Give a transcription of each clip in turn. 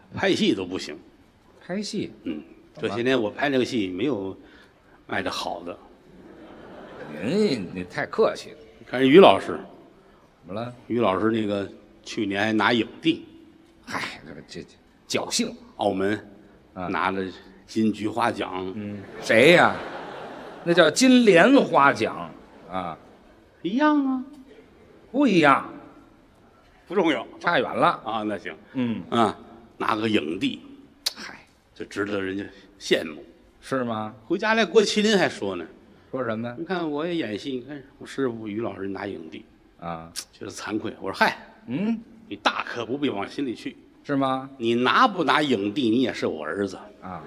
拍戏都不行。 拍戏， 这些年我拍那个戏没有卖的好的。 你太客气了。 看人于老师， 怎么了？ 于老师那个去年还拿影帝， 嗨，这侥幸。 澳门拿了金菊花奖， 谁呀？那叫金莲花奖啊， 一样啊， 不一样， 不重要差远了。 啊。那行，拿个影帝， 嗨， 就值得人家羡慕。 是吗？ 回家来，郭麒麟还说呢， 说什么你看我也演戏，你看我师傅于老师拿影帝， 啊？ 觉得惭愧。我说嗨，你大可不必往心里去， 是吗？ 你拿不拿影帝，你也是我儿子。 啊，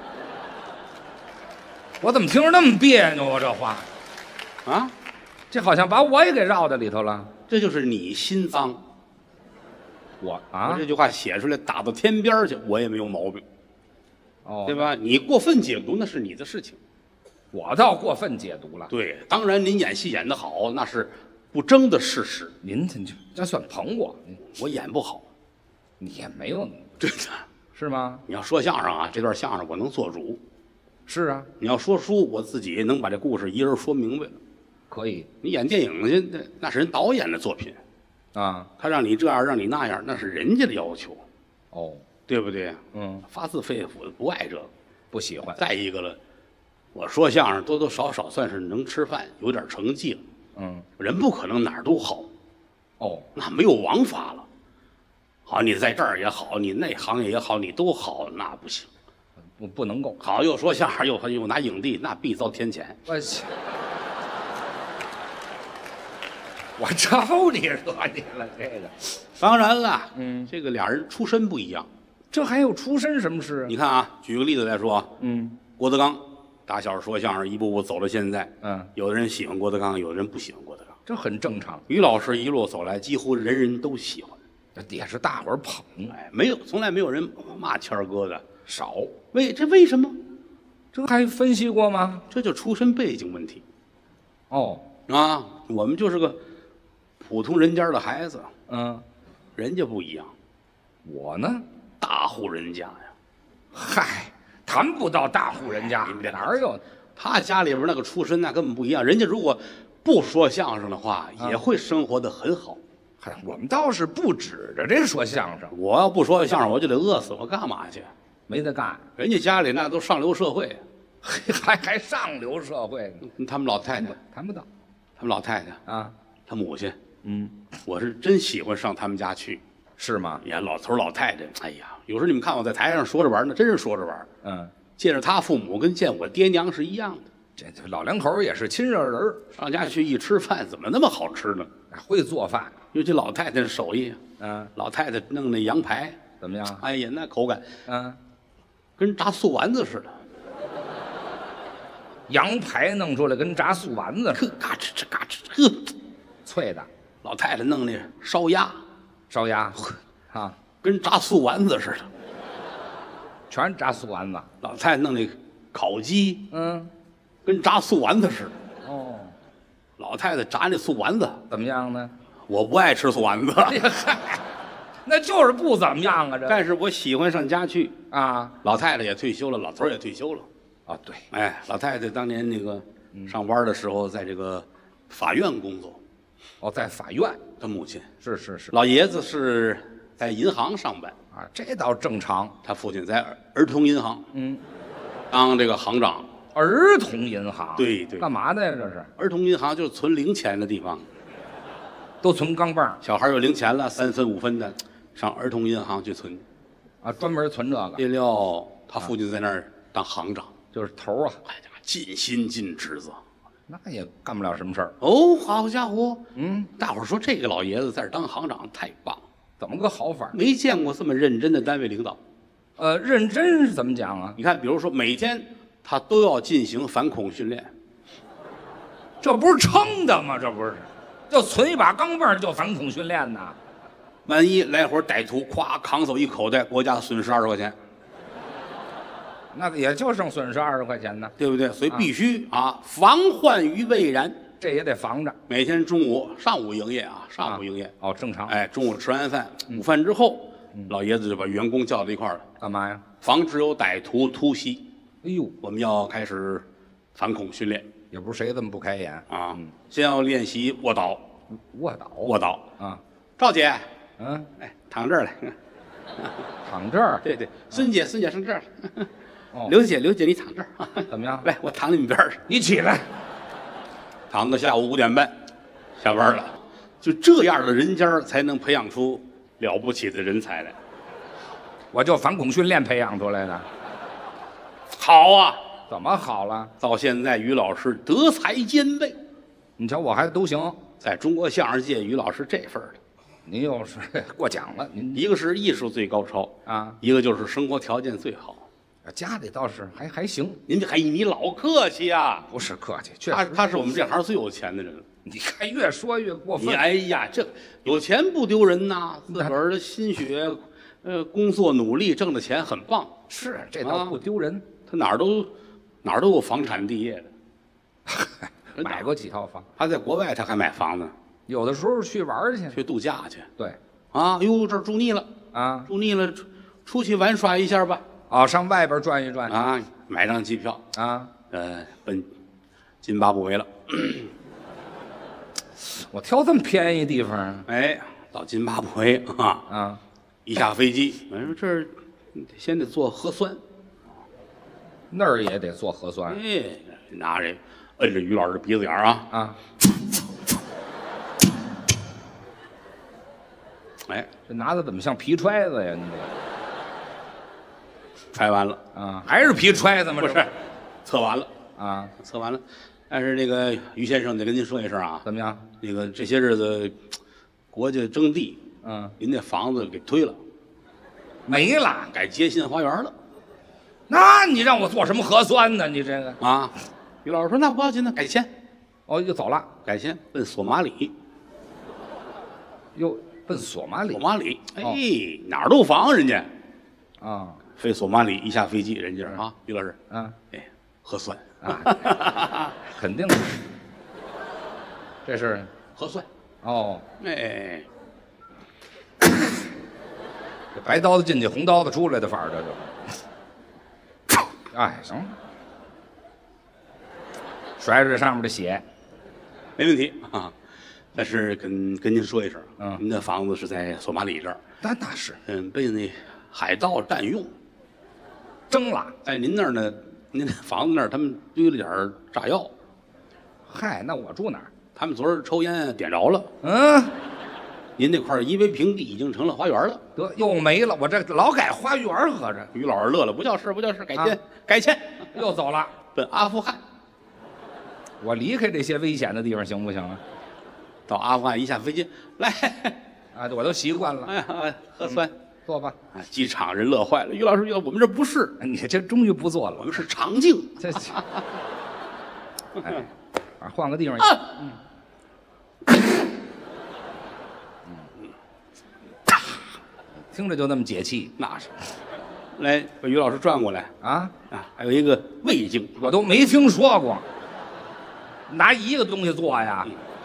我怎么听着那么别扭啊？这话， 啊， 这好像把我也给绕在里头了。 这就是你心脏。 我我这句话写出来打到天边儿去，我也没有毛病， 哦， 对吧？你过分解读那是你的事情。 我倒过分解读了。 对，当然您演戏演得好，那是不争的事实。 您这算捧我？ 我演不好， 你也没有， 真的。 是吗？ 你要说相声啊，这段相声我能做主； 是啊， 你要说书，我自己能把这故事一人说明白了。 可以你演电影去，那是人导演的作品， 啊。 他让你这样，让你那样，那是人家的要求， 哦， 对不对？发自肺腑的不爱这个。 不喜欢。 再一个了，我说相声多多少少算是能吃饭，有点成绩了。人不可能哪儿都好， 哦， 那没有王法了。好，你在这儿也好，你那行业也好，你都好，那不行。 不能够。 好，又说相声，又拿影帝，那必遭天谴。 我招你惹你了，这个。 当然了，这个俩人出身不一样。 这还有出身什么事啊？ 你看啊，举个例子来说，郭德纲打小说相声，一步步走到现在，有的人喜欢郭德纲，有的人不喜欢郭德纲， 这很正常。 于老师一路走来，几乎人人都喜欢， 也是大伙儿捧。 哎，没有，从来没有人骂谦儿哥的， 少。 为什么？ 这还分析过吗？ 这就出身背景问题。 哦， 啊，我们就是个普通人家的孩子，人家不一样， 我呢， 大户人家呀。 嗨，谈不到大户人家，哪儿有？ 他家里边那个出身那根本不一样。人家如果不说相声的话，也会生活得很好。 嗨，我们倒是不指着这说相声。 我要不说相声，我就得饿死，我干嘛去？ 没得干。 人家家里那都上流社会， 还上流社会呢。 他们老太太谈不到。 他们老太太啊， 他母亲，我是真喜欢上他们家去。 是吗？ 呀，老头老太太，哎呀，有时候你们看我在台上说着玩呢，真是说着玩。见着他父母跟见我爹娘是一样的。 这老两口也是亲热人儿， 上家去一吃饭，怎么那么好吃呢？ 会做饭， 尤其老太太的手艺。老太太弄那羊排怎么样？ 哎呀，那口感，跟炸素丸子似的。 羊排弄出来跟炸素丸子似的， 嘎吱吱嘎吱吱， 脆的。 老太太弄那烧鸭， 烧鸭，啊， 跟炸素丸子似的。 全炸素丸子。 老太太弄那烤鸡，跟炸素丸子似的。 哦， 老太太炸那素丸子怎么样呢？ 我不爱吃素丸子， 那就是不怎么样啊。这， 但是我喜欢上家去啊。 老太太也退休了，老头也退休了。 啊，对， 哎，老太太当年那个上班的时候，在这个法院工作。 哦，在法院。 他母亲是。 老爷子是在银行上班啊，这倒正常。 他父亲在儿童银行，当这个行长。 儿童银行， 对， 干嘛的呀？这是儿童银行，就是存零钱的地方， 都存钢镚， 小孩有零钱了，3分5分的，上儿童银行去存。 啊，专门存这个。 临了，他父亲在那儿当行长， 就是头啊， 哎呀，尽心尽职子， 那也干不了什么事儿。 哦，好家伙，大伙儿说这个老爷子在这当行长太棒， 怎么个好法？ 没见过这么认真的单位领导。 认真是怎么讲啊？ 你看，比如说每天他都要进行反恐训练， 这不是撑的吗？这不是，就存一把钢镚就反恐训练呐？ 万一来伙歹徒，咵扛走一口袋，国家损失20块钱， 那也就剩损失20块钱呢， 对不对？所以必须防患于未然， 这也得防着。 每天上午营业啊，上午营业。 哦，正常。 哎，中午吃完饭，午饭之后老爷子就把员工叫到一块儿了， 干嘛呀？ 防止有歹徒突袭。 哎呦， 我们要开始反恐训练也不是谁这么不开眼啊！先要练习卧倒，卧倒啊！ 赵姐，哎，躺这儿来， 躺这儿。 对，孙姐上这儿。 哦， 刘姐你躺这儿， 怎么样？ 来，我躺你们边上。 你起来， 躺到下午5点半，下班了。就这样的人家才能培养出了不起的人才来。 我就反恐训练培养出来的。 好啊， 怎么好了？ 到现在于老师德才兼备， 你瞧我还都行。 在中国相声界，于老师这份儿的。 您又是过奖了，您一个是艺术最高超啊， 一个就是生活条件最好。 家里倒是还行。 你老客气啊！ 不是客气，确实他是我们这行最有钱的人了。 你看越说越过分。 哎呀，这有钱不丢人呐，自个儿的心血，工作努力挣的钱很棒。 是，这倒不丢人。 他哪儿都有房产地业的，买过几套房。 他在国外他还买房呢， 有的时候去玩去度假去。 对， 啊，哟，这儿住腻了啊， 出去玩耍一下吧。 啊，上外边转一转啊，买张机票啊， 奔津巴布韦了。 我挑这么便宜地方， 哎，到津巴布韦啊，一下飞机，我说这儿先得做核酸， 那儿也得做核酸。 哎，拿着摁着于老师的鼻子眼儿啊，哎， 这拿的怎么像皮揣子呀？你这揣完了啊，还是皮揣子吗？ 不是，测完了啊， 测完了。但是那个于先生得跟您说一声啊， 怎么样？ 那个这些日子国家征地，您那房子给推了， 没了， 改街心花园了。 那你让我做什么核酸呢？你这个啊，于老师说那不要紧，那改签。 哦，又走了， 改签奔索马里， 又奔索马里。 索马里，哎，哪儿都有房人家啊。 飞索马里一下飞机，人家啊，于老师，哎，核酸啊，肯定是，这是核酸哦， 哎， 这白刀子进去，红刀子出来的法儿，这就，哎，行了，甩着这上面的血， 没问题啊。但是跟您说一声，您的房子是在索马里这儿， 那是， 被那海盗占用。 征了， 在您那儿呢，您房子那儿他们堆了点炸药。 嗨，那我住哪儿？ 他们昨儿抽烟点着了。您那块夷为平地，已经成了花园了。 得又没了，我这老改花园合着。 于老师乐了，不叫事，改签， 又走了， 奔阿富汗。 我离开这些危险的地方行不行啊？ 到阿富汗一下飞机，来， 啊，我都习惯了。 哎呀，核酸。 坐吧， 机场人乐坏了。于老师，我们这不是， 你这终于不做了， 我们是长镜。 哎，换个地方。听着就那么解气。 那是，来把于老师转过来啊， 还有一个胃镜， 我都没听说过，拿一个东西做呀？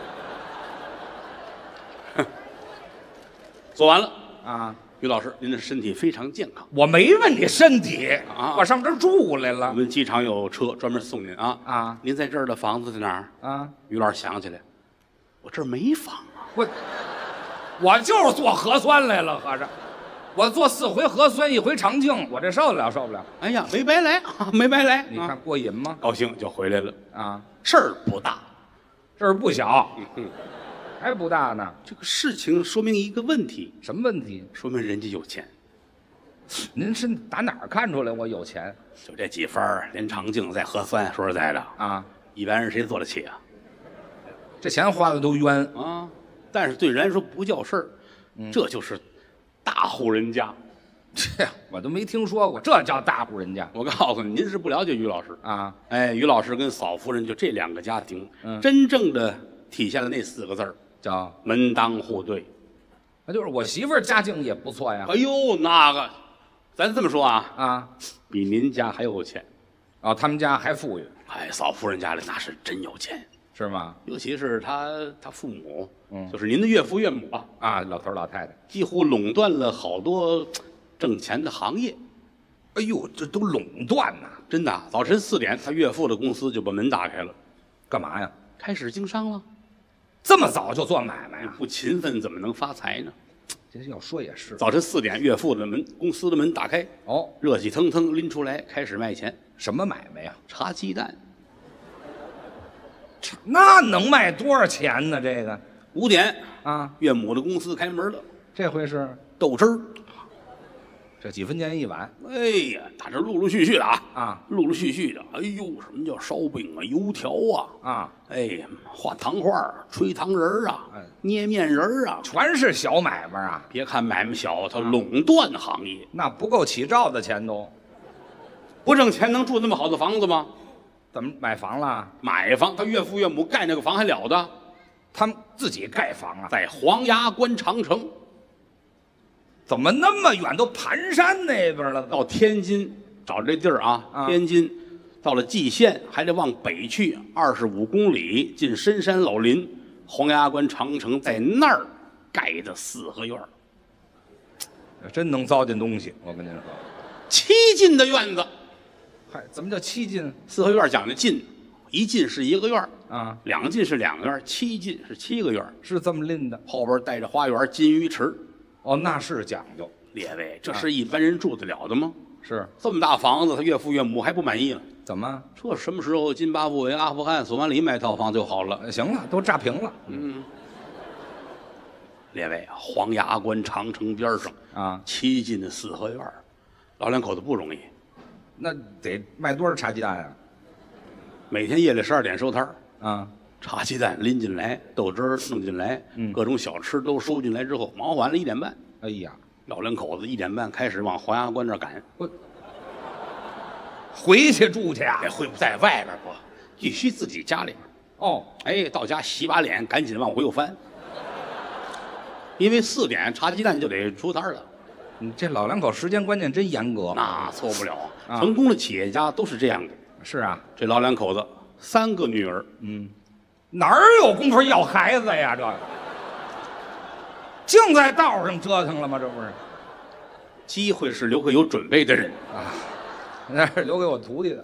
做完了啊。 于老师，您的身体非常健康。 我没问你身体啊，我上这儿住来了。 我们机场有车专门送您啊。您在这儿的房子在哪儿啊？ 于老师想起来，我这儿没房啊。 我就是做核酸来了，合着我做4回核酸，1回肠镜，我这受得了受不了？ 哎呀，没白来啊，没白来。 你看过瘾吗？ 高兴就回来了啊。 事儿不大， 事儿不小。还不大呢。 这个事情说明一个问题， 什么问题？ 说明人家有钱。 您是打哪儿看出来我有钱？ 就这几分儿，连肠镜再核酸，说实在的啊， 一般人谁做得起啊？ 这钱花的都冤啊！但是对人来说不叫事儿，这就是大户人家。 这我都没听说过，这叫大户人家。 我告诉你，您是不了解于老师啊。 哎，于老师跟嫂夫人就这2个家庭，真正的体现了那4个字儿。 叫门当户对， 那就是我媳妇儿家境也不错呀。 哎呦，那个，咱这么说啊， 比您家还有钱， 哦，他们家还富裕。 哎，嫂夫人家里那是真有钱， 是吗？ 尤其是他父母，就是您的岳父岳母啊， 啊，老头老太太， 几乎垄断了好多挣钱的行业。 哎呦，这都垄断呐！ 真的，早晨4点，他岳父的公司就把门打开了， 干嘛呀？ 开始经商了。 这么早就做买卖呀？ 不勤奋怎么能发财呢？ 这要说也是。 早晨4点，岳父的公司的门打开， 哦， 热气腾腾拎出来，开始卖钱。 什么买卖呀？ 茶鸡蛋。 那能卖多少钱呢？这个 5点啊， 岳母的公司开门了， 这回是豆汁儿。 这几分钱一碗。 哎呀，他这陆陆续续的啊， 陆陆续续的。哎呦，什么叫烧饼啊、油条啊？ 哎呀，画糖画、吹糖人儿啊，捏面人儿啊， 全是小买卖啊！ 别看买卖小，他垄断行业， 那不够起照的钱都。 不挣钱能住那么好的房子吗？ 怎么买房了？ 买房，他岳父岳母盖那个房还了得？ 他们自己盖房啊？ 在黄崖关长城。 怎么那么远？都盘山那边了， 到天津找这地儿啊，天津到了蓟县还得往北去25公里，进深山老林。黄崖关长城在那儿盖的4合院， 真能糟践东西。我跟您说 7进的院子。 嗨，怎么叫7进 ？4合院讲究进，1进是1个院啊 ，2进是2个院，7进是7个院， 是这么拎的。 后边带着花园、金鱼池。 哦，那是讲究。 列位，这是一般人住得了的吗？ 是这么大房子，他岳父岳母还不满意了。 怎么？ 这什么时候津巴布韦、阿富汗、索马里买套房就好了？ 行了，都炸平了。 列位，黄崖关长城边上啊 ，7进的4合院，老两口子不容易。 那得卖多少茶鸡蛋啊？ 每天夜里12点收摊啊， 茶鸡蛋拎进来，豆汁儿弄进来，各种小吃都收进来之后，忙完了1点半。 哎呀， 老两口子1点半开始往黄崖关那儿赶。 回去住去啊？ 会不在外边不？必须自己家里边。 哦， 哎，到家洗把脸，赶紧往回又翻。因为4点茶鸡蛋就得出摊了。 你这老两口时间观念真严格。 那错不了啊！成功的企业家都是这样的。 是啊， 这老两口子3个女儿， 哪儿有功夫要孩子呀？这净在道上折腾了吗？这不是？ 机会是留给有准备的人啊，那是留给我徒弟的。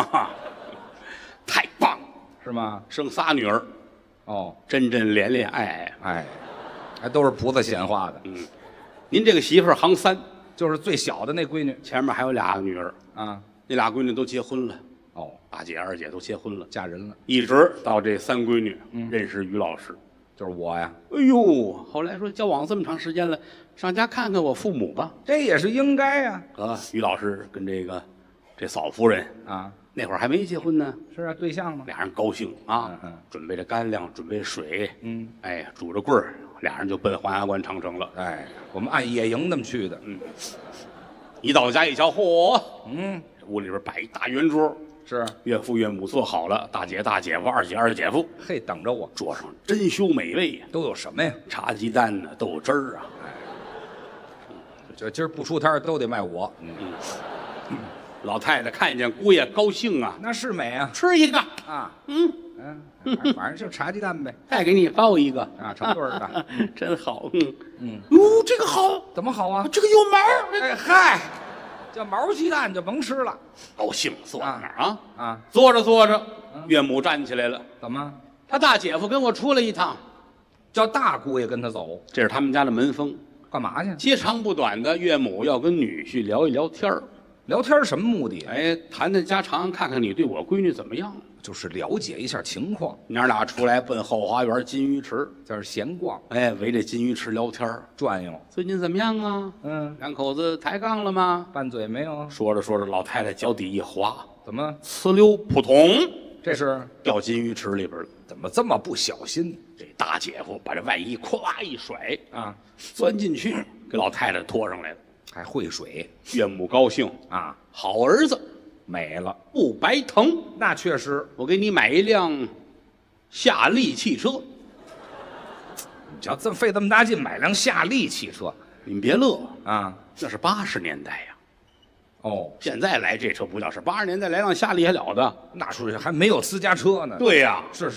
太棒了， 是吗？ 生仨女儿， 哦， 真真恋恋爱爱， 哎，还都是菩萨显化的。 您这个媳妇儿行3， 就是最小的那闺女， 前面还有2个女儿啊， 那俩闺女都结婚了。 哦， 大姐二姐都结婚了， 嫁人了， 一直到这3闺女认识于老师， 就是我呀。 哎呦，后来说交往这么长时间了，上家看看我父母吧， 这也是应该呀。 于老师跟这嫂夫人啊， 那会儿还没结婚呢。 是啊，对象呢。 俩人高兴啊，准备着干粮，准备水，哎，拄着棍儿，俩人就奔黄崖关长城了。 哎，我们按野营那么去的。 一到家一瞧，嚯，屋里边摆一大圆桌。 是岳父岳母做好了，大姐大姐夫，二姐二姐夫， 嘿，等着我。 桌上珍馐美味呀， 都有什么呀？ 茶鸡蛋呢，豆汁儿啊。 就今儿不出摊都得卖我。 老太太看见姑爷高兴啊， 那是美啊， 吃一个啊，反正就茶鸡蛋呗， 再给你包一个啊，成对儿的， 真好。这个好， 怎么好啊？ 这个有毛。 哎嗨。叫毛鸡蛋就甭吃了， 高兴坐在那儿啊！ 坐着坐着，岳母站起来了。 怎么？ 他大姐夫跟我出来一趟， 叫大姑爷跟他走。 这是他们家的门风。 干嘛去？ 接长不短的，岳母要跟女婿聊一聊天儿。 聊天什么目的？ 哎，谈谈家常，看看你对我闺女怎么样， 就是了解一下情况。 娘俩出来奔后花园金鱼池， 在这闲逛。 哎，围着金鱼池聊天转悠。 最近怎么样啊？两口子抬杠了吗？ 拌嘴没有？ 说着说着，老太太脚底一滑， 怎么？ 呲溜扑通， 这是掉金鱼池里边了。 怎么这么不小心？ 这大姐夫把这外衣咵一甩啊， 钻进去，给老太太拖上来了。 还会水， 岳母高兴啊， 好儿子， 美了， 不白疼。 那确实， 我给你买一辆夏利汽车。 你瞧，这费这么大劲买辆夏利汽车， 你们别乐啊， 那是80年代呀。 哦， 现在来这车不叫事，80年代来辆夏利还了得？ 那时候还没有私家车呢。 对呀， 是，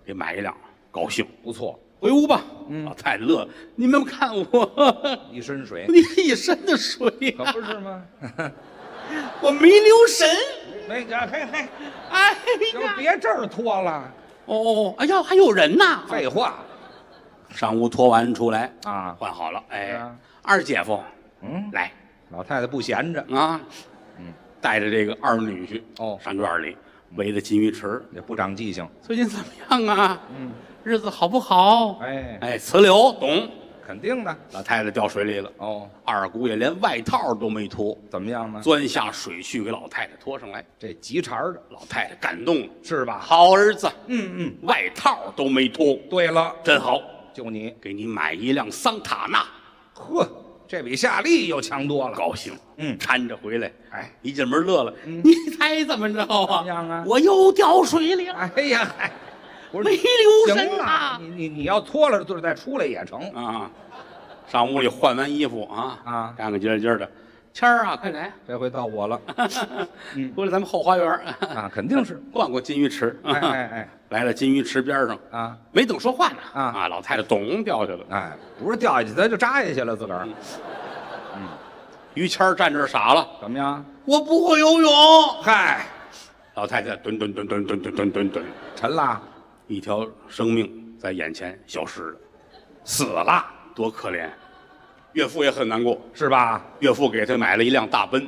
给买一辆，高兴。 不错， 回屋吧。老太太乐，你们看我一身水， 你一身的水可啊， 不是吗？ 我没留神。 那个，嘿， 哎就呀， 别这儿脱了。 哦，哎呀，还有人呐！ 废话上屋脱完出来， 啊， 换好了。哎啊， 二姐夫， 嗯， 来老太太不闲着， 啊，带着这个二女婿哦上院里，围着金鱼池。 也不长记性。 最近怎么样啊？日子好不好？ 哎， 哎，磁流懂。 肯定的。 老太太掉水里了， 哦， 二姑爷连外套都没脱， 怎么样呢？ 钻下水去给老太太拖上来。 这急茬儿的老太太感动了， 是吧？ 好儿子， 嗯， 外套都没脱， 对了， 真好， 就你， 给你买一辆桑塔纳。 呵，这比夏利又强多了。 高兴， 嗯搀着回来， 哎， 一进门乐了，你猜怎么着怎啊么？样啊？ 我又掉水里了， 哎呀，嗨，不是没留行神啊！ 你要脱了就是再出来也成。 啊，上屋里换完衣服啊干干净净的。谦儿啊，快来， 这回到我了过来咱们后花园啊，肯定是。 逛逛金鱼池。 哎， 来了金鱼池边上， 啊， 没等说话呢， 啊老太太咚掉下去了。 哎，不是掉下去，他就扎下去了自个儿。 于谦儿站这儿傻了， 怎么样？ 我不会游泳。 嗨， 老太太蹲蹲蹲蹲蹲蹲蹲蹲蹲， 沉了， 一条生命在眼前消失了， 死了， 多可怜！岳父也很难过， 是吧？ 岳父给他买了一辆大奔，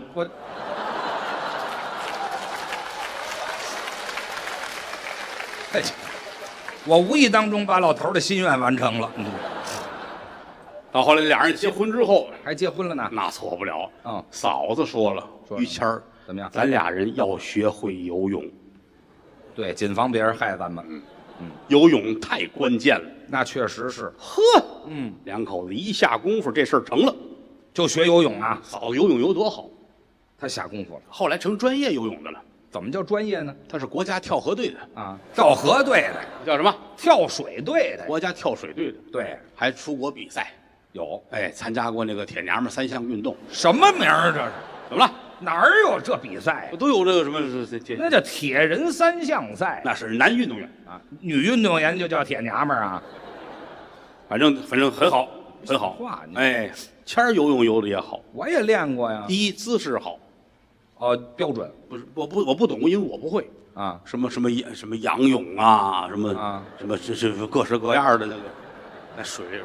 嘿，我无意当中把老头儿的心愿完成了。 到后来俩人结婚之后， 还结婚了呢。 那错不了。 嗯嫂子说了， 说于谦儿， 怎么样？ 咱俩人要学会游泳， 对，谨防别人害咱们。 游泳太关键了。 那确实是。 呵， 嗯， 两口子一下功夫，这事儿成了。 就学游泳啊， 嫂子游泳游多好， 他下功夫了。 后来成专业游泳的了。 怎么叫专业呢？ 他是国家跳河队的， 啊，跳河队的， 叫什么？ 跳水队的， 国家跳水队的， 对， 还出国比赛。 有哎，参加过那个铁娘们3项运动。 什么名儿？这是怎么了？ 哪儿有这比赛不？都有这个什么？ 那叫铁人3项赛那是男运动员， 啊，女运动员就叫铁娘们儿啊。 反正很好，很好。 话你哎，谦儿游泳游的也好。 我也练过呀。 第一姿势好， 哦，标准不是我不懂，因为我不会。 啊， 什么仰泳啊，什么啊什么这各式各样的那个，在水里边。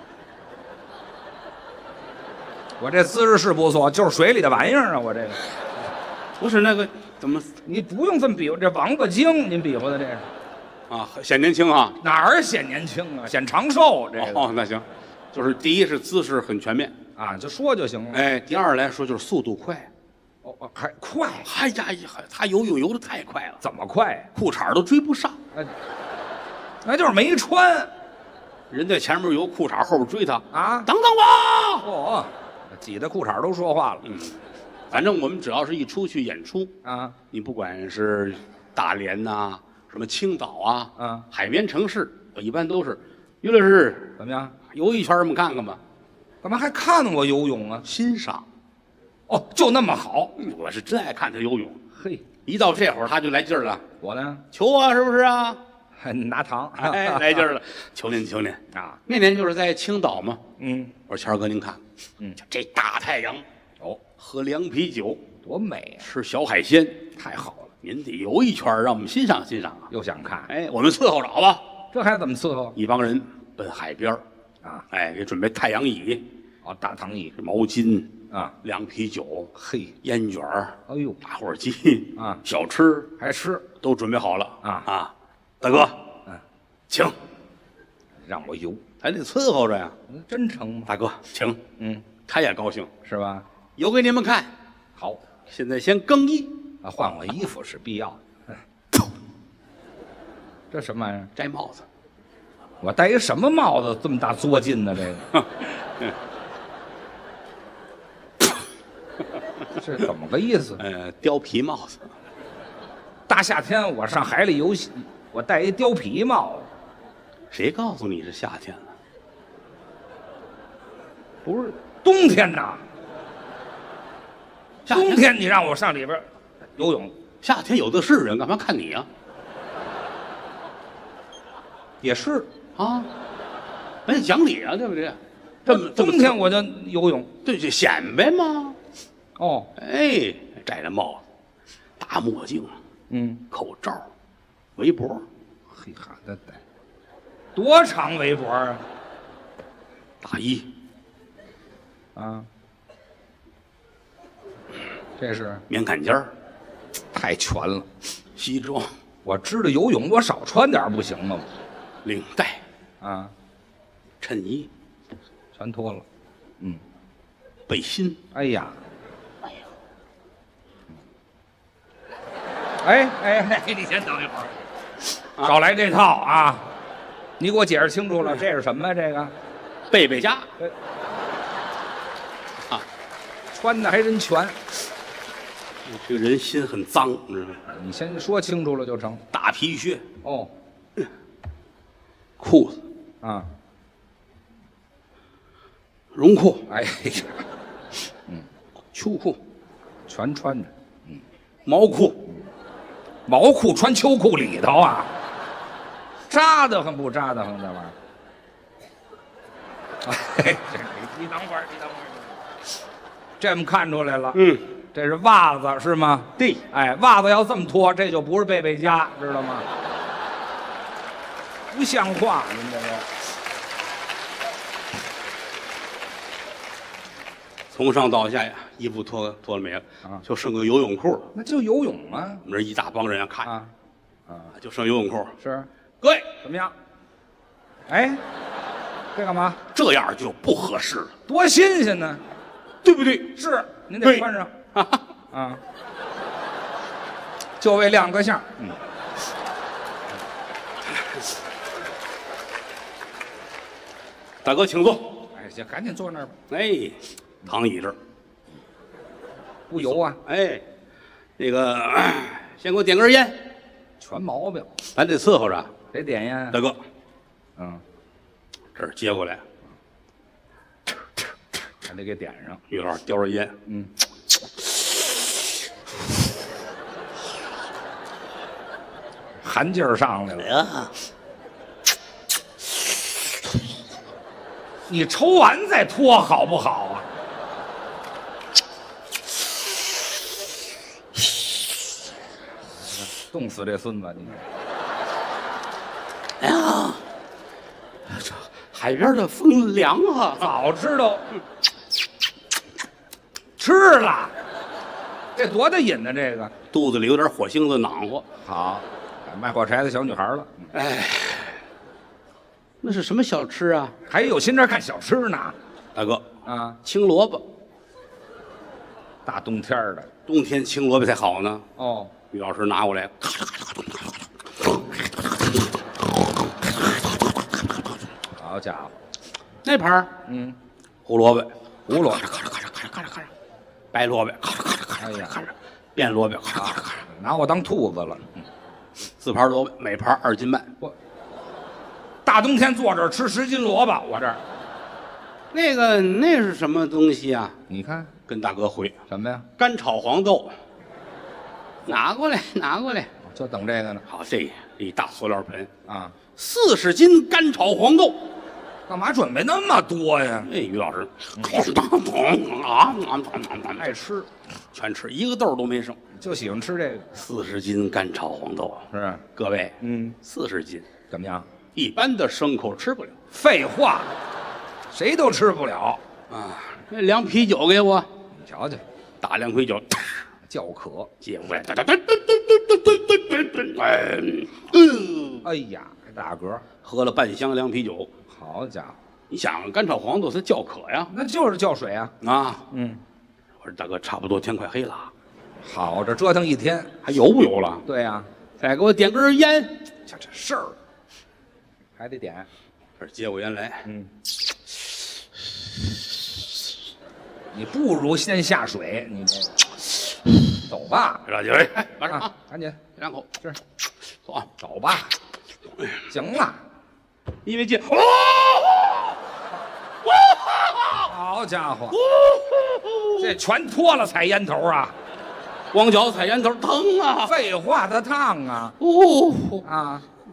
我这姿势是不错，就是水里的玩意儿啊。我这个， 不是那个怎么你不用这么比划，这王八精您比划的这是啊？显年轻啊？ 哪儿显年轻啊？显长寿这个哦，那行，就是第一是姿势很全面， 啊，就说就行了。 哎，第二来说就是速度快。 哦，还快？ 哎呀，他游泳游的太快了， 怎么快？ 裤衩都追不上。 哎，那就是没穿人在前面游，裤衩后边追他啊。 等等我。 哦，挤得裤衩都说话了反正我们只要是一出去演出， 啊。 你不管是大连呐、什么青岛啊，海边城市，我一般都是于老师怎么样？ 游一圈，我们看看吧， 干嘛还看我游泳啊？ 欣赏。 哦，就那么好。 我是真爱看他游泳， 嘿， 一到这会儿他就来劲儿了， 我呢求我是不是啊？ 还拿糖， 哎，来劲儿了，求您求您。 啊。 那年就是在青岛嘛， 嗯， 我说谦儿哥您看，就这大太阳， 哦， 喝凉啤酒， 多美啊！ 吃小海鲜， 太好了， 您得游一圈儿，让我们欣赏欣赏啊。 又想看， 哎，我们伺候着好吧？ 这还怎么伺候一帮人奔海边儿啊？ 哎，给准备太阳椅、 哦，大躺椅毛巾、 啊， 凉啤酒、 嘿， 烟卷儿、 哎呦， 打火机啊小吃还吃， 都准备好了啊！ 大哥， 嗯， 请， 让我游， 还得伺候着呀。 真成吗？ 大哥，请， 嗯， 他也高兴， 是吧？ 游给你们看。 好现在先更衣， 啊，换换衣服是必要的。这什么玩意儿？ 摘帽子。 我戴一什么帽子这么大作劲呢？这个是怎么个意思？ 貂皮帽子。 大夏天我上海里游戏，我戴一貂皮帽子， 谁告诉你是夏天了？ 不是冬天呐。 夏天冬天你让我上里边游泳， 夏天有的是人，干嘛看你啊？ 也是啊，人家讲理啊，对不对？这么冬天我就游泳， 对，就显摆嘛。 哦， 哎，摘着帽子，大墨镜，口罩，围脖， 嘿哈的戴，多长围脖啊？ 大衣， 啊，这是棉坎肩儿， 太全了。 西装， 我知道游泳多少穿点不行吗？ 领带， 啊， 衬衣， 全脱了。 背心， 哎呀，哎，你先等一会儿，少来这套啊！你给我解释清楚了，这是什么呀？这个贝贝家， 穿的还真全。 这个人心很脏，你知道吗？ 你先说清楚了就成。 大皮靴， 哦， 裤子， 啊， 绒裤， 哎呀， 秋裤， 全穿着。 毛裤， 毛裤穿秋裤里头啊，扎得很不扎得很这玩意儿。哎，你等会儿，这么看出来了，这是袜子是吗？ 对， 哎，袜子要这么脱，这就不是贝贝家，知道吗？不像话，您这个。 从上到下呀，衣服脱了没了，就剩个游泳裤了。 那就游泳啊！ 我们这一大帮人看， 啊， 就剩游泳裤。 是， 各位， 怎么样？哎，这干嘛？ 这样就不合适了， 多新鲜呢！ 对不对？ 是，您得穿上。啊，就为亮个相。 大哥，请坐。 哎，行，赶紧坐那儿吧。 哎，躺椅这儿。 不油啊？ 哎，那个，先给我点根烟。 全毛病， 咱得伺候着。 谁点烟？ 大哥， 这儿接过来， 还得给点上。 于老师叼着烟， 寒劲儿上来了。 呀， 你抽完再脱好不好啊？冻死这孙子！你哎呀，这海边的风凉啊！ 早知道吃了，这多大瘾呢？这个肚子里有点火星子，暖和。 好，卖火柴的小女孩了。 哎，那是什么小吃啊？ 还有心这看小吃呢？ 大哥啊， 青萝卜， 大冬天的， 冬天青萝卜才好呢。 哦， 于老师拿过来， 好家伙， 那盘儿，胡萝卜， 胡萝卜， 咔嚓，白萝卜，咔嚓，变萝卜，咔嚓， 拿我当兔子了。 四盘萝卜，每盘2斤半。 我大冬天坐这儿吃10斤萝卜，我这儿， 那是什么东西啊？ 你看跟大哥回什么呀？ 干炒黄豆，拿过来。 就等这个呢。 好，这一大塑料盆啊 ，40斤干炒黄豆。 干嘛准备那么多呀？ 哎，于老师， 爱吃， 全吃，一个豆都没剩。 就喜欢吃这个。 40斤干炒黄豆， 是， 各位，40斤， 怎么样？ 一般的牲口吃不了废话，谁都吃不了。 啊。那凉啤酒给我， 你瞧瞧， 大凉啤酒， 叫渴。 接过来， 哎呀，这大嗝， 喝了半箱凉啤酒。 好家伙， 你想干炒黄豆它叫渴呀？ 那就是叫水啊。 啊，我说大哥，差不多天快黑了， 好，这折腾一天， 还有不有了？ 对呀， 再给我点根烟。 就这事儿，还得点。 这接过烟来， 你不如先下水，你这走吧。 老几位，马上啊，赶紧 2口， 是走啊！ 走吧。行了， 因为进， 好家伙，这全脱了踩烟头啊！ 光脚踩烟头疼啊！ 废话，它烫啊！啊，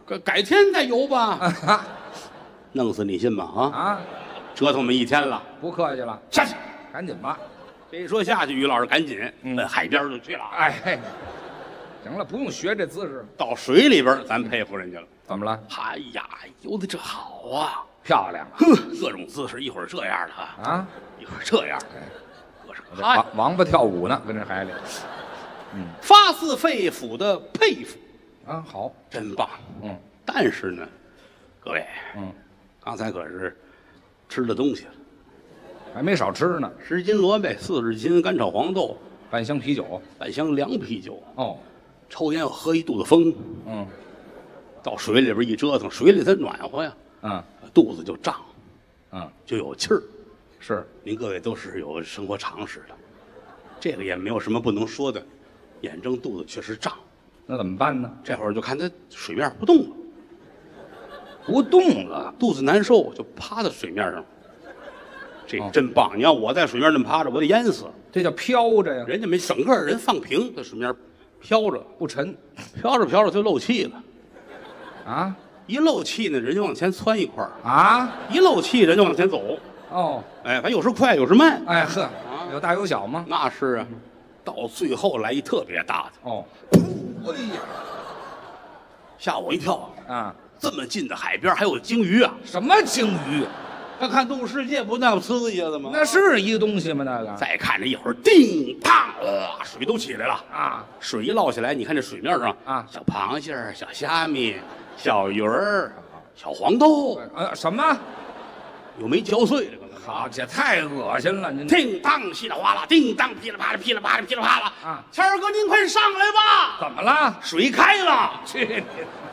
改天再游吧。弄死你信吗？啊啊， 折腾我们一天了， 不客气了， 下去。 赶紧吧。 这一说下去，于老师赶紧奔海边就去了。 哎，行了，不用学这姿势。 到水里边，咱佩服人家了。 怎么了？ 哎呀，游的这好啊， 漂亮啊！ 呵，各种姿势，一会儿这样的啊， 一会儿这样的，各式各样。 王八跳舞呢，跟这海里。 发自肺腑的佩服啊，好， 真棒。但是呢，各位，刚才可是吃了东西了， 还没少吃呢。 10斤萝卜，40斤干炒黄豆， 半箱啤酒。 半箱凉啤酒。 哦， 抽烟要喝一肚子风。到水里边一折腾，水里它暖和呀，肚子就胀，就有气儿。 是， 您各位都是有生活常识的，这个也没有什么不能说的。眼睁肚子确实胀， 那怎么办呢？ 这会儿就看它水面不动了， 不动了， 肚子难受，就趴在水面上。这真棒！你要我在水面那么趴着，我得淹死。 这叫飘着呀。 人家没整个人放平，在水面飘着， 不沉， 飘着飘着就漏气了。 啊， 一漏气呢，人就往前窜一块儿啊， 一漏气人就往前走。 哦， 哎，反正有时快，有时慢。 哎呵，有大有小吗？ 那是啊，到最后来一特别大的。 哦， 哎呀，吓我一跳啊！ 这么近的海边还有鲸鱼啊？ 什么鲸鱼？ 他看《动物世界》不那么刺激的吗？ 那是一个东西吗？那个。 再看着一会儿，叮当，水都起来了啊！ 水一落下来，你看这水面上啊， 小螃蟹、小虾米、小鱼儿、小黄豆， 什么？ 有没嚼碎的？ 好，这太恶心了！您叮当稀里哗啦，叮当噼里啪啦，噼里啪啦，噼里啪啦啊！ 谦儿哥，您快上来吧！ 怎么了？ 水开了！ 去你！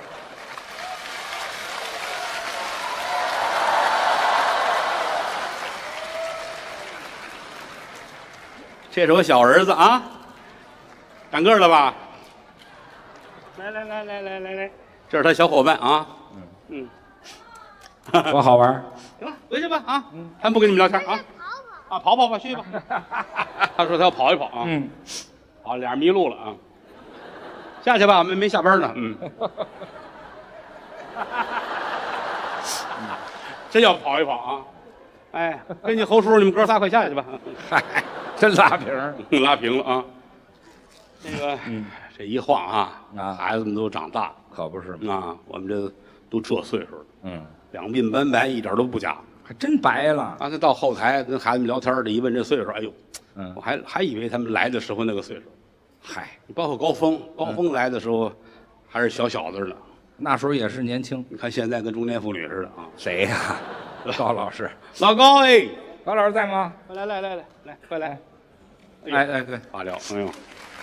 这是我小儿子啊，长个了吧？来，这是他小伙伴啊。 多好玩！ 行了，回去吧啊！他不跟你们聊天啊。跑吧，去吧。他说他要跑一跑啊。好，俩人迷路了啊。下去吧，没下班呢。真要跑一跑啊！哎，跟你侯叔，你们哥仨快下去吧。 嗨，真拉平， 拉平了啊。那个，这一晃啊，孩子们都长大了， 可不是啊，我们这都这岁数了，两鬓斑白，一点都不假， 还真白了。 刚才到后台跟孩子们聊天，这一问这岁数，哎呦，我还以为他们来的时候那个岁数。 嗨， 包括高峰来的时候，还是小小子呢。 那时候也是年轻。 你看现在跟中年妇女似的啊。 谁呀？高老师。 老高哎， 高老师在吗？ 来，快来。 哎，对， 罢了，哎呦，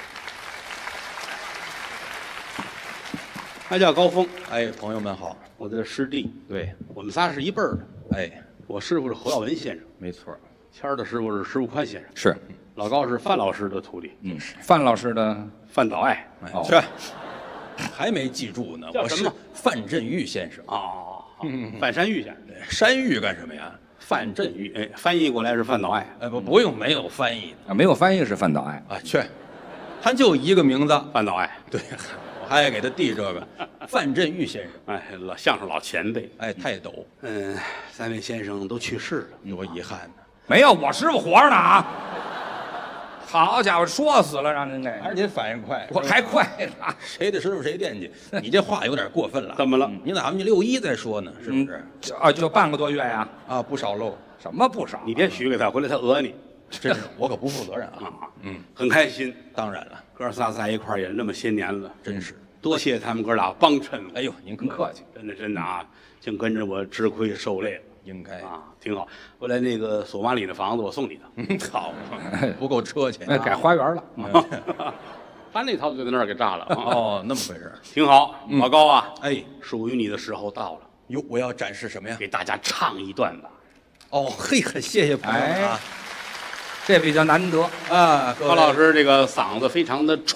他叫高峰。 哎，朋友们好， 我的师弟。 对， 我们仨是一辈儿的。 哎， 我师傅是侯耀文先生， 没错， 谦儿的师傅是石富宽先生， 是， 老高是范老师的徒弟。 范老师的范岛爱。 去，还没记住呢。我是叫什么范振钰先生。 范山玉先生。 山玉干什么呀？ 范振钰，哎，翻译过来是范岛爱。 哎，不用，没有翻译的没有翻译是范岛爱啊。去，他就一个名字， 范岛爱。 对，我还给他递这个范振钰先生。 哎，相声老前辈。 哎，泰斗。 三位先生都去世了， 多遗憾呢。 没有，我师傅活着呢啊！好家伙，说死了，让您给， 还是您反应快， 我还快呢。 谁的师傅谁惦记，你这话有点过分了。 怎么了？ 你哪么6·1再说呢？是不是？ 就半个多月呀。 啊，不少喽。 什么不少？ 你别许给他，回来他讹你。 真是，我可不负责任啊。 很开心。 当然了， 哥仨在一块儿也那么些年了， 真是多谢他们哥俩帮衬我。 哎呦，您客气， 真的啊，净跟着我吃亏受累了。 应该啊，挺好。后来那个索马里的房子我送你的， 好，不够车钱， 改花园了。 他那套就在那儿给炸了。 哦，那么回事， 挺好。老高啊， 哎， 属于你的时候到了。 哟，我要展示什么呀？ 给大家唱一段吧。 哦，嘿，很谢谢朋友啊， 这比较难得啊。 高老师这个嗓子非常的冲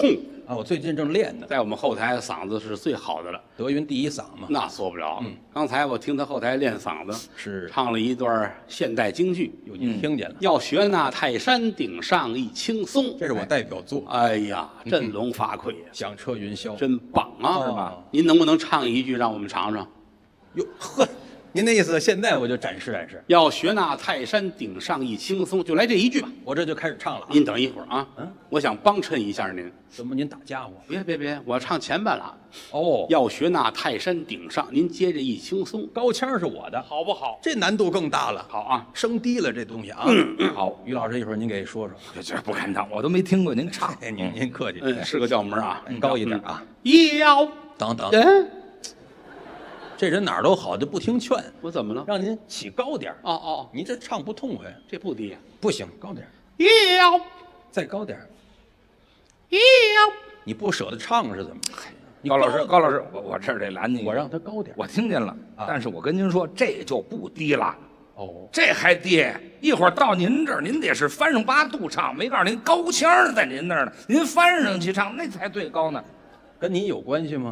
啊，我最近正练呢。 在我们后台嗓子是最好的了， 德云第一嗓嘛。 那说不了。刚才我听他后台练嗓子， 是唱了一段现代京剧， 有您听见了？ 要学那泰山顶上一青松， 这是我代表作， 哎呀，振聋发聩呀， 响彻云霄。 真棒啊， 是吧？您能不能唱一句让我们尝尝？ 哟呵，您的意思现在我就展示展示， 要学那泰山顶上一青松，就来这一句吧。 我这就开始唱了。 您等一会儿啊，我想帮衬一下您。 怎么您打架我？ 别，我唱前半了。 哦， 要学那泰山顶上，您接着一轻松， 高腔是我的， 好不好？ 这难度更大了。 好啊， 升低了这东西啊。好，于老师一会儿您给说说。 这不敢当，我都没听过您唱。 哎，您客气， 是个调门啊， 高一点啊。 要等等， 这人哪儿都好，就不听劝。 我怎么了？ 让您起高点。 哦， 你这唱不痛快， 这不低， 不行，高点。 要再高点。 要， 你不舍得唱是怎么着？ 高老师，我这儿得拦你， 我让他高点。 我听见了，但是我跟您说，这就不低了。 哦， 这还低，一会儿到您这儿，您得是翻上8度唱，没告诉您高腔在您那儿呢，您翻上去唱，那才最高呢。 跟你有关系吗？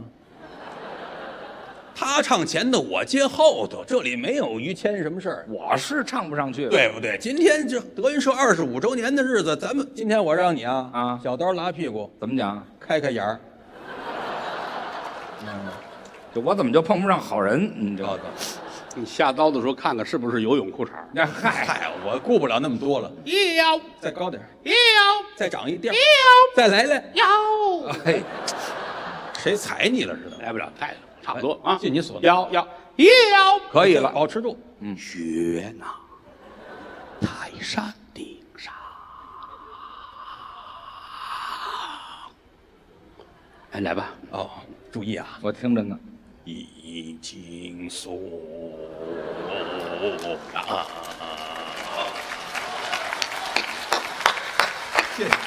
他唱前头，我接后头，这里没有于谦什么事儿。 我是唱不上去， 对不对？今天这德云社25周年的日子，咱们今天我让你小刀拉屁股， 怎么讲？ 开眼儿。 就我怎么就碰不上好人？你知道吗？ 你下刀的时候看看是不是游泳裤衩？ 嗨，我顾不了那么多了。 要再高点，再长一调，再来。 嘿， 谁踩你了似的？ 来不了，太差不多啊。 尽你所能。 要可以了， 保持住。 学那泰山顶上，哎，来吧。 哦，注意啊， 我听着呢。 一青松谢谢。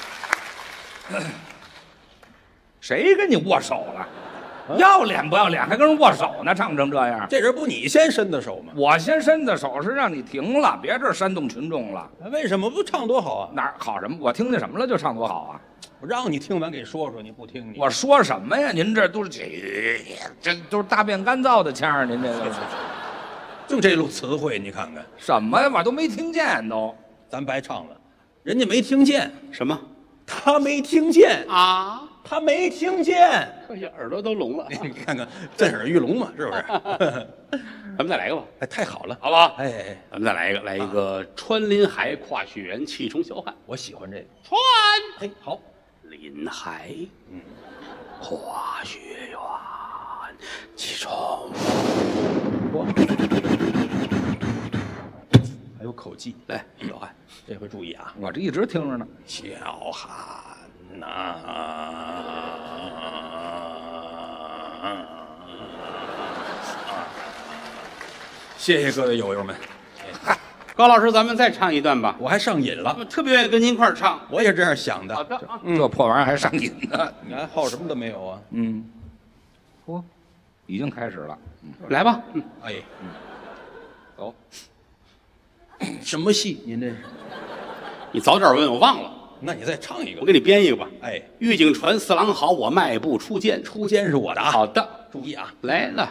谁跟你握手了？要脸不要脸，还跟人握手呢？唱成这样， 这人不你先伸的手吗？ 我先伸的手是让你停了，别这煽动群众了。 为什么不唱多好啊？ 哪儿好什么？我听见什么了就唱多好啊！ 我让你听完给说说，你不听你。 我说什么呀？您这都是这都是大便干燥的腔儿，您这个就这路词汇，你看看什么呀？我都没听见都， 咱白唱了，人家没听见什么？ 他没听见啊？ 他没听见， 哎呀，耳朵都聋了。 你看看震耳欲聋嘛，是不是？ 咱们再来一个吧。 哎，太好了， 好不好？ 哎， 咱们再来一个，来一个穿林海，跨雪原，气冲霄汉。 我喜欢这个。 穿哎，好， 林海，跨雪原，气冲。 还有口技， 来，小汉， 这回注意啊！ 我这一直听着呢。 小汉呐，谢谢各位友友们。 高老师，咱们再唱一段吧。 我还上瘾了， 我特别愿意跟您一块儿唱。 我也这样想的。 好的啊， 这破玩意儿还上瘾呢。 你看好什么都没有啊。 嚯，已经开始了。 来吧。 哎， 走。 什么戏？您这是？ 你早点问，我忘了。 那你再唱一个。 我给你编一个吧。 哎， 玉井传四郎好，我迈步出涧。 出监是我的啊。 好的， 注意啊。 来了。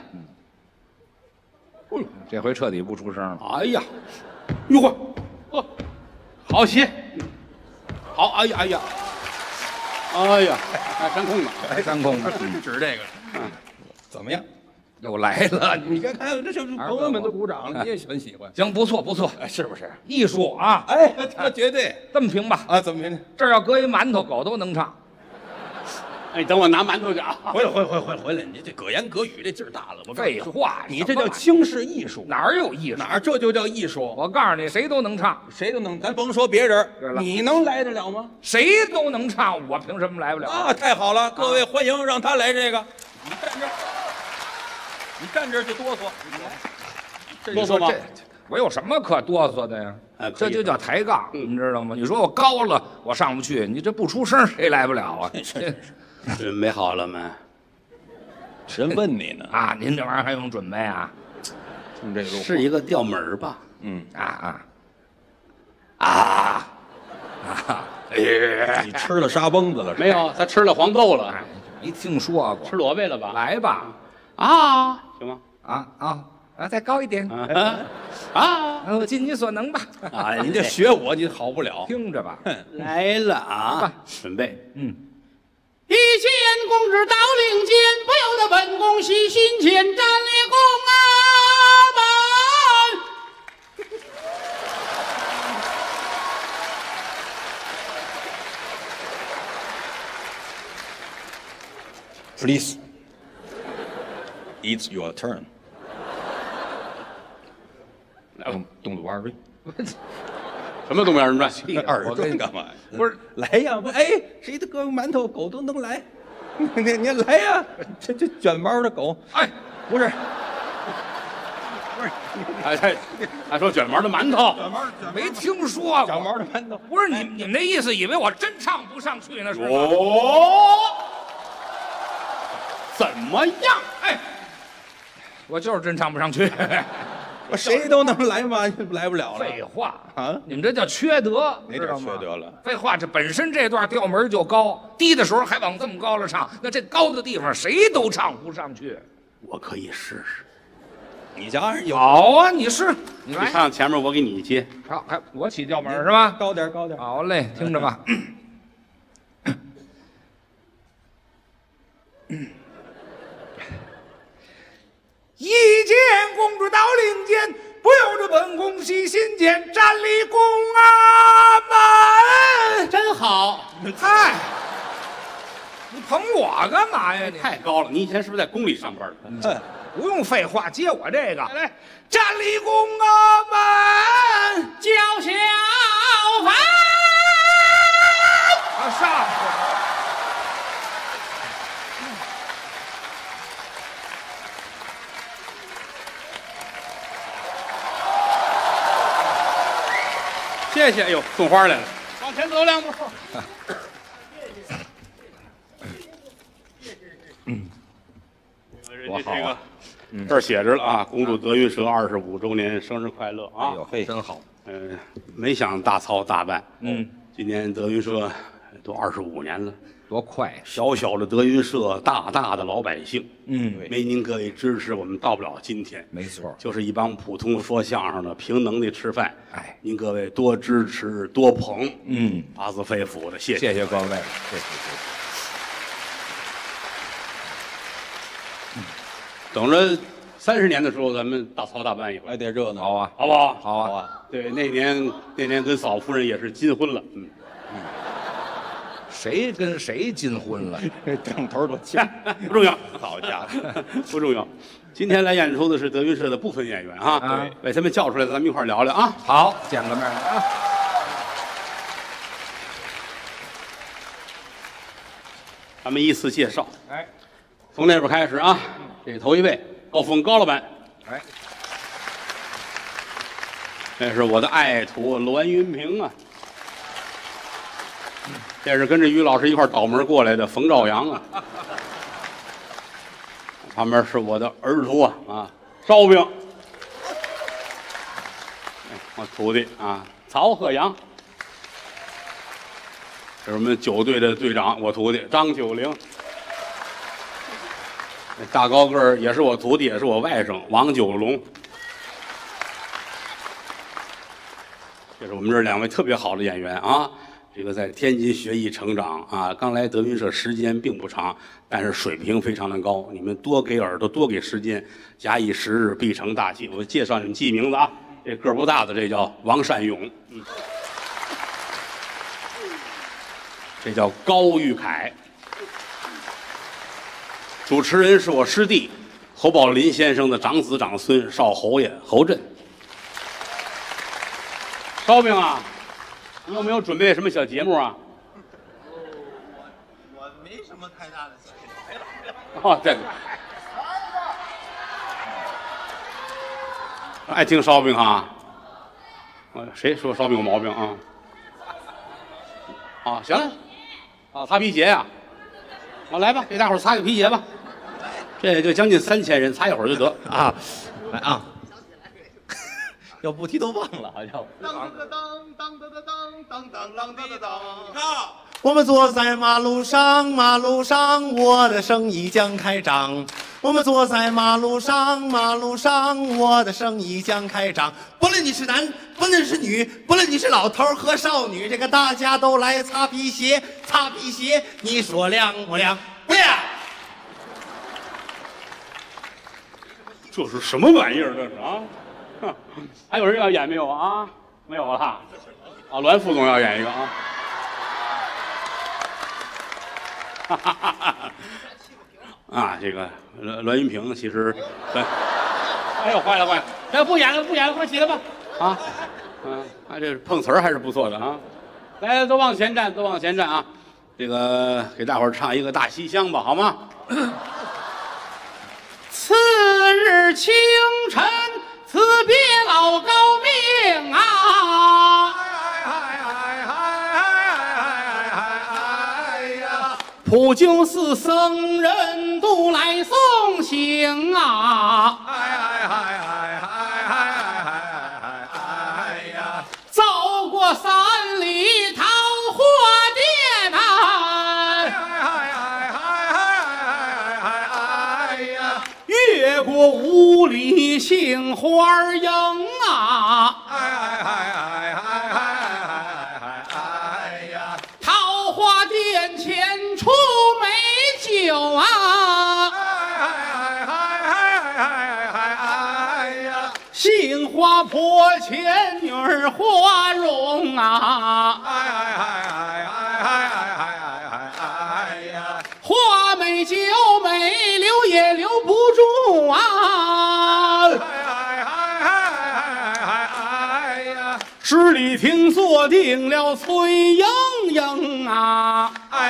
这回彻底不出声了。 哎呀，哟呵，好戏，好，哎呀，哎呀，还山空呢， 还山空呢， 指这个，怎么样？ 又来了。 你看，这就是朋友们都鼓掌了，你也很喜欢， 行，不错不错， 是不是？ 艺术啊！ 哎，这绝对。 这么评吧， 啊，怎么评？ 这儿要搁一馒头，狗都能唱。 哎，等我拿馒头去啊！ 回来！你这搁言搁语这劲儿大了，我废话， 你这叫轻视艺术， 哪儿有艺术？ 哪儿这就叫艺术？ 我告诉你，谁都能唱， 谁都能，咱甭说别人对，了你能来得了吗？ 谁都能唱，我凭什么来不了？ 啊，太好了！各位欢迎，让他来这个。你站这儿就哆嗦， 哆嗦吗？ 我有什么可哆嗦的呀？这就叫抬杠，你知道吗？你说我高了，我上不去，你这不出声，谁来不了啊？ 准备好了没？ 人问你呢啊，您这玩意儿还用准备啊？ 听这路是一个调门儿吧？ 啊！哎哎， 你吃了沙崩子了？ 没有，他吃了黄豆了， 没听说过。 吃萝卜了吧？ 来吧， 啊，行吗？ 再高一点。我尽你所能吧。 啊，你这学我，你好不了。 听着吧， 来了啊！准备， 一见公之到令间，不由得本宫喜心间，站立宫门。 Please, it's your turn. 动作二位， 什么东边人转？ 二转干嘛呀？ 不是来呀！哎，谁的哥馒头狗都能来，你来呀！这卷毛的狗， 哎， 不是， 还说卷毛的馒头， 没听说长过。 毛的馒头。 不是你们那意思，以为我真唱不上去呢是吗？ 哦，怎么样？ 哎，我就是真唱不上去。 谁都能来吗？来不了了。 废话啊！ 你们这叫缺德， 哪点缺德了？ 废话，这本身这段调门就高，低的时候还往这么高了唱，那这高的地方谁都唱不上去。 我可以试试。 你家人有好啊，你是你你来， 上前面，我给你接。 好，还我起调门是吧？ 高点高点。 好嘞，听着吧。一见公主到令间，不由得本宫喜心间，站立宫门。 真好， 嗨，你捧我干嘛呀你？ 太高了。你以前是不是在宫里上班的？ 不用废话，接我这个。 来， 站立宫门， 叫小凡， 上。 谢谢。哎呦，送花来了，往前走两步。 多好啊！ 这儿写着了啊，公主德云社25周年生日快乐啊！ 哎呦嘿，真好。 没想大操大办。今年德云社都25年了， 多快！ 小小的德云社，大大的老百姓。 嗯， 没您各位支持，我们到不了今天。 没错。 就是一帮普通说相声的，凭能力吃饭。 哎， 您各位多支持，多捧。 嗯， 发自肺腑的谢谢。 谢谢各位。 谢谢。 等着30年的时候，咱们大操大办一回， 来点热闹。 好啊， 好不好？ 好啊。 啊！ 对，那年跟嫂夫人也是金婚了。 谁跟谁金婚了？ 整头都欠。 不重要， 好家伙， 不重要。今天来演出的是德云社的部分演员啊， 对， 把他们叫出来，咱们一块儿聊聊啊。 好，见个面啊。 咱们依次介绍， 哎， 从那边开始啊。这头一位，高峰高老板， 哎， 这是我的爱徒栾云平啊。这是跟着于老师一块儿倒门过来的冯兆阳啊。旁边是我的儿徒啊，烧饼。我徒弟啊，曹鹤阳。这是我们9队的队长，我徒弟张九龄。大高个儿也是我徒弟，也是我外甥王九龙。这是我们这2位特别好的演员啊，这个在天津学艺成长啊，刚来德云社时间并不长，但是水平非常的高。你们多给耳朵，多给时间，假以时日，必成大器。我介绍你们记名字啊，这个儿不大的，这叫王善勇，这叫高玉凯。主持人是我师弟侯宝林先生的长子长孙少侯爷侯震。烧饼啊，你有没有准备什么小节目啊？ 我没什么太大的兴趣。 哦，对，爱听烧饼啊。谁说烧饼有毛病啊？啊，行了，啊，擦皮鞋呀、来吧，给大伙儿擦个皮鞋吧。这也就将近3000人，擦一会儿就得啊，来啊！ 要不提都忘了，好像。 当当当当当当当当当当当。 我们坐在马路上，马路上，我的生意将开张。我们坐在马路上，马路上，我的生意将开张。不论你是男，不论是女，不论你是老头和少女，这个大家都来擦皮鞋，擦皮鞋，你说亮不亮？不亮。 这是什么玩意儿？这是啊！还有人要演没有啊？没有了。啊，栾副总要演一个啊！哈哈哈哈！啊，这个栾云平其实，哎呦，坏了坏了，这不演了不演了，快起来吧！啊，这碰瓷儿还是不错的啊！来，都往前站，都往前站啊！这个给大伙儿唱一个《大西厢》吧，好吗？ 次日清晨，辞别老高明啊！普救寺僧人都来送行啊！走过3里桃花店啊！越过5里杏花营啊！桃花店前出美酒啊！杏花坡前女儿花容啊！花美酒美，留也留不住啊！十里亭坐定了崔莺莺啊！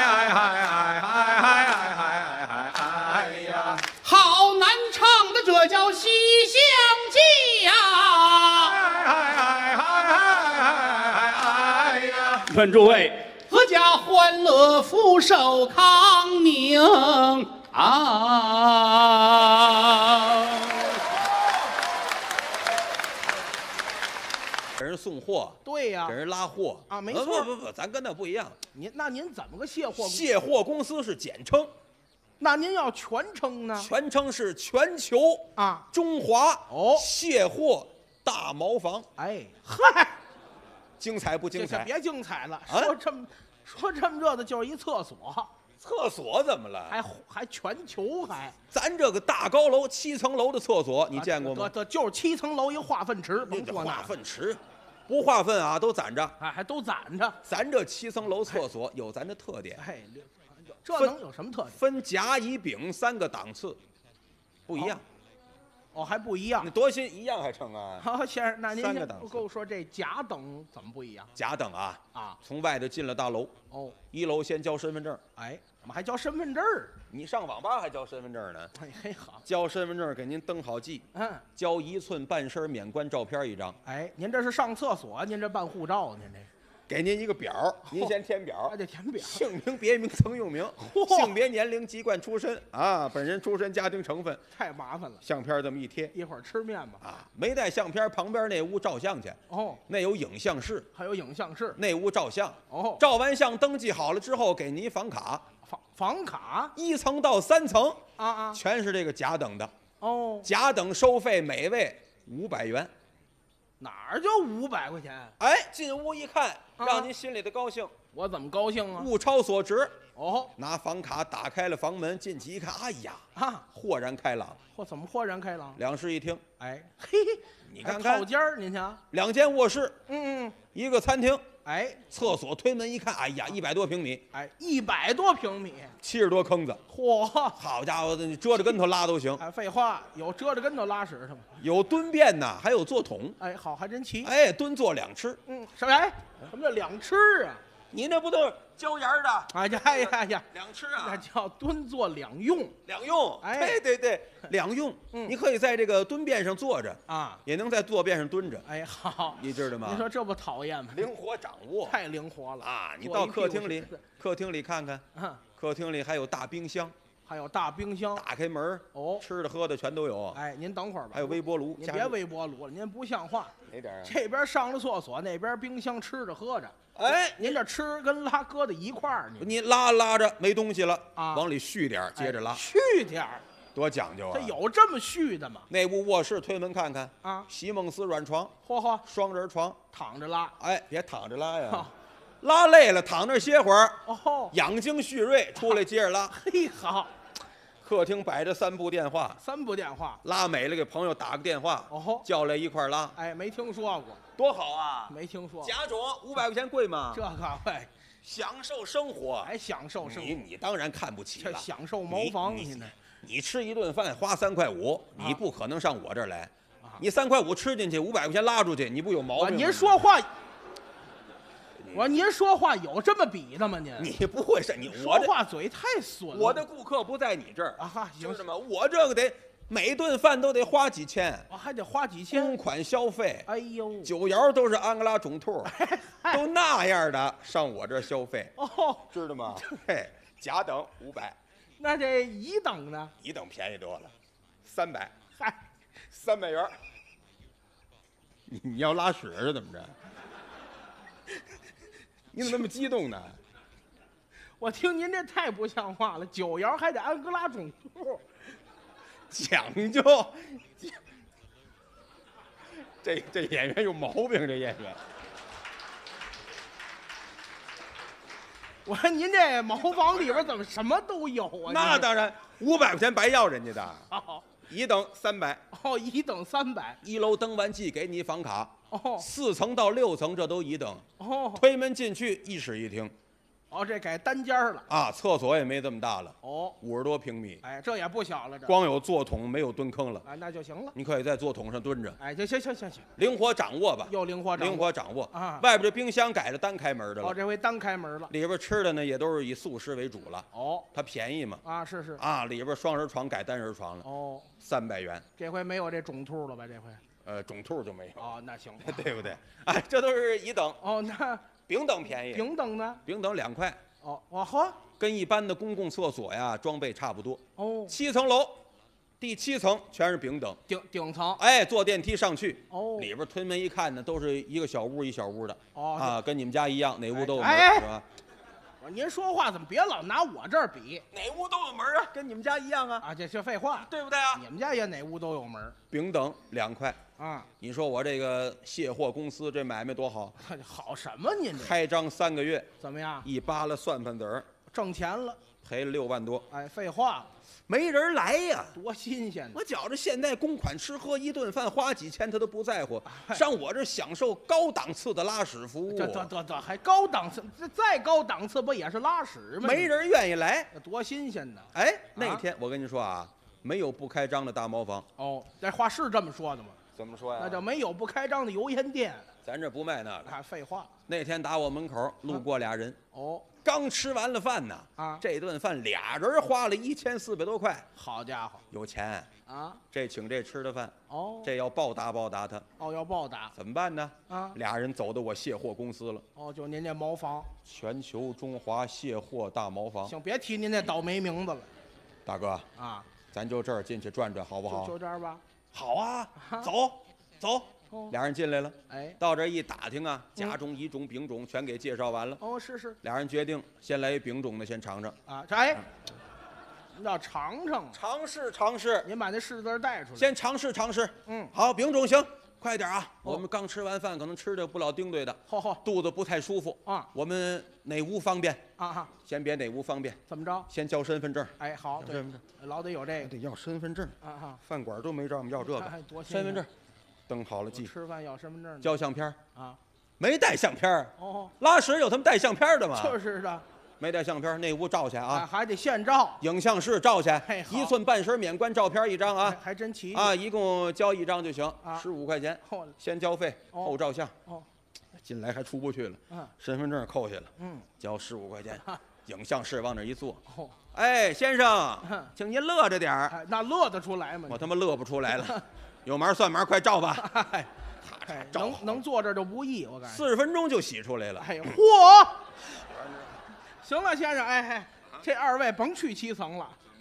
好难唱的，这叫西厢记呀！ 愿诸位阖家欢乐，福寿康宁啊！ 给人送货， 对呀、 给人拉货啊没错不，咱跟那不一样。 您怎么个卸货？ 卸货公司是简称， 那您要全称呢？ 全称是全球啊， 中华哦卸货大茅房。 哎嗨， 精彩不精彩？ 这别精彩了， 啊说这么热的，就是一厕所， 厕所怎么了？ 还全球还。 咱这个大高楼7层楼的厕所，你见过吗？ 这就是7层楼一化粪池，甭这化说那粪池，不化粪啊，都攒着。 还都攒着。 咱这7层楼厕所有咱的特点， 哎，这能有什么特点？ 分甲乙丙3个档次，不一样。 哦，还不一样你。多新一样还成啊？ 好，先生，那您 3个档次跟我说这甲等怎么不一样甲等啊， 啊？ 从外头进了大楼哦， ，1楼先交身份证， 哎，怎么还交身份证儿？ 你上网吧还交身份证呢？ 哎嘿好， 交身份证给您登好记， 嗯， 交1寸半身免冠照片1张， 哎，您这是上厕所，您这办护照，您这给您一个表，您先填表还，得填表。 姓名、别名、曾用名，性别、年龄、籍贯、出身啊，本人出身、家庭成分， 太麻烦了， 相片这么一贴一会儿吃面吧。 啊，没带相片，旁边那屋照相去， 哦， 那有影像室， 还有影像室。 那屋照相， 哦， 照完相登记好了之后，给您一房卡房卡 ，1层到3层啊， 全是这个甲等的， 哦， 甲等收费每位500元。 哪儿就500块钱？ 哎，进屋一看， 啊让您心里的高兴， 我怎么高兴啊？ 物超所值。 哦拿房卡打开了房门，进去一看，哎呀， 啊， 豁然开朗， 怎么豁然开朗？ 两室一厅， 哎嘿，还你看看套间儿，您瞧， 2间卧室， 嗯， 一个餐厅， 哎厕所推门一看，哎呀，100多平米哎，100多平米， ，70多坑子， 嚯！ 好家伙的，你遮着跟头拉都行， 哎，废话，有遮着跟头拉屎的吗？ 有蹲便呐，还有坐桶， 哎，好，还真齐。 哎，蹲坐2吃， 什么？哎，什么叫2吃啊？ 你那不都是椒盐的哎呀哎呀哎呀， 2吃那啊？ 叫蹲坐2用 2用， 哎对，2用，你可以在这个蹲便上坐着， 啊！ 也能在坐便上蹲着， 哎，好， 你知道吗？ 您说这不讨厌吗？ 灵活掌握太灵活了啊！你坐一到客厅里屁股是， 客厅里看看， 嗯， 客厅里还有大冰箱， 还有大冰箱。 打开门哦吃的喝的全都有。 哎，您等会儿吧。 还有微波炉， 您别微波炉了，您不像话。 哪点啊？ 这边上了厕所，那边冰箱吃着喝着。 哎， 您这吃跟拉搁在一块儿， 你拉着没东西了啊， 往里续点，接着拉， 续点儿。 多讲究啊！ 这有这么续的吗？ 那屋卧室推门看看啊， 席梦思软床， 嚯， 双人床， 躺着拉。 哎，别躺着拉呀哦， 拉累了躺那儿歇会儿， 哦， 养精蓄锐，出来接着拉。 嘿，好， 客厅摆着3部电话， 3部电话。 拉美了给朋友打个电话， 哦， 叫来一块儿拉， 哎，没听说过， 多好啊！ 没听说过。 甲种500块钱贵吗？ 这个会享受生活， 还享受生活， 你当然看不起了。 这享受茅房，你呢？ 你吃一顿饭花3块5，你不可能上我这儿来。 啊你3块5吃进去，500块钱拉出去，你不有毛病吗？ 您说话，您说话有这么比的吗？您你不会是你说话嘴太损了。 我的顾客不在你这儿啊哈， 知道吗？我这个得每顿饭都得花几千， 我还得花几千公款消费。 哎呦， 酒肴都是安哥拉种兔，都那样的上我这儿消费， 哦， 知道吗？嘿，甲等500， 那这乙等呢？ 乙等便宜多了，300， 嗨 ，300元。你要拉屎是怎么着？你怎么那么激动呢？ 我听您这太不像话了，酒肴还得安哥拉种兔， 讲究。这演员有毛病，这演员。 我说您这茅房里边怎么什么都有啊？ 那当然，500块钱白要人家的。 哦乙等300， 哦，乙等300， 1楼登完记给你房卡。 哦 4层到6层这都乙等。 哦推门进去1室1厅哦，这改单间了。 啊，厕所也没这么大了哦， ，50多平米， 哎，这也不小了，这光有坐桶没有蹲坑了。 哎那就行了。 你可以在坐桶上蹲着， 哎，行， 灵活掌握吧， 又灵活掌握灵活掌握啊外边这冰箱改了单开门的哦， 了， 这回单开门了。 里边吃的呢也都是以素食为主了， 哦它便宜嘛。 啊，是啊，里边双人床改单人床了哦， ，300元。 这回没有这种兔了吧？这回种兔就没有， 哦，那行， 对不对？哎，这都是乙等， 哦，那丙等便宜， 丙等呢？ 丙等2块， 哦，我呵， 跟一般的公共厕所呀装备差不多。 哦， 7层楼，第7层全是丙等。 顶层， 哎，坐电梯上去， 哦里边推门一看呢，都是一个小屋一小屋的， 哦啊，跟你们家一样，哪屋都有门， 哎是吧？ 我说您说话怎么别老拿我这儿比哪屋都有门啊，跟你们家一样啊， 啊？这废话， 对不对啊？ 你们家也哪屋都有门丙等2块， 啊？ 你说我这个卸货公司这买卖多好， 好什么您这开张3个月， 怎么样？ 一扒拉算盘子儿， 挣钱了？ 赔了6万多， 哎，废话， 没人来呀。 多新鲜呢！ 我觉着现在公款吃喝一顿饭花几千他都不在乎， 哎上我这享受高档次的拉屎服务， 这还高档次，这再高档次不也是拉屎吗？ 没人愿意来。 这多新鲜呢！ 哎，那天我跟你说啊，没有不开张的大茅房。 哦，这话是这么说的吗？ 怎么说呀？ 那就没有不开张的油烟店。 咱这不卖那个。 啊，废话。 那天打我门口路过俩人， 哦， 刚吃完了饭呢， 啊这顿饭俩人花了1400多块， 好家伙有钱。 啊！ 这请这吃的饭， 哦， 这要报答他， 哦要报答怎么办呢？ 啊！ 俩人走到我卸货公司了， 哦，就您这茅房， 全球中华卸货大茅房。 行，别提您那倒霉名字了大哥， 啊！ 咱就这儿进去转转好不好？ 就这儿吧。 好啊啊， 走。 哦俩人进来了， 哎， 到这儿一打听啊，甲种、乙种、丙种全给介绍完了。 哦，是俩人决定先来一丙种的，先尝尝。 啊，这哎，您要尝尝， 尝试， 您把那柿字带出来。 先尝试。 嗯， 好，丙种行，快点啊！ 哦我们刚吃完饭，可能吃的不老丁对的， 嚯肚子不太舒服啊。 我们哪屋方便？ 啊哈， 先别哪屋方便， 怎么着？ 先交身份证。 哎，好，对身份证， 老得有这个得要身份证。 啊哈。 饭馆都没这么要这个哎多新鲜身份证，登好了记， 吃饭要身份证呢交相片儿啊？ 没带相片儿哦， 拉屎有他们带相片儿的吗？ 就是的没带相片儿那屋照去啊， 啊， 还得现照， 影像室照去嘿，好 1寸半身免冠照片1张啊还真齐啊，一共交1张就行啊 ，15块钱嚯， 先交费哦后照相， 哦， 进来还出不去了， 嗯身份证扣下了， 嗯， 交15块钱，影像室往那一坐， 哦， 哎，先生嗯， 请您乐着点儿， 哎，那乐得出来吗？ 我他妈乐不出来了，有门算门，快照吧， 哎，哎能坐这儿就不易，我感觉。 40分钟就洗出来了， 哎，嚯！行了，先生，哎，这2位甭去7层了，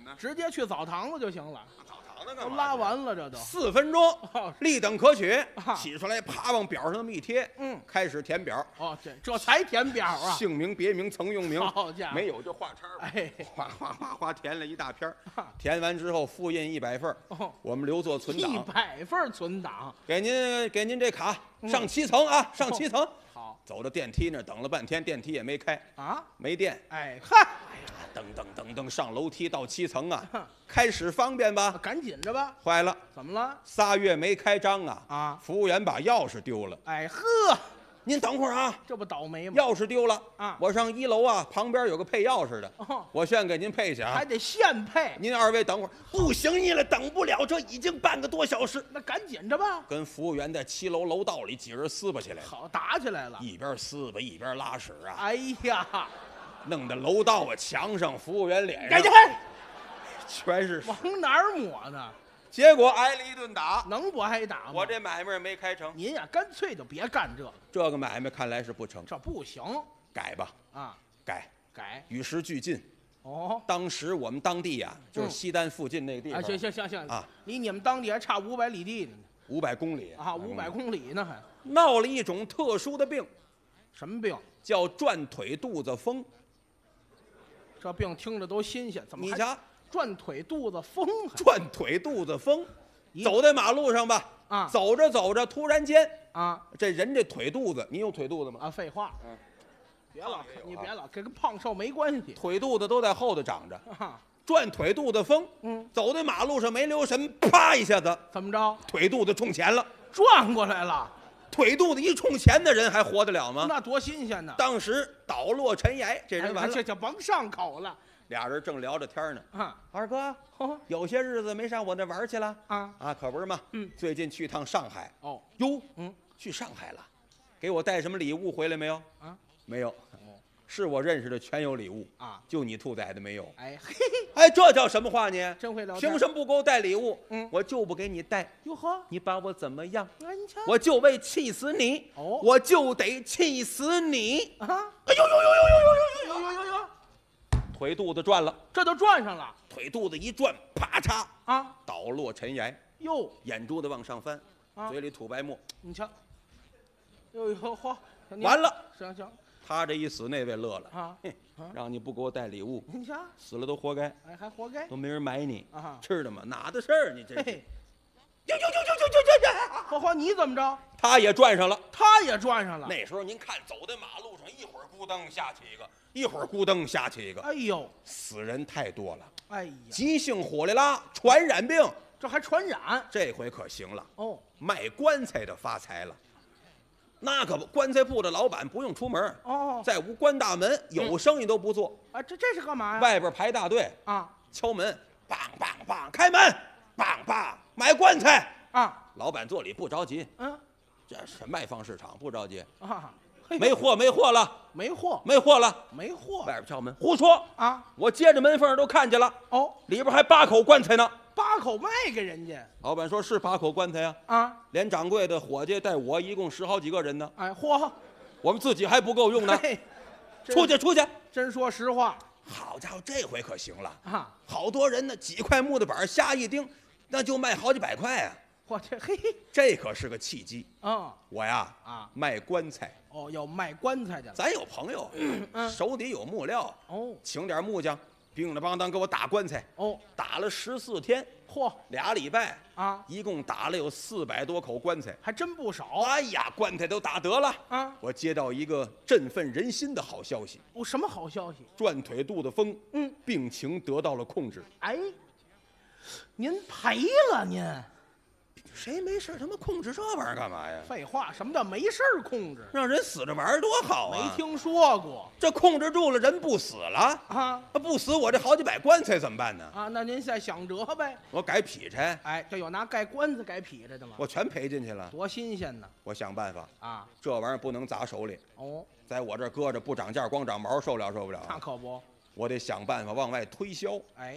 呢？ 直接去澡堂子就行了。 澡堂子干都嘛？ 拉完了，这都。 4分钟哦， 立等可取啊。 起出来，啪往表上那么一贴，开始填表。 哦，这才填表啊！ 姓名、别名、曾用名， 好家伙没有就画叉儿。 哎， 哗哗哗哗填了一大篇儿，填完之后复印100份儿哦我们留作存档。 100份存档。 给您这卡上7层啊，上7层。 好走到电梯那儿等了半天，电梯也没开， 啊， 没电。 哎嗨， 噔上楼梯到7层啊，开始方便吧？ 赶紧着吧。 坏了怎么了？ ，3月没开张啊！ 啊， 服务员把钥匙丢了。 哎呵， 您等会儿啊， 这不倒霉吗？ 钥匙丢了啊我上1楼啊，旁边有个配钥匙的， 哦我现给您配去啊还。得现配， 您2位等会儿，不行，你了，等不了，这已经半个多小时。 那赶紧着吧。 跟服务员在7楼楼道里几人撕巴起来了， 好，打起来了。 一边撕巴一边拉屎啊， 哎呀， 弄得楼道啊、墙上、服务员脸赶紧上全是屎。 往哪儿抹呢？ 结果挨了一顿打， 能不挨打吗？ 我这买卖没开成。 您呀，干脆就别干这个， 这个买卖看来是不成， 这不行改吧， 啊！ 改。 改与时俱进， 哦。 当时我们当地呀，就是西单附近那个地啊， 方， 行啊， 离你们当地还差500里地呢。 500公里啊，500公里呢还。 闹了一种特殊的病， 什么病？ 叫转腿肚子风。 这病听着都新鲜，怎么还你瞧， 转腿肚子风还？ 转腿肚子风， 一走在马路上吧， 啊走着走着，突然间， 啊这人这腿肚子，你有腿肚子吗？ 啊！废话，别老胖也有啊你别老跟胖瘦没关系腿肚子都在后头长着， 啊。 转腿肚子风。走在马路上没留神，啪一下子， 怎么着？ 腿肚子冲前了。 转过来了， 腿肚子一冲前的人还活得了吗？ 那多新鲜呢！ 当时倒落尘崖，这人完了。 这就甭上口了俩人正聊着天呢。 啊！ 二哥， 哦有些日子没上我那玩去了啊可不是嘛。最近去趟上海。 哦， 哟，去上海了，给我带什么礼物回来没有？ 啊， 没有。是我认识的全有礼物啊， 就你兔崽子没有。 哎嘿， 哎，这叫什么话呢？ 真会聊天。 凭什么不给我带礼物？ 嗯我就不给你带。 哟呵， 你把我怎么样？ 哎你瞧我就为气死你。 哦我就得气死你。 啊！ 哎呦呦呦呦呦呦呦呦！ 哟， 腿肚子转了， 这就转上了腿肚子一转，啪嚓， 啊！ 倒落尘崖， 哟， 眼珠子往上翻， 啊嘴里吐白沫。 你瞧，哟嚯， 完了， 行， 他这一死，那位乐了啊！ 哼，让你不给我带礼物， 你瞧， 死了都活该， 哎，还活该都没人买你啊！ 知道吗？哪的事儿？你这是。 嘿， 呦呦呦呦呦呦呦！ 嚯，你怎么着？ 他也转上了。 他也转上了。 那时候您看，走在马路上，一会儿咕噔下去一个，一会儿咕噔下去一个， 哎呦， 死人太多了。 哎呀， 急性火利拉传染病， 这还传染这回可行了。 哦。 卖棺材的发财了，那可不，棺材铺的老板不用出门哦在屋关大门，有生意都不做， 啊，这是干嘛呀？ 外边排大队啊敲门，梆梆梆，开门，梆梆，买棺材。 啊， 老板做理不着急， 嗯这是卖方市场，不着急， 啊，嘿没货没货了， 没货没货了， 没货外边敲门，胡说啊！ 我接着门缝都看见了， 哦， 里边还8口棺材呢。 8口卖给人家老板说是8口棺材呀， 啊！ 连掌柜的、伙计带我一共10好几个人呢， 哎，嚯， 我们自己还不够用呢。 嘿， 出去出去！ 真说实话好家伙，这回可行了， 啊！ 好多人呢，几块木头板瞎一钉，那就卖好几百块啊！ 我这嘿， 这可是个契机。 啊我呀啊， 卖棺材， 哦，要卖棺材去了咱有朋友，手底有木料， 哦请点木匠，叮了邦当给我打棺材， 哦， 打了14天嚯 ，2礼拜啊， 一共打了有400多口棺材。 还真不少哎呀，棺材都打得了啊！ 我接到一个振奋人心的好消息， 哦，什么好消息？ 转腿肚子风， 嗯， 病情得到了控制。 哎，您赔了您？ 谁没事他妈控制这玩意儿干嘛呀？ 废话，什么叫没事儿控制？ 让人死着玩儿多好啊！ 没听说过这控制住了，人不死了， 啊不死我这好几百棺材怎么办呢？ 啊！那您再想辙呗。 我改劈柴， 哎，这有拿盖棺材改劈柴的吗？ 我全赔进去了。 多新鲜呢！ 我想办法， 啊， 这玩意儿不能砸手里， 哦， 在我这儿搁着不长价，光长毛，受不了那可不。 我得想办法往外推销。 哎，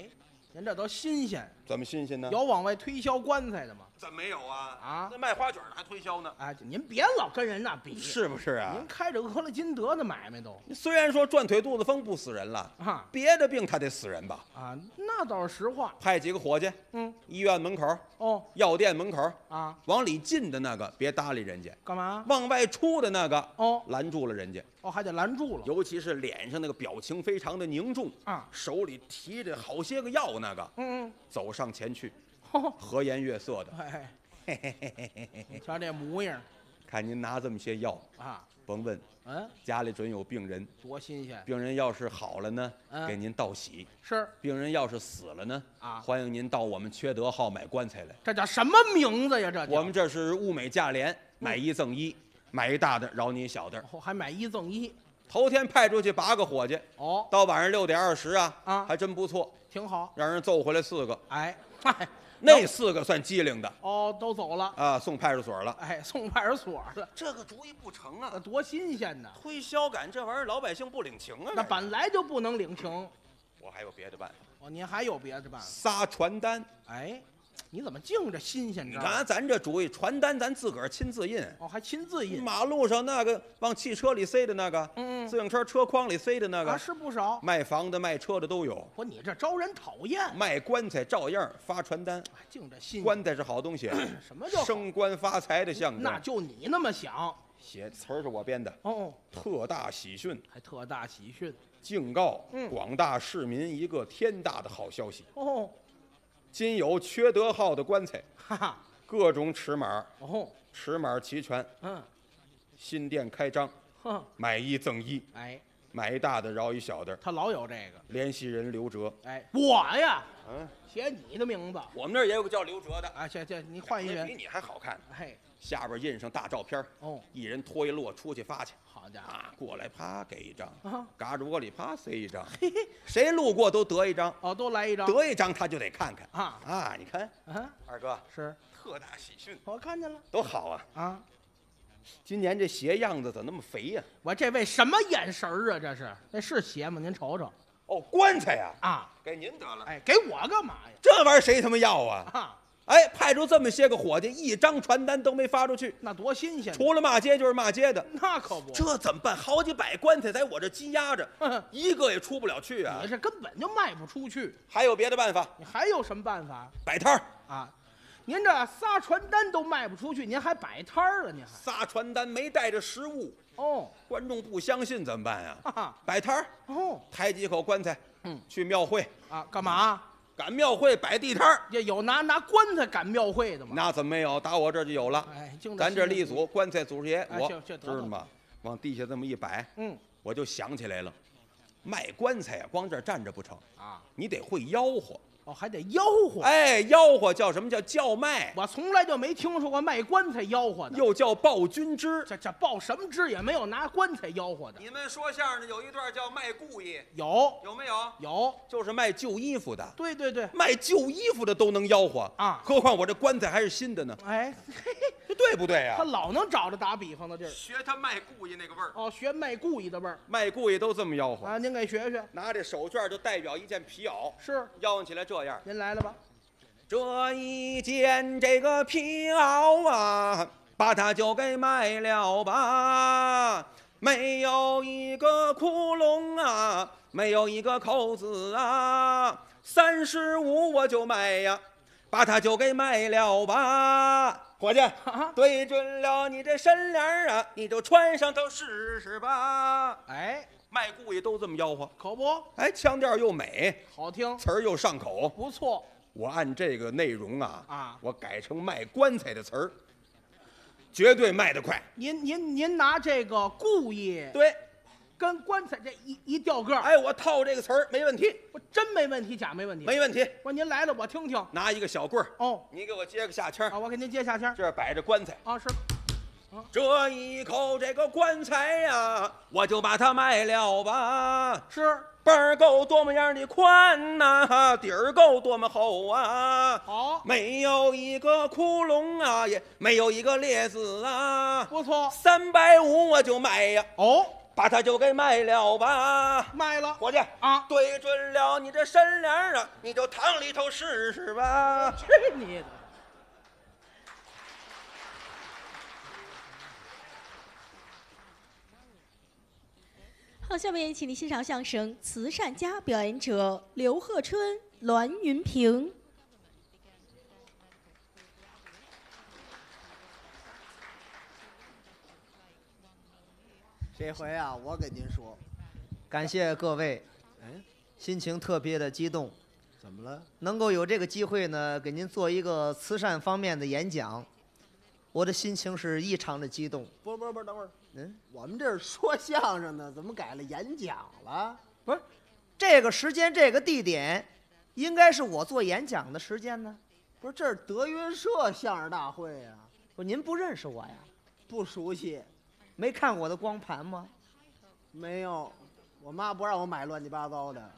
您这都新鲜， 怎么新鲜呢？ 有往外推销棺材的吗？ 怎么没有啊？ 啊那卖花卷的还推销呢？ 哎，您别老跟人那比， 是不是啊？ 您开着俄勒金德的买卖都虽然说转腿肚子风不死人了， 啊别的病他得死人吧？ 啊，那倒是实话。 派几个伙计，医院门口、 哦药店门口啊， 往里进的那个别搭理人家， 干嘛？ 往外出的那个哦拦住了人家， 哦，还得拦住了尤其是脸上那个表情非常的凝重啊， 手里提着好些个药那个，走上前去， 哦和颜悦色的， 哎，你瞧这模样看您拿这么些药， 啊， 甭问，家里准有病人， 多新鲜！ 病人要是好了呢， 嗯给您道喜； 是病人要是死了呢， 啊欢迎您到我们缺德号买棺材来。 这叫什么名字呀？这叫我们这是物美价廉，买一赠一，买一大的饶你一小的。 哦还买一赠一， 头天派出去8个伙计， 哦， 到晚上6点20 啊还真不错， 挺好。 让人揍回来4个， 哎，嗨， 那4个算机灵的哦，都走了， 啊，送派出所了。 哎，送派出所了， 这个主意不成啊！ 多新鲜呐！ 推销感这玩意儿，老百姓不领情啊。 那本来就不能领情。 我还有别的办法， 哦，您还有别的办法？ 撒传单。 哎，你怎么净这新鲜招？ 你看咱这主意，传单咱自个儿亲自印。 哦，还亲自印马路上那个往汽车里塞的那个，自行车车筐里塞的那个， 啊，是不少。 卖房的卖车的都有。 不，你这招人讨厌。 卖棺材照样发传单， 净这新鲜。 棺材是好东西， 什么叫好升官发财的象征。 那就你那么想。 写词儿是我编的， 哦， 特大喜讯， 还特大喜讯。 警告广大市民一个天大的好消息： 哦， 今有缺德号的棺材， 哈哈， 各种尺码， 哦， 尺码齐全， 嗯， 新店开张， 哼， 买一赠一， 哎， 买一大的饶一小的。 他老有这个。 联系人刘哲， 哎，我呀，写你的名字。 我们那儿也有个叫刘哲的， 啊，这你换一比人。 你还好看。 嘿， 下边印上大照片， 哦， 一人拖一摞出去发去。 好家伙， 啊，过来啪给一张啊， 嘎着窝里啪塞一张， 嘿嘿， 谁路过都得一张， 哦，都来一张。 得一张他就得看看啊你看啊， 二哥是， 特大喜讯， 我看见了多好啊！ 啊。 今年这鞋样子怎么那么肥呀？ 我这位什么眼神儿啊？这是那是鞋吗？您瞅瞅哦，棺材呀， 啊！ 给您得了。 哎，给我干嘛呀？ 这玩意儿谁他妈要啊？ 啊， 哎，派出这么些个伙计，一张传单都没发出去， 那多新鲜！ 除了骂街就是骂街的。 那可不， 这怎么办？好几百棺材在我这积压着哼， 一个也出不了去啊你！这根本就卖不出去。 还有别的办法？ 你还有什么办法摆摊儿。 啊？您这仨传单都卖不出去，您还摆摊儿了？您还仨传单没带着实物， 哦， 观众不相信怎么办呀？ 哈哈， 摆摊儿， 哦抬几口棺材，去庙会啊，干嘛？ 赶庙会摆地摊儿， 这有拿棺材赶庙会的吗？ 那怎么没有？打我这儿就有了。 哎，净咱这新鲜立祖棺材祖师爷，我这知道吗？往地下这么一摆，我就想起来了，卖棺材呀，光这儿站着不成啊， 你得会吆喝。 哦，还得吆喝。 哎，吆喝叫什么叫叫卖？ 我从来就没听说过卖棺材吆喝的。 又叫报军支。 这报什么支也没有拿棺材吆喝的。 你们说相声的有一段叫卖故意， 有没有？ 有， 就是卖旧衣服的。 对对对， 卖旧衣服的都能吆喝啊何况我这棺材还是新的呢， 哎，嘿嘿， 对不对呀他？老能找着打比方的地儿。 学他卖故意那个味儿， 哦，学卖故意的味儿卖故意都这么吆喝， 啊！您给学学。 拿这手绢就代表一件皮袄， 是， 吆起来这样。 您来了吧？ 这一件这个皮袄啊，把它就给卖了吧，没有一个窟窿啊，没有一个口子啊，35我就卖呀，把它就给卖了吧。伙计，对准了你这身帘啊，你就穿上头试试吧。 哎， 卖故意都这么吆喝， 可不哎，腔调又美， 好听， 词儿又上口。 不错我按这个内容啊， 啊。 我改成卖棺材的词儿，绝对卖得快。 您拿这个故意对， 跟棺材这一调个儿， 哎，我套这个词儿没问题， 我真没问题，假没问题。 没问题。 我说您来了，我听听。 拿一个小棍儿， 哦， 你给我接个下签儿啊，我给您接下签儿。 这儿摆着棺材， 啊，是这一口这个棺材呀，我就把它卖了吧。 是， 背儿够多么样的宽呐、底儿够多么厚啊！ 好， 没有一个窟窿啊，也没有一个裂子啊。 不错。 350我就卖呀， 哦， 把它就给卖了吧。 卖了伙计啊！ 对准了你这身梁啊，你就躺里头试试吧。 去你的！ 好，下面请您欣赏相声《慈善家》，表演者刘鹤春、栾云平。 这回啊，我跟您说，感谢各位，心情特别的激动。 怎么了？ 能够有这个机会呢，给您做一个慈善方面的演讲，我的心情是异常的激动。 不，等会儿。我们这是说相声呢，怎么改了演讲了？ 不是，这个时间这个地点，应该是我做演讲的时间呢。 不是，这是德云社相声大会呀。 不，您不认识我呀？ 不熟悉。 没看过我的光盘吗？ 没有，我妈不让我买乱七八糟的。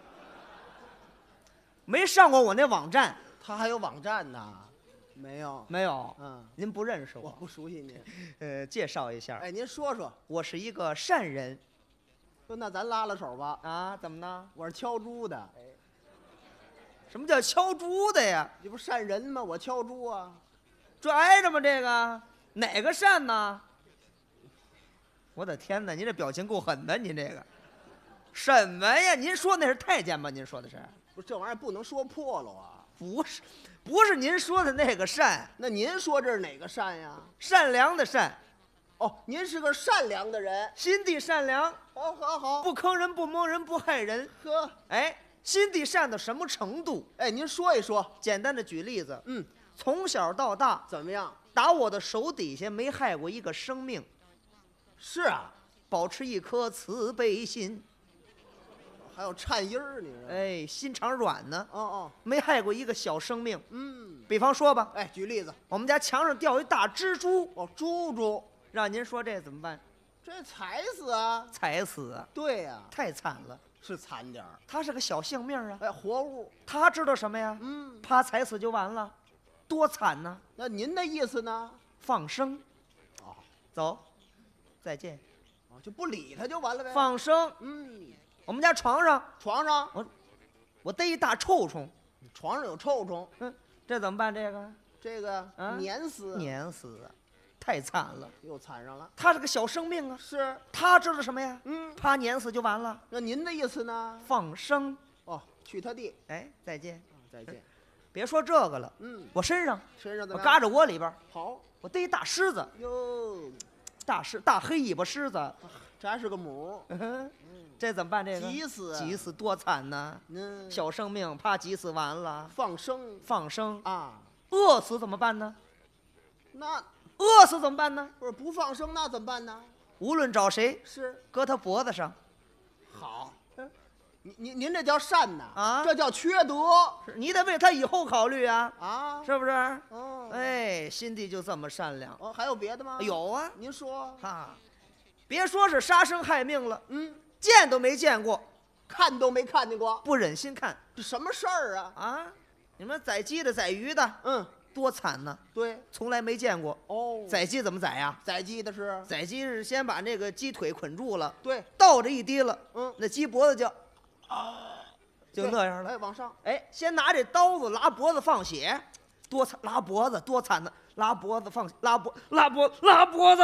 没上过我那网站？ 她还有网站呢。没有， 没有。 嗯， 您不认识我？ 我不熟悉您。 介绍一下。 哎，您说说。 我是一个善人。 说那咱拉拉手吧。 啊？怎么呢？ 我是敲猪的。哎， 什么叫敲猪的呀？ 你不善人吗？我敲猪啊。 这挨着吗？这个哪个善呢？我的天哪！您这表情够狠的，您这个什么呀？您说那是太监吗？您说的是？ 不是，这玩意儿不能说破了啊。 不是您说的那个善。 那您说这是哪个善呀？ 善良的善。 哦，您是个善良的人， 心地善良。 好， 不坑人，不蒙人，不害人。 呵， 哎，心地善到什么程度？ 哎，您说一说。 简单的举例子。从小到大怎么样？ 打我的手底下没害过一个生命。 是啊， 保持一颗慈悲心。 还有颤音儿，你说？ 哎，心肠软呢。 哦， 没害过一个小生命。比方说吧。 哎，举例子。 我们家墙上掉一大蜘蛛。 哦，猪， 让您说这怎么办？ 这踩死啊！ 踩死啊！ 对呀， 太惨了。 是惨点儿。 它是个小性命啊。 哎，活物。 他知道什么呀？怕踩死就完了，多惨呢。 那您的意思呢？ 放生。 哦， 走。再见。 就不理他就完了呗。 放生。我们家床上，我逮一大臭虫。 床上有臭虫。 这怎么办？这个碾死， 太惨了， 又惨上了。 他是个小生命啊。 是。 他知道什么呀？怕碾死就完了。 那您的意思呢？ 放生。 哦，去他地。 哎，再见。 再见。 别说这个了。我身上怎么样？ 我嘎着窝里边。 好。 我逮一大狮子。 哟。 大黑尾巴狮子， 这还是个母。 这怎么办？这个急死多惨呐！小生命怕急死完了。 放生啊！ 饿死怎么办呢？ 那饿死怎么办呢？ 不放生那怎么办呢？ 无论找谁， 是搁他脖子上。 好，您这叫善呐啊！ 这叫缺德。 你得为他以后考虑啊！ 啊， 是不是？哎，心地就这么善良。 还有别的吗？ 有啊， 您说。 别说是杀生害命了，见都没见过， 看都没看见过， 不忍心看。 这什么事儿啊？ 啊，你们宰鸡的、宰鱼的，多惨呐！ 对， 从来没见过。 哦， 宰鸡怎么宰呀？ 宰鸡的是？ 宰鸡是先把那个鸡腿捆住了， 对， 倒着一提了，那鸡脖子就那样了。 哎，往上。 哎，先拿这刀子拉脖子放血，多惨！拉脖子多惨呢！拉脖子放拉脖子。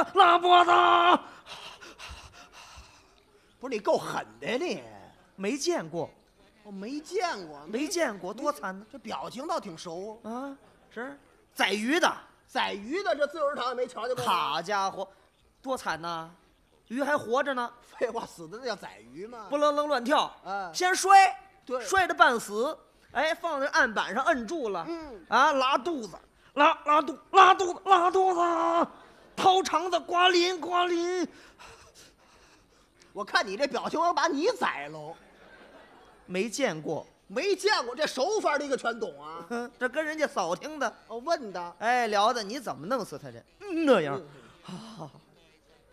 不是你够狠的你， 没见过， 我没见过， 多惨呢！ 这表情倒挺熟啊。是宰鱼的， 这自由日堂也没瞧见过。 好家伙，多惨呐！鱼还活着呢。 废话，死的那叫宰鱼吗？ 不楞乱跳，先摔， 对， 摔得半死，哎，放在案板上摁住了，拉肚子，拉肚子，掏肠子，呱林。 我看你这表情，我要把你宰喽。 没见过， 这手法你可全懂啊？ 这跟人家扫听的， 问的， 哎，聊的，你怎么弄死他这那样？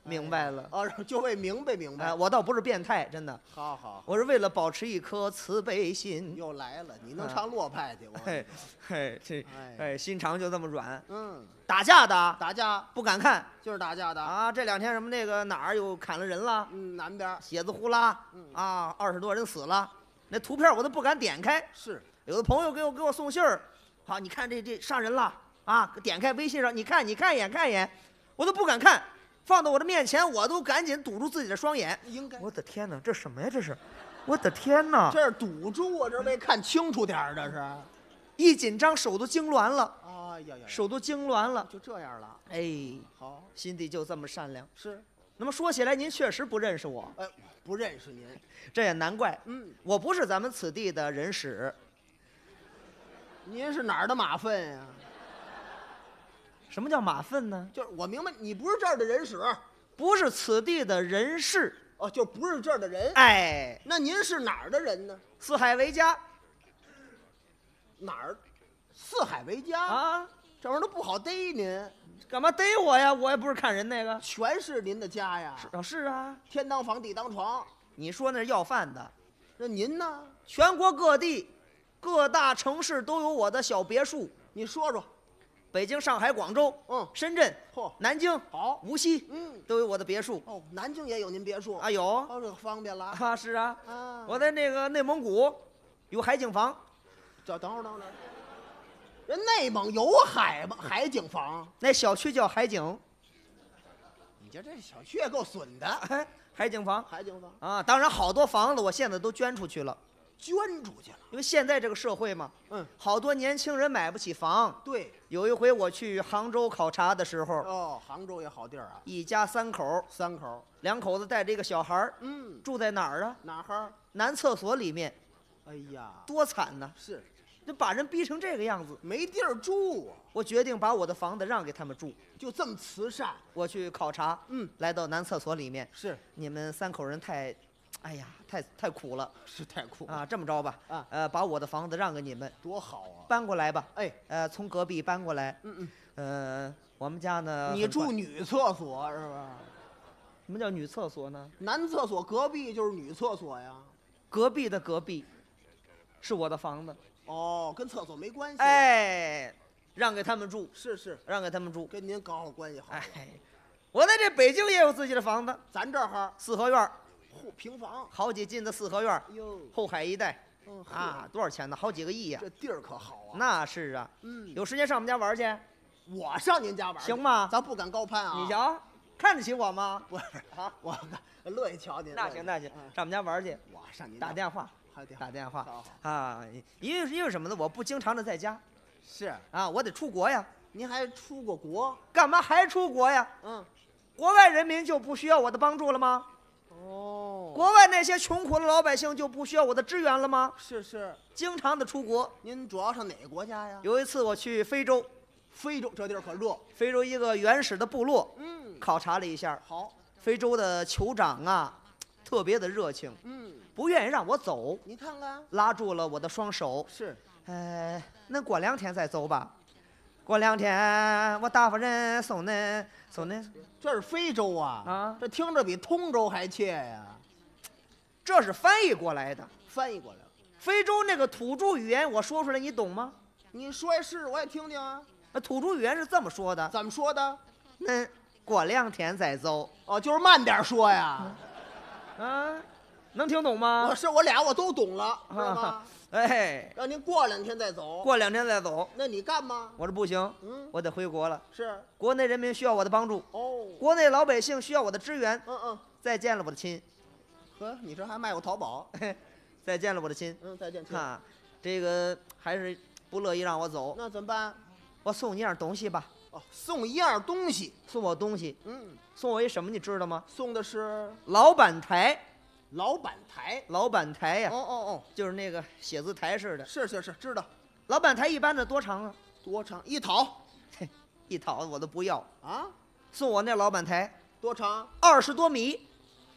明白了。 哦，就为明白。 我倒不是变态，真的。 好， 我是为了保持一颗慈悲心。 又来了，你能唱洛派去？ 心肠就这么软。 打架不敢看， 就是打架的啊！这2天什么那个哪儿又砍了人了？ 南边血字呼啦，啊，20多人死了，那图片我都不敢点开。 是， 有的朋友给我送信儿，好，你看这杀人了啊！点开微信上，你看一眼，我都不敢看，放到我的面前，我都赶紧堵住自己的双眼。 应该。 我的天哪，这什么呀？这是，我的天哪！ 这是堵住啊，这是为看清楚点儿，这是。 一紧张，手都痉挛了。 哎呀， 手都痉挛了。 就这样了。 哎， 好， 心地就这么善良。 是。 那么说起来，您确实不认识我。 不认识您， 这也难怪。我不是咱们此地的人使。 您是哪儿的马粪呀？ 什么叫马粪呢？ 就是我明白，你不是这儿的人使， 不是此地的人士。 哦，就不是这儿的人。 哎， 那您是哪儿的人呢？ 四海为家。 哪儿？四海为家啊？ 这玩意儿都不好逮您。 干嘛逮我呀？我也不是看人那个。 全是您的家呀？ 是啊， 天当房，地当床。 你说那是要饭的。 那您呢？ 全国各地各大城市都有我的小别墅。 你说说。 北京、上海、广州，深圳，南京， 好， 无锡，都有我的别墅。 哦，南京也有您别墅啊？有。 哦，这个方便了啊？是啊。我在那个内蒙古有海景房。 等会儿，人内蒙有海景房？ 那小区叫海景。 你这小区也够损的。 海景房啊， 当然好多房子我现在都捐出去了。 捐出去了， 因为现在这个社会嘛，好多年轻人买不起房。 对， 有一回我去杭州考察的时候， 哦，杭州也好地儿啊， 一家3口，2口子带着一个小孩儿，住在哪儿啊？ 哪儿？ 男厕所里面。 哎呀， 多惨呐！ 是， 就把人逼成这个样子， 没地儿住啊。 我决定把我的房子让给他们住， 就这么慈善。 我去考察，来到男厕所里面， 是你们3口人哎呀，太苦了， 是太苦啊！这么着吧，把我的房子让给你们， 多好啊！ 搬过来吧， 哎， 从隔壁搬过来，我们家呢， 你住女厕所是吧？ 什么叫女厕所呢？ 男厕所隔壁就是女厕所呀， 隔壁的隔壁，是我的房子。 哦，跟厕所没关系。 哎，让给他们住， 是， 让给他们住， 跟您搞好关系好。 哎，我在这北京也有自己的房子， 咱这儿 4合院。 平房好几进的4合院，后海一带，多少钱呢？好几个亿呀！ 这地儿可好啊！ 那是啊，有时间上我们家玩去。 我上您家玩行吗？ 咱不敢高攀啊！ 你瞧，看得起我吗？ 不是啊，我乐意瞧您。 那行，上我们家玩去。 我上您打电话，打电话啊！因为什么呢？我不经常的在家。 是啊，我得出国呀。 您还出过国？ 干嘛还出国呀？国外人民就不需要我的帮助了吗？ 哦， 国外那些穷苦的老百姓就不需要我的支援了吗？ 是， 经常的出国。 您主要上哪个国家呀？ 有一次我去非洲这地儿可热。 非洲一个原始的部落，考察了一下。 好， 非洲的酋长啊，特别的热情，不愿意让我走。 你看看， 拉住了我的双手。 是， 那过2天再走吧。过2天我打发人送恁。 这是非洲啊！这听着比通州还切呀。 这是翻译过来的。 非洲那个土著语言，我说出来你懂吗？ 你说是，我也听听啊。 土著语言是这么说的。 怎么说的？ 过2天再走。 哦，就是慢点说呀。 能听懂吗？ 我俩我都懂了，知道吗？ 哎， 让您过2天再走。 过2天再走。 那你干吗？ 我说不行，我得回国了。 是， 国内人民需要我的帮助。 哦， 国内老百姓需要我的支援。再见了我的亲。 呵，你这还卖过淘宝？ 再见了我的亲。 再见亲。 这个还是不乐意让我走。 那怎么办？ 我送你样东西吧。 哦，送一样东西。 送我东西。送我一什么你知道吗？ 送的是老板台。 老板台呀！ 哦， 就是那个写字台似的。 是，知道。 老板台一般的多长啊？ 多长？1讨。 1讨我都不要啊！ 送我那老板台多长 ？20多米。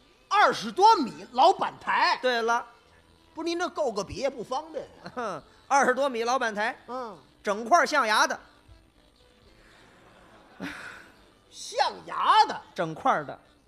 20多米老板台。 对了， 不是您这够个笔也不方便。 20多米老板台。整块象牙的。 象牙的。 整块的。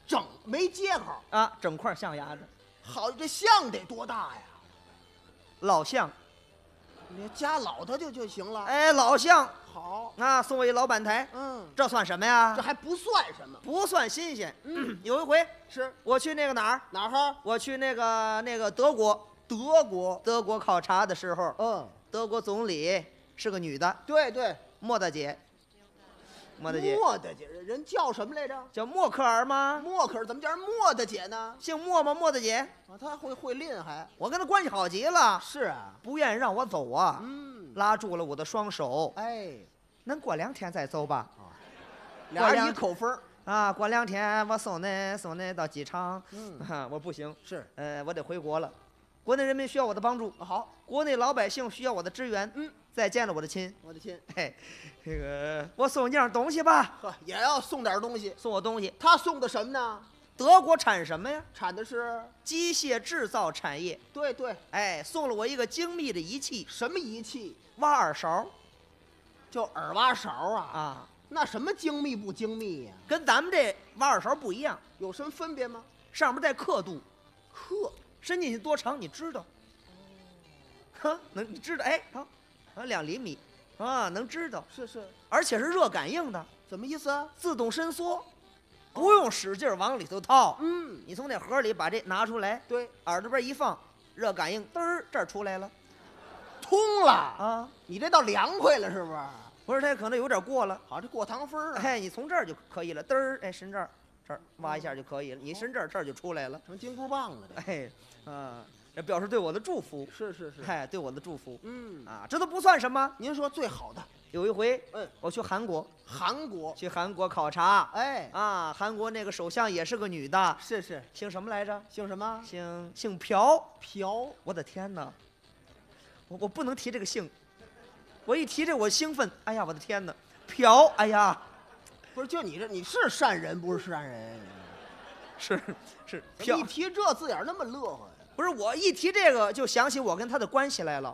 整没接口啊，整块象牙的。 好，这象得多大呀？ 老象， 你加老它就行了。 哎，老象好啊，送我一老板台。这算什么呀？ 这还不算什么， 不算新鲜。有一回是我去那个哪儿？ 我去那个德国。德国考察的时候，德国总理是个女的。 对， 莫大姐。 莫大姐，人叫什么来着？ 叫默克尔吗？ 默克尔怎么叫人莫大姐呢？ 姓莫吗？莫大姐啊，她会吝还。 我跟她关系好极了。 是啊， 不愿意让我走啊。拉住了我的双手。 哎， 能过2天再走吧？ 俩人一口风啊，过2天我送你到机场。我不行， 是， 我得回国了。国内人民需要我的帮助。 好， 国内老百姓需要我的支援。再见了，我的亲。嘿，这个我送你样东西吧。 呵，也要送点东西。 送我东西。 他送的什么呢？ 德国产什么呀？ 产的是机械制造产业。 对， 哎，送了我一个精密的仪器。 什么仪器？ 挖耳勺。 就耳挖勺啊？ 啊， 那什么精密不精密呀？ 跟咱们这挖耳勺不一样。 有什么分别吗？ 上面带刻度。 刻， 伸进去多长你知道？你知道？哎，好，2厘米，啊，能知道。 是， 而且是热感应的。 什么意思啊？ 自动伸缩，不用使劲往里头套。你从那盒里把这拿出来， 对， 耳朵边一放，热感应，嘚儿这儿出来了， 通了啊！ 你这倒凉快了是不是？ 不是，它可能有点过了。 好，这过堂风啊。 哎，你从这儿就可以了，嘚儿，哎，伸这儿，这儿挖一下就可以了。你伸这儿，这儿就出来了， 成金箍棒了。 哎，这表示对我的祝福。 是， 哎，对我的祝福。这都不算什么。 您说最好的， 有一回，我去韩国，去韩国考察。 哎， 韩国那个首相也是个女的。 是， 姓什么来着？ 姓什么？ 姓朴。 朴， 我的天哪！我不能提这个姓，我一提这我兴奋。哎呀，我的天哪！朴，哎呀， 不是就你这，你是善人不是善人？ 是。 一提这字眼那么乐呵呀？ 不是，我一提这个就想起我跟他的关系来了。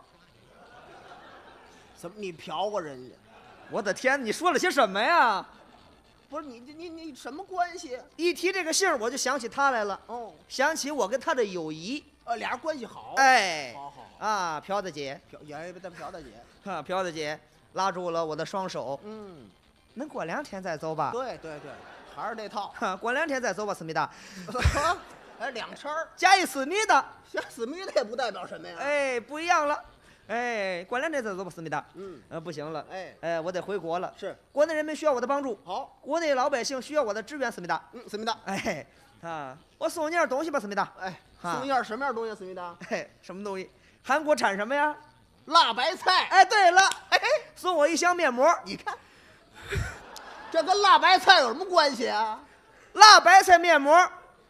怎么你嫖过人家？ 我的天，你说了些什么呀？ 不是你什么关系？ 一提这个姓我就想起他来了。想起我跟他的友谊。 俩人关系好。 哎， 好。 朴大姐。 朴大姐。 朴大姐拉住了我的双手。能过2天再走吧？ 对，还是那套。 过2天再走吧，思密达。 哎，2叉加一思密达。 加思密达也不代表什么呀？ 哎，不一样了。哎，过2天再走吧，思密达。不行了。 哎， 我得回国了。 是， 国内人民需要我的帮助。 好， 国内老百姓需要我的支援，思密达。 思密达。 哎，我送你样东西吧，思密达。 哎，送你样什么样东西，思密达？ 哎，什么东西？韩国产什么呀？ 辣白菜。 哎，对了，送我一箱面膜。 你看，这跟辣白菜有什么关系啊？ 辣白菜面膜。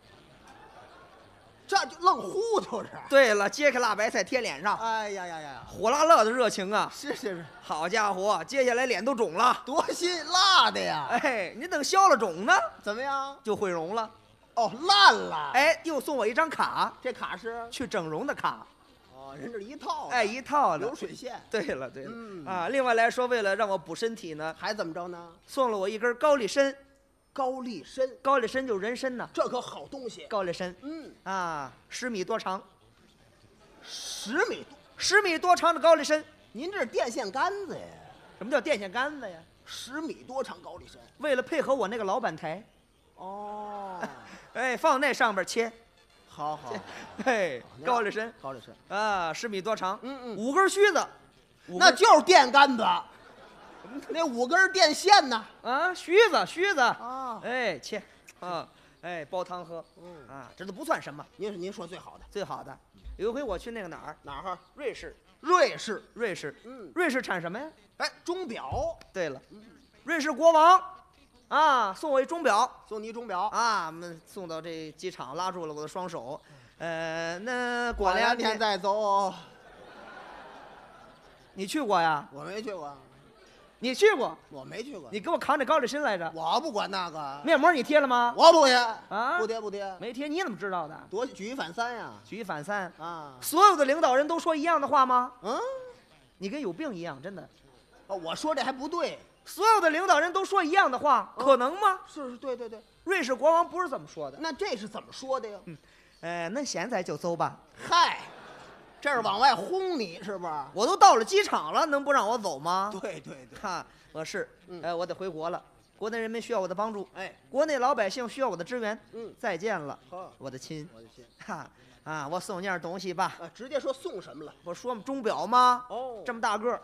这就愣糊涂是。 对了，揭开辣白菜贴脸上。 哎呀， 火辣辣的热情啊！ 是。 好家伙，接下来脸都肿了， 多新辣的呀！ 哎，你等消了肿呢， 怎么样？ 就会容了。 烂了。 哎，又送我一张卡， 这卡是去整容的卡。 人这一套。 哎，一套的流水线。 对了。另外来说，为了让我补身体呢， 还怎么着呢？ 送了我一根高丽参。 高丽参， 高丽参就是人参呐， 这可好东西。 高丽参，10米多长 ，10 米多长的高丽参。 您这是电线杆子呀？ 什么叫电线杆子呀 ？10米多长高丽参， 为了配合我那个老板台。哎，放那上边切。 好。 嘿，高丽参，10米多长，5根须子， 那就是电杆子。那5根电线呢？ 须子啊！哎，切哎，煲汤喝。这都不算什么。 您说最好的。 有一回我去那个哪儿？瑞士。瑞士产什么呀？ 哎，钟表。 对了，瑞士国王送我一钟表。 送你一钟表我们送到这机场，拉住了我的双手。那过2天再走。 你去过呀？ 我没去过。 你去过？ 我没去过。 你给我扛这高丽参来着？ 我不管那个。 面膜你贴了吗？ 我不贴不贴。 没贴，你怎么知道的？ 举一反三呀！ 举一反三啊！ 所有的领导人都说一样的话吗？你跟有病一样，真的。 我说这还不对。 所有的领导人都说一样的话，可能吗？ 是，对。 瑞士国王不是这么说的。 那这是怎么说的呀？ 那现在就走吧。 嗨，这是往外轰你是不是？ 我都到了机场了，能不让我走吗？ 对对对， 哈，我是，我得回国了。国内人民需要我的帮助， 哎， 国内老百姓需要我的支援。再见了， 好， 我的亲，哈啊，我送你点东西吧。 直接说送什么了？ 我说嘛，钟表吗？ 哦， 这么大个儿。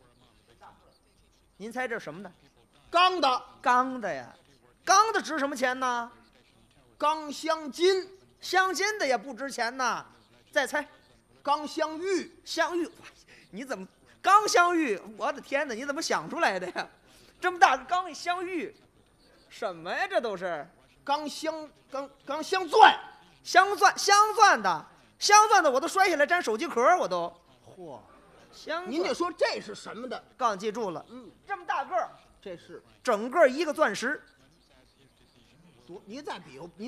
您猜这是什么的？ 钢的， 钢的呀，钢的值什么钱呢？ 钢镶金， 镶金的也不值钱呐。再猜， 钢镶玉， 镶玉，你怎么钢镶玉？我的天哪，你怎么想出来的呀？这么大个钢镶玉，什么呀？这都是钢镶钻， 镶钻的，我都摔下来粘手机壳，我都。 嚯， 您就说这是什么的？ 告诉你记住了，这么大个儿， 这是整个一个钻石。 您再比划，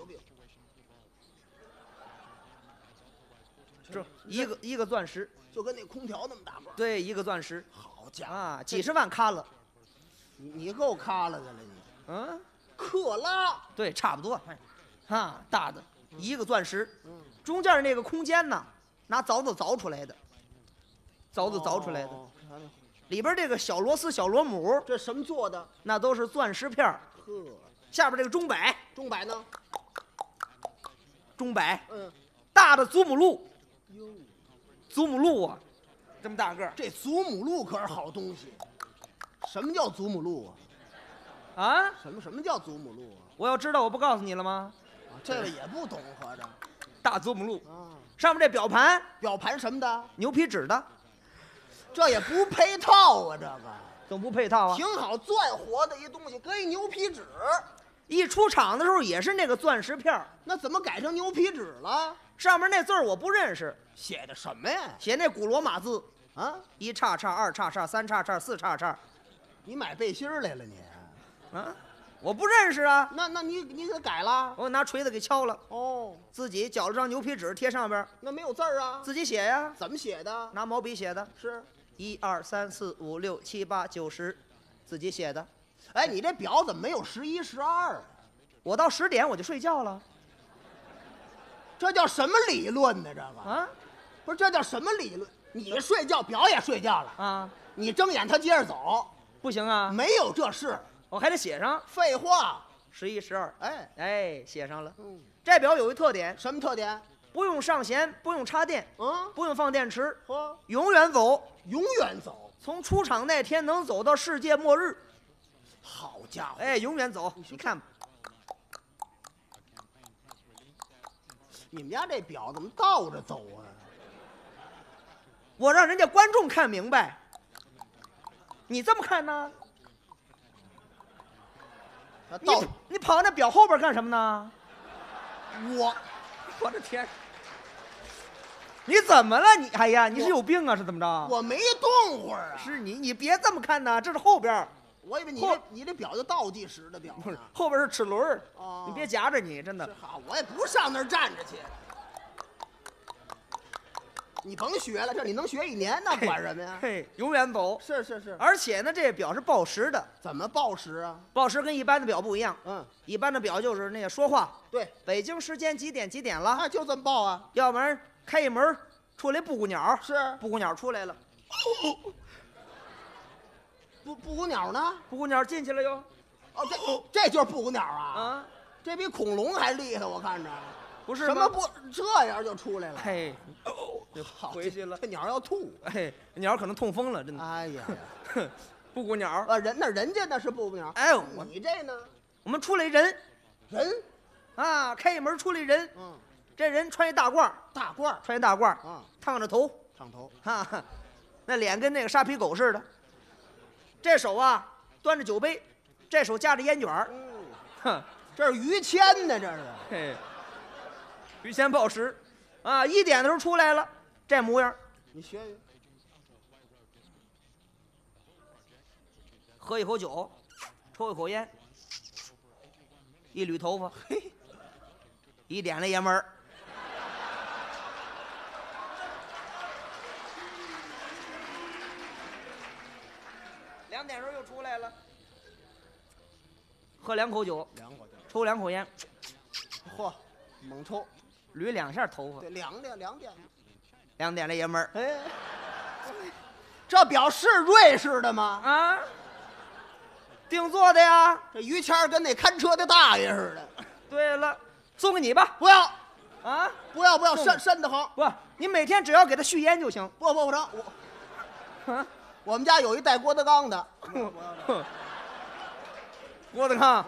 这一个钻石， 就跟那空调那么大个儿。 对，一个钻石。 好家伙啊，几十万卡了。 你够卡了的了你。克拉。 对，差不多。大的一个钻石，中间那个空间呢，拿凿子凿出来的，里边这个小螺丝、小螺母， 这什么做的？ 那都是钻石片。 呵， 下边这个钟摆呢？ 钟摆，大的祖母绿。祖母绿啊，这么大个儿。 这祖母绿可是好东西。什么叫祖母绿啊？ 啊？ 什么叫祖母绿啊？ 我要知道，我不告诉你了吗？ 这个也不懂，合着。 大祖母绿啊，上面这表盘什么的？ 牛皮纸的。 这也不配套啊，这个怎么不配套啊？ 挺好，钻活的一东西，搁一牛皮纸。 一出厂的时候也是那个钻石片， 那怎么改成牛皮纸了？ 上面那字儿我不认识， 写的什么呀？ 写那古罗马字啊 ，1叉叉2叉叉3叉叉4叉叉。 你买背心来了你？ 啊，我不认识啊。 那你给改了？ 我拿锤子给敲了。 哦， 自己绞了张牛皮纸贴上边。 那没有字儿啊？ 自己写呀。 怎么写的？ 拿毛笔写的。 是 1、2、3、4、5、6、7、8、9、10，自己写的。 哎，你这表怎么没有11、12？ 我到10点我就睡觉了。 这叫什么理论呢？这个啊， 不是，这叫什么理论？你睡觉，表也睡觉了啊？ 你睁眼，他接着走， 不行啊？ 没有这事， 我还得写上。 废话 ，11、12， 哎， 写上了。这表有一特点， 什么特点？ 不用上弦，不用插电，不用放电池， 嚯， 永远走， 永远走， 从出厂那天能走到世界末日。 好家伙， 哎，永远走，你看吧。 你们家这表怎么倒着走啊？ 我让人家观众看明白，你这么看呢？你跑那表后边干什么呢？我的天！你怎么了？哎呀，你是有病啊？是怎么着？ 我没动会儿啊。 是你别这么看呐，这是后边。 我以为你这表就倒计时的表呢， 后边是齿轮。你别夹着你，真的。 好，我也不上那儿站着去。你甭学了，这你能学1年呢，管什么呀？ 嘿，永远走。 是。 而且呢，这表是报时的。 怎么报时啊？ 报时跟一般的表不一样。一般的表就是那个说话。 对， 北京时间几点几点了？ 啊，就这么报啊。 要不然开一门出来布谷鸟。 是。 布谷鸟出来了。 布谷鸟呢？ 布谷鸟进去了哟。 哦，这就是布谷鸟啊！ 啊， 这比恐龙还厉害，我看着。 不是什么不这样就出来了？ 嘿，好回去了。 这鸟要吐， 哎，鸟可能痛风了，真的。 哎呀， 布谷鸟啊，人家那是布谷鸟。 哎， 你这呢？ 我们出来人啊，开一门出来人。这人穿一大褂，穿一大褂，烫着头，哈，那脸跟那个沙皮狗似的。这手啊端着酒杯，这手夹着烟卷儿。 哼，这是于谦呢，这是。 嘿。于谦报时，啊，1点的时候出来了，这模样。 你学学。 喝一口酒，抽一口烟，一捋头发，嘿，1点了爷们儿。2点时候又出来了， 喝2口酒，抽2口烟， 嚯，猛抽， 捋2下头发， 对，2点 2点的爷们儿， 哎，这表是瑞士的吗？ 啊，定做的呀。 这于谦跟那看车的大爷似的。 对了，送给你吧。 不要啊， 不要，瘆得慌。 不，你每天只要给他续烟就行。 不成，我们家有一带郭德纲的。 郭德纲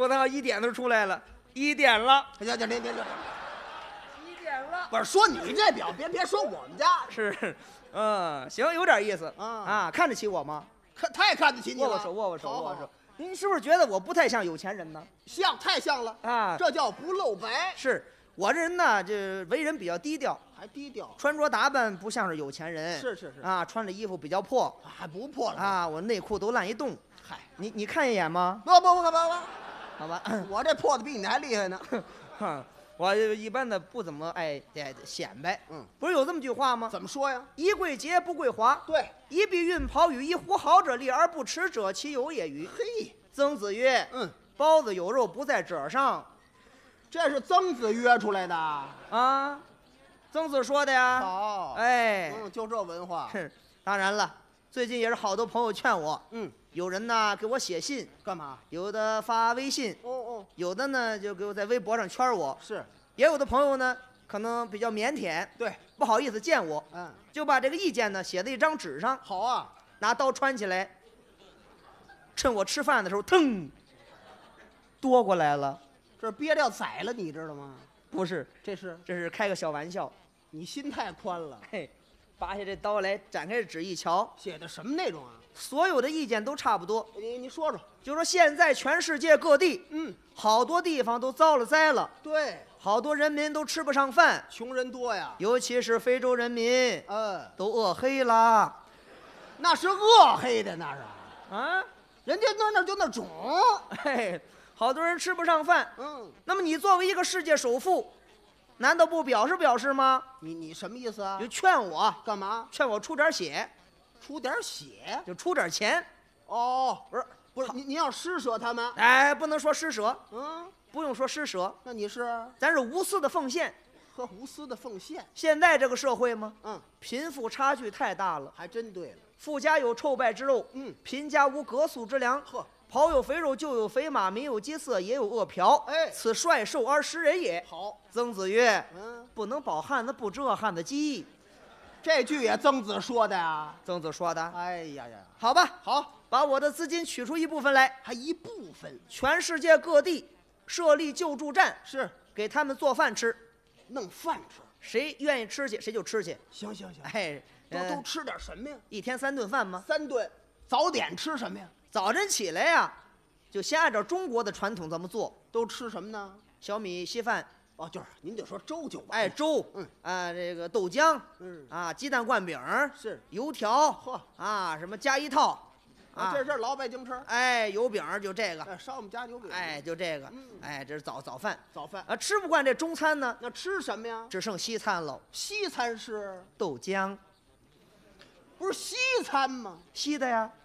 1点都出来了，1点了。 行，1点了。 不是说你这表，别说我们家是，行，有点意思啊，看得起我吗？ 太看得起你了。 握握手。您是不是觉得我不太像有钱人呢？ 太像了啊！ 这叫不露白。 是我这人呢，这为人比较低调， 还低调， 穿着打扮不像是有钱人。 是啊，穿着衣服比较破， 还不破了啊！我内裤都烂一洞。 嗨， 你看一眼吗？ 不， 好吧， 我这破的比你还厉害呢。 我一般的不怎么爱显摆。不是有这么句话吗？ 怎么说呀？ 一贵洁不贵华。 对， 一碧运袍与一壶好者立而不持者，其有也与？ 嘿， 曾子曰：包子有肉不在褶上。 这是曾子约出来的啊，曾子说的呀。 好， 哎， 就这文化。 当然了，最近也是好多朋友劝我。有人呢给我写信， 干嘛？ 有的发微信，有的呢就给我在微博上圈我。 是， 也有的朋友呢可能比较腼腆， 对， 不好意思见我，就把这个意见呢写在一张纸上。 好啊， 拿刀穿起来，趁我吃饭的时候，腾，夺过来了。 这憋着要宰了，你知道吗？ 不是， 这是开个小玩笑。 你心太宽了。 嘿，拔下这刀来，展开纸一瞧， 写的什么内容啊？ 所有的意见都差不多。 你说说。 就说现在全世界各地，好多地方都遭了灾了。 对， 好多人民都吃不上饭， 穷人多呀。 尤其是非洲人民，都饿黑了。 那是饿黑的，那是啊， 人家那就那种。 嘿，好多人吃不上饭。那么你作为一个世界首富，难道不表示吗？ 你什么意思啊？ 就劝我干嘛？ 劝我出点血， 出点血， 就出点钱。 哦，不是，您要施舍他们？ 哎，不能说施舍，不用说施舍。 那你是？ 咱是无私的奉献。 和无私的奉献。 现在这个社会嘛，贫富差距太大了。 还真对了。 富家有臭败之肉，贫家无革素之粮。袍有肥肉，就有肥马，民有饥色，也有饿殍。 哎， 此率兽而食人也。 好， 曾子曰：不能饱汉子，不知饿汉子饥。 这句也曾子说的呀？ 曾子说的。 哎呀， 好吧， 好， 把我的资金取出一部分来， 还一部分。 全世界各地设立救助站， 是给他们做饭吃， 弄饭吃， 谁愿意吃去谁就吃去。 行， 哎， 都吃点什么呀？ 一天3顿饭吗 ？3顿。早点吃什么呀？ 早晨起来呀，就先按照中国的传统怎么做？ 都吃什么呢？ 小米稀饭。 哦，就是您就说粥就完。 哎，粥，这个豆浆，鸡蛋灌饼， 是油条， 嚯， 什么加一套， 这老北京吃。 哎，油饼就这个， 烧我们家油饼。 哎，就这个，哎，这是早饭。吃不惯这中餐呢， 那吃什么呀？ 只剩西餐了。 西餐是豆浆， 不是西餐吗？ 西的呀。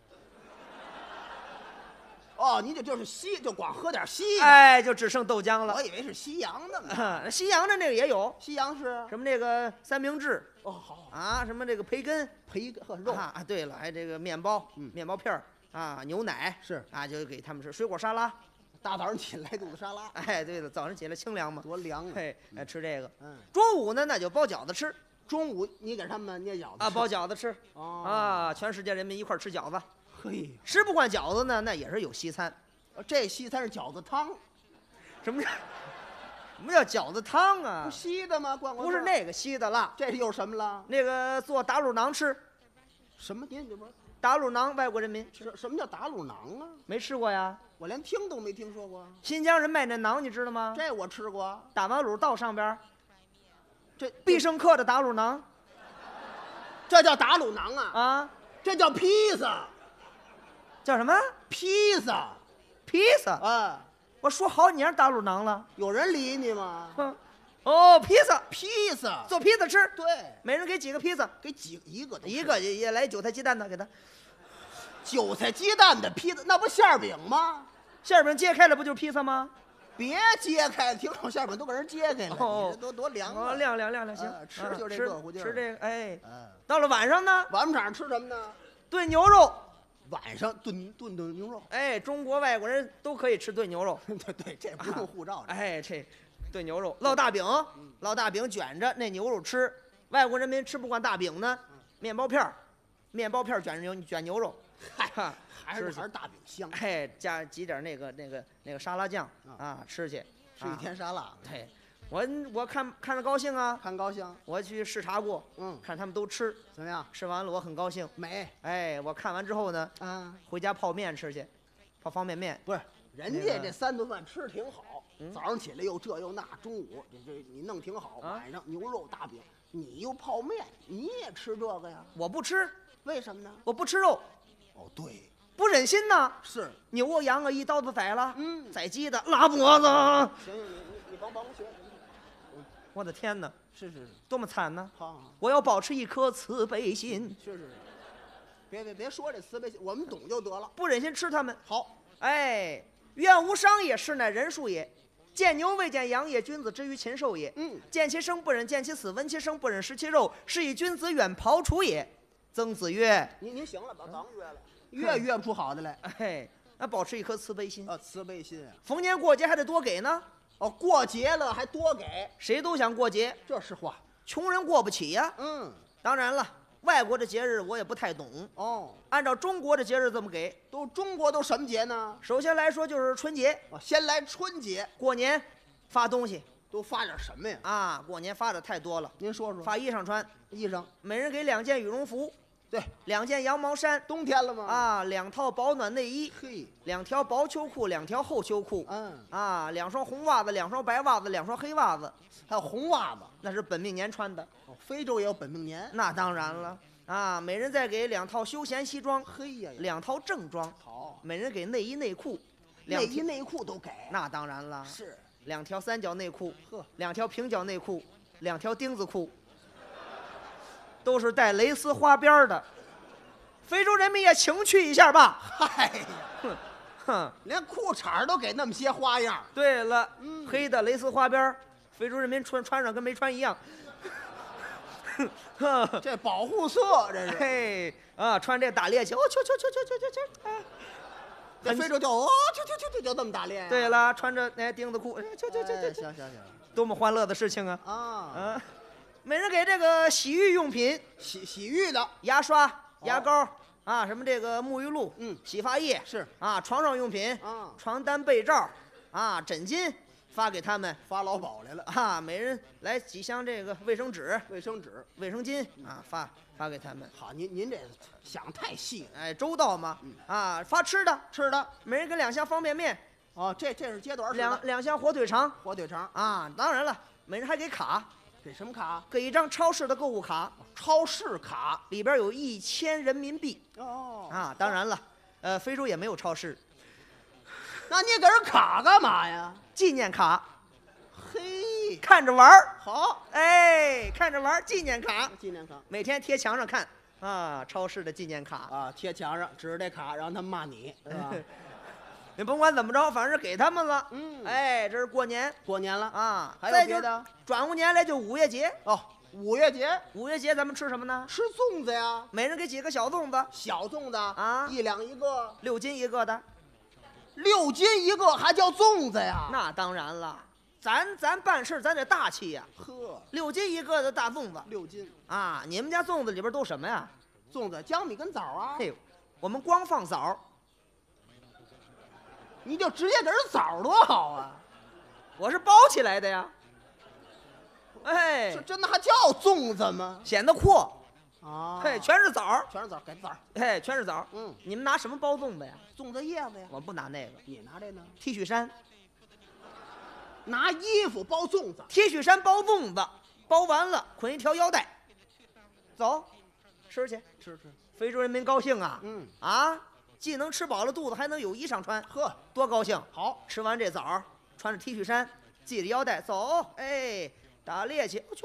哦，您就是西，就光喝点西的。 哎，就只剩豆浆了。 我以为是西洋的呢。 西洋的那个也有。 西洋是什么？那个三明治。 哦，好啊，什么这个培根和肉啊。对了，还这个面包，面包片啊，牛奶是啊，就给他们吃水果沙拉。 大早上起来肚子沙拉。 哎，对了，早上起来清凉嘛， 多凉啊！ 嘿，吃这个。中午呢，那就包饺子吃。 中午你给他们捏饺子啊，包饺子吃。 哦全世界人民一块吃饺子。 嘿， 吃不惯饺子呢，那也是有西餐。 这西餐是饺子汤。 什么叫饺子汤啊？ 不稀的吗？ 不是那个稀的了。 这是又什么了？ 那个做打卤馕吃。 什么？您这不是打卤馕？外国人民什么叫打卤馕啊？ 没吃过呀？ 我连听都没听说过。 新疆人卖那馕，你知道吗？ 这我吃过。 打完卤到上边， 这必胜客的打卤馕， 这叫打卤馕啊？ 啊， 这叫披萨。 叫什么？ 披萨。 披萨啊！ 我说好几年打卤馕了， 有人理你吗？ 哦，披萨，做披萨吃。 对， 每人给几个披萨？ 给一个也来韭菜鸡蛋的给他。 韭菜鸡蛋的披萨，那不馅饼吗？ 馅饼揭开了不就是披萨吗？ 别揭开，挺好，馅饼都给人揭开了， 哦你这多凉哦， 啊！ 晾，行， 吃就这热乎劲儿。 吃这个，哎， 嗯， 到了晚上呢， 晚上吃什么呢？ 炖牛肉。 晚上炖牛肉。 哎，中国外国人都可以吃炖牛肉。 对，这不用护照。 哎，这炖牛肉，烙大饼，烙大饼卷着那牛肉吃。外国人民吃不惯大饼呢，面包片卷牛肉，嗨， 还是大饼香。 哎，加挤点那个沙拉酱啊，吃去。 是一天沙拉。 对，我看着高兴啊， 看高兴。 我去视察过，看他们都吃怎么样？ 吃完了我很高兴。 美。 哎，我看完之后呢，回家泡面吃去，泡方便面。 不是，人家这3顿饭吃挺好，早上起来又这又那，中午这你弄挺好，晚上牛肉大饼，你又泡面，你也吃这个呀？ 我不吃， 为什么呢？ 我不吃肉。 哦，对。 不忍心呐， 是牛啊羊啊一刀子宰了，宰鸡的拉脖子。 行，你帮我学。 我的天哪！ 是， 多么惨呢！ 好， 我要保持一颗慈悲心。 是，别说这慈悲心，我们懂就得了。 不忍心吃他们。 好， 哎，愿无伤也，是乃人数也。见牛未见羊也，君子之于禽兽也。见其生不忍，见其死；闻其声不忍，食其肉，是以君子远庖厨也。曾子曰：“ 您行了，甭约了，约不出好的来。 哎，那保持一颗慈悲心。 慈悲心啊！ 逢年过节还得多给呢。 哦，过节了还多给， 谁都想过节， 这是话。 穷人过不起呀。当然了，外国的节日我也不太懂。 哦， 按照中国的节日这么给， 中国都什么节呢？ 首先来说就是春节。 先来春节， 过年发东西都发点什么呀？ 啊，过年发的太多了。 您说说。 发衣裳穿，每人给2件羽绒服。 对 ，2件羊毛衫， 冬天了吗？ 啊，2套保暖内衣， 嘿 ，2条薄秋裤，2条厚秋裤，啊，2双红袜子，2双白袜子，2双黑袜子， 还有红袜子， 那是本命年穿的。 非洲也有本命年， 那当然了，啊，每人再给2套休闲西装， 嘿呀 ，2套正装， 好， 每人给内衣内裤， 内衣内裤都给， 那当然了， 是 2条3角内裤， 呵 ，2条平角内裤，2条钉子裤，都是带蕾丝花边的。非洲人民也情趣一下吧。 嗨呀， 哼， 连裤衩都给那么些花样。 对了，黑的蕾丝花边，非洲人民穿上跟没穿一样。 这保护色这是。 嘿啊，穿这打猎去，哦，去， 在非洲叫就这么打猎。 对了，穿着那钉子裤， 行， 多么欢乐的事情啊！ 啊， 每人给这个洗浴用品， 洗浴的牙刷、牙膏啊，什么这个沐浴露，洗发液是啊，床上用品，床单、被罩啊，枕巾发给他们， 发劳保来了啊，每人来几箱这个卫生纸、 卫生巾啊，发给他们。 好，您这想太细了， 哎，周到嘛，啊，发吃的，每人给2箱方便面。 哦，这是阶段 2箱火腿肠啊，当然了，每人还给卡。 给什么卡？ 给一张超市的购物卡， 超市卡里边有1000人民币。 哦， 啊，当然了，非洲也没有超市。 那你给人卡干嘛呀？ 纪念卡。 嘿， 看着玩儿。 好， 哎，看着玩儿，纪念卡。每天贴墙上看啊，超市的纪念卡啊，贴墙上指着这卡，让他们骂你，是吧？ 你甭管怎么着，反正是给他们了。哎，这是过年了啊， 还有别的？ 转过年来就5月节哦，5月节咱们吃什么呢？ 吃粽子呀， 每人给几个小粽子， 小粽子啊 ，1两一个 ，6斤一个的 ，6斤一个还叫粽子呀？ 那当然了，咱办事咱得大气呀。 呵 ，6斤一个的大粽子 ，6斤啊！你们家粽子里边都什么呀？ 粽子江米跟枣啊。 嘿，我们光放枣。 你就直接给人枣多好啊！ 我是包起来的呀。哎， 这真的还叫粽子吗？ 显得阔啊！ 嘿，全是枣， 给枣。 嘿，全是枣。你们拿什么包粽子呀？ 粽子叶子呀。 我不拿那个， 你拿这呢 ？T 恤衫。 拿衣服包粽子 ，T 恤衫包粽子，包完了捆一条腰带，走，吃去。 吃。 非洲人民高兴啊！啊。既能吃饱了肚子，还能有衣裳穿， 呵， 多高兴！ 好， 吃完这枣，穿着 T 恤衫，系着腰带，走，哎，打猎去！去！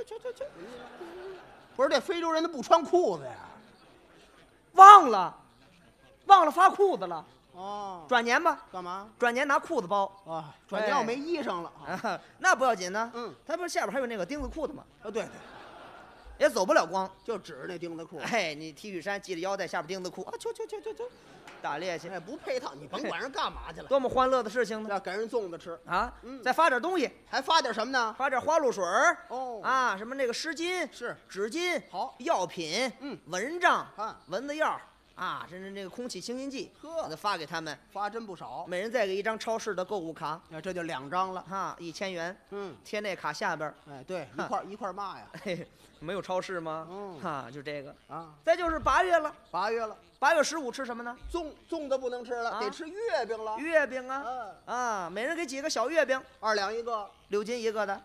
不是这非洲人他不穿裤子呀？ 忘了发裤子了。 哦， 转年吧， 干嘛？ 转年拿裤子包啊，转年我没衣裳了啊，那不要紧呢。 嗯， 他不是下边还有那个钉子裤的吗？ 啊，对对， 也走不了光， 就指着那钉子裤。 哎，你 T 恤衫系着腰带，下边钉子裤啊，去，打猎去， 哎，不配套，你甭管人干嘛去了。 多么欢乐的事情呢！ 要给人粽子吃啊，再发点东西， 还发点什么呢？ 发点花露水哦啊，什么那个湿巾是纸巾， 好药品，蚊帐啊， 蚊子药啊，甚至那个空气清新剂， 呵， 给发给他们， 发真不少。 每人再给一张超市的购物卡， 这就2张了哈，1000元。贴那卡下边， 哎，对，一块骂呀。 嘿，没有超市吗？哈，就这个啊。 再就是8月了 ，8月了 ，8月15吃什么呢？ 粽子不能吃了，得吃月饼了。 月饼啊，啊，每人给几个小月饼 ，2两一个 ，6斤一个的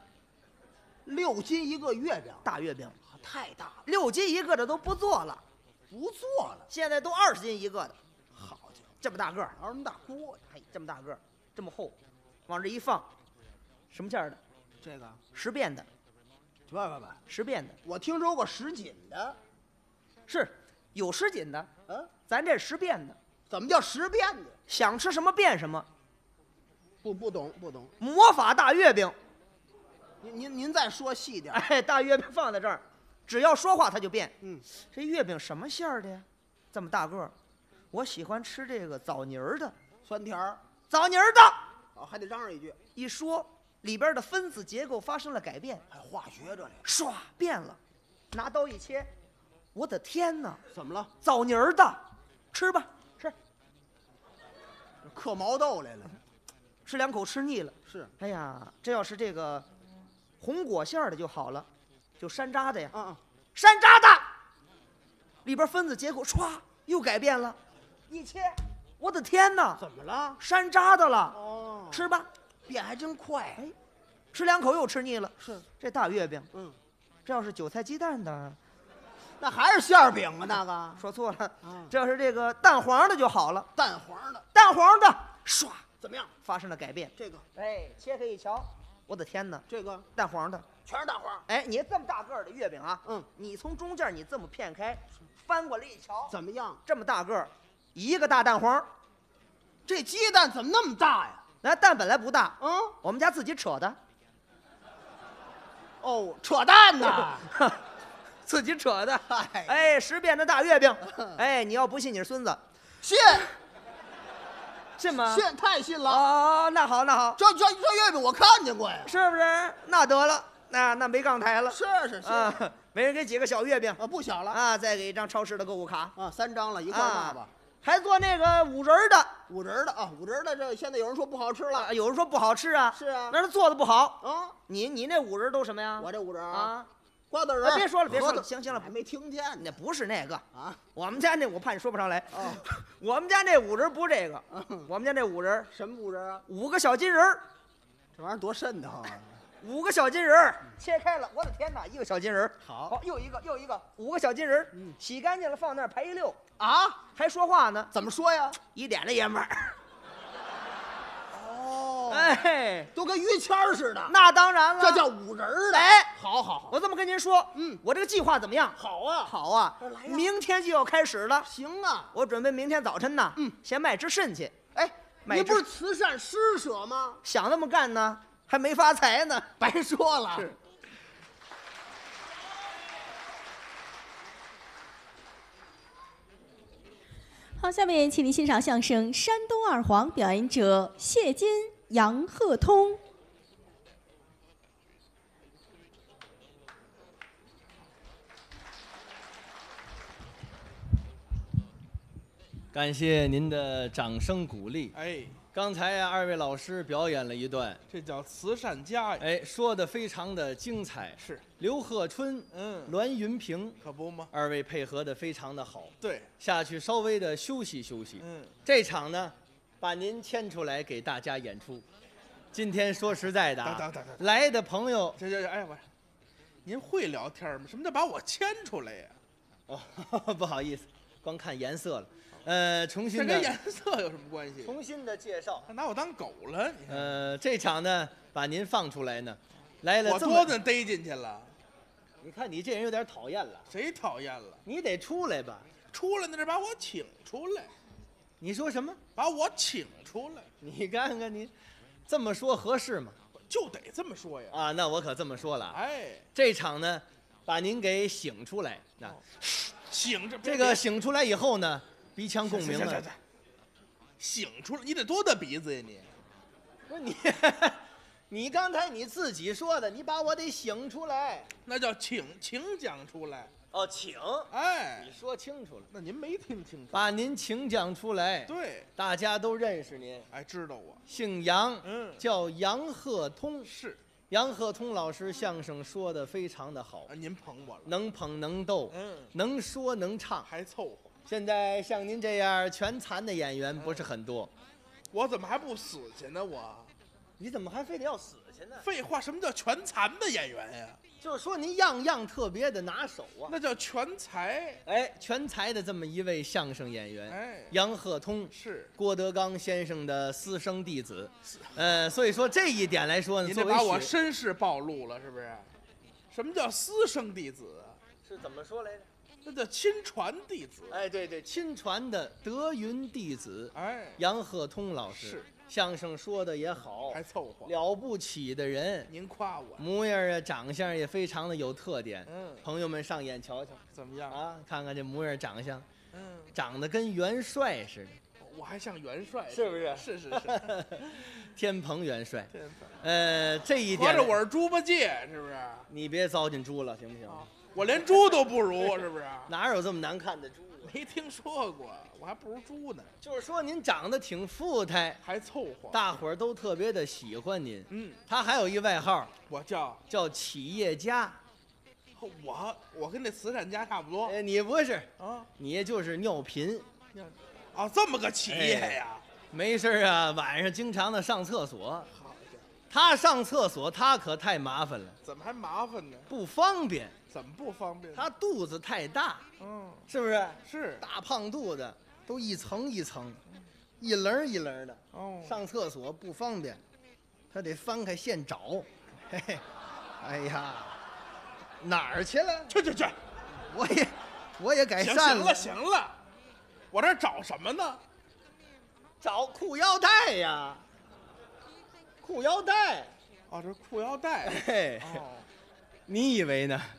，6斤一个月饼， 大月饼， 太大了 ，6斤一个的都不做了。 不做了， 现在都20斤一个的， 好家伙， 这么大个儿， 那么大锅， 嘿，这么大个儿，这么厚，往这一放，什么馅儿的？ 这个 10变的， 不 10变的， 我听说过10斤的， 是有10斤的，咱这10变的， 怎么叫10变的？ 想吃什么变什么， 不懂， 魔法大月饼， 您再说细点， 哎，大月饼放在这儿。只要说话它就变。这月饼什么馅儿的呀？这么大个儿，我喜欢吃这个枣泥儿的， 酸甜儿， 枣泥儿的。 哦，还得嚷嚷一句。 一说里边的分子结构发生了改变， 还化学这里， 唰变了，拿刀一切，我的天哪！ 怎么了？ 枣泥儿的，吃吧，吃。 嗑毛豆来了， 吃2口吃腻了。 是。 哎呀，这要是这个红果馅儿的就好了。就山楂的呀，山楂的，里边分子结构唰又改变了，一切，我的天哪！ 怎么了？ 山楂的了。 哦， 吃吧， 变还真快。 哎，吃2口又吃腻了。 是这大月饼，这要是韭菜鸡蛋的， 那还是馅饼啊？那个说错了，这要是这个蛋黄的就好了。 蛋黄的， 蛋黄的，唰， 怎么样？ 发生了改变。 这个， 哎，切开一瞧，我的天哪！ 这个蛋黄的。 全是蛋黄， 哎，你这么大个儿的月饼啊，你从中间你这么片开，翻过来一瞧， 怎么样？ 这么大个儿，一个大蛋黄， 这鸡蛋怎么那么大呀？ 那蛋本来不大，我们家自己扯的。 哦，扯淡呐， 自己扯的。哎，10变的大月饼，哎，你要不信你是孙子， 信， 信吗？ 信，太信了。 哦，那好，这月饼我看见过呀， 是不是？那得了，那没杠台了。 是啊，每人给几个小月饼啊，不小了啊，再给一张超市的购物卡啊，3张了，一块骂吧。 还做那个五仁的， 五仁的啊，五仁的这现在有人说不好吃了， 有人说不好吃啊。 是啊， 那是做的不好啊。 你那五仁都什么呀？ 我这五仁啊， 瓜子仁。 别说了，行了， 还没听见， 那不是那个啊。 我们家那我怕你说不上来。我们家那五仁不是这个，我们家那五仁什么五仁啊 ？5个小金人， 这玩意儿多瘆得慌啊 ！5个小金人切开了，我的天哪，1个小金人， 好， 又一个，5个小金人，洗干净了放那儿排一溜啊， 还说话呢？ 怎么说呀？ 一点的爷们儿。 哦， 哎， 都跟于谦似的。 那当然了， 这叫五仁的。 哎， 好， 我这么跟您说，我这个计划怎么样？ 好啊， 好啊，明天就要开始了。 行啊， 我准备明天早晨呢，先卖只肾去。 哎，你不是慈善施舍吗？ 想那么干呢，还没发财呢， 白说了。 是。 好，下面请您欣赏相声《山东二黄》，表演者谢金、杨鹤通。 感谢您的掌声鼓励。 哎， 刚才呀，2位老师表演了一段， 这叫慈善家呀。 哎，说的非常的精彩。 是刘鹤春，栾云平， 可不吗 ？2位配合的非常的好。 对， 下去稍微的休息休息。这场呢，把您牵出来给大家演出。今天说实在的啊，来的朋友， 哎，您会聊天吗？什么叫把我牵出来呀？ 哦，不好意思，光看颜色了。重新的， 这跟颜色有什么关系？ 重新的介绍， 拿我当狗了。 这场呢，把您放出来呢，来了我多能逮进去了。 你看你这人有点讨厌了。 谁讨厌了？ 你得出来吧。 出来那是把我请出来。 你说什么？ 把我请出来。 你看看你，这么说合适吗？ 就得这么说呀。 啊，那我可这么说了。 哎， 这场呢，把您给醒出来。那醒着这个醒出来以后呢，鼻腔共鸣了。 醒出来，你得多大鼻子呀你？ 不是你，你刚才你自己说的，你把我得醒出来。 那叫请讲出来。 哦，请， 哎， 你说清楚了。 那您没听清楚。 把您请讲出来。 对， 大家都认识您。 哎，知道我。 姓杨，叫杨鹤通。 是， 杨鹤通老师相声说的非常的好。 您捧我了。 能捧能逗，能说能唱， 还凑合。 现在像您这样全残的演员不是很多。 我怎么还不死去呢？ 你怎么还非得要死去呢？ 废话，什么叫全残的演员呀？ 就是说您样样特别的拿手啊。 那叫全才。 哎，全才的这么一位相声演员。 哎， 杨鹤通是郭德纲先生的私生弟子。所以说这一点来说呢， 您这把我身世暴露了，是不是？什么叫私生弟子啊？ 是怎么说来着？ 那叫亲传弟子。 哎，对对，亲传的德云弟子。 哎， 杨鹤通老师是相声说的也好， 还凑合， 了不起的人。 您夸我， 模样啊，长相也非常的有特点。朋友们上眼瞧瞧， 怎么样啊？看看这模样长相，长得跟元帅似的。 我还像元帅， 是不是？ 是。 天蓬元帅。 天蓬。 这一点。 合着我是猪八戒，是不是？ 你别糟践猪了，行不行？ 我连猪都不如，是不是？ 哪有这么难看的猪？ 没听说过，我还不如猪呢。 就是说您长得挺富态， 还凑合， 大伙儿都特别的喜欢您。他还有一外号， 我叫企业家。 我跟那慈善家差不多。 你不是啊？ 你就是尿频。 啊，这么个企业呀？ 没事啊，晚上经常的上厕所。他上厕所，他可太麻烦了。 怎么还麻烦呢？ 不方便。 怎么不方便？ 他肚子太大，是不是？ 是大胖肚子，都一层一层，一棱一棱的。上厕所不方便，他得翻开现找。嘿嘿，哎呀，哪儿去了？ 去！ 我也改善了。 行了，我这找什么呢？ 找裤腰带呀。裤腰带。 哦，这裤腰带。 嘿，你以为呢？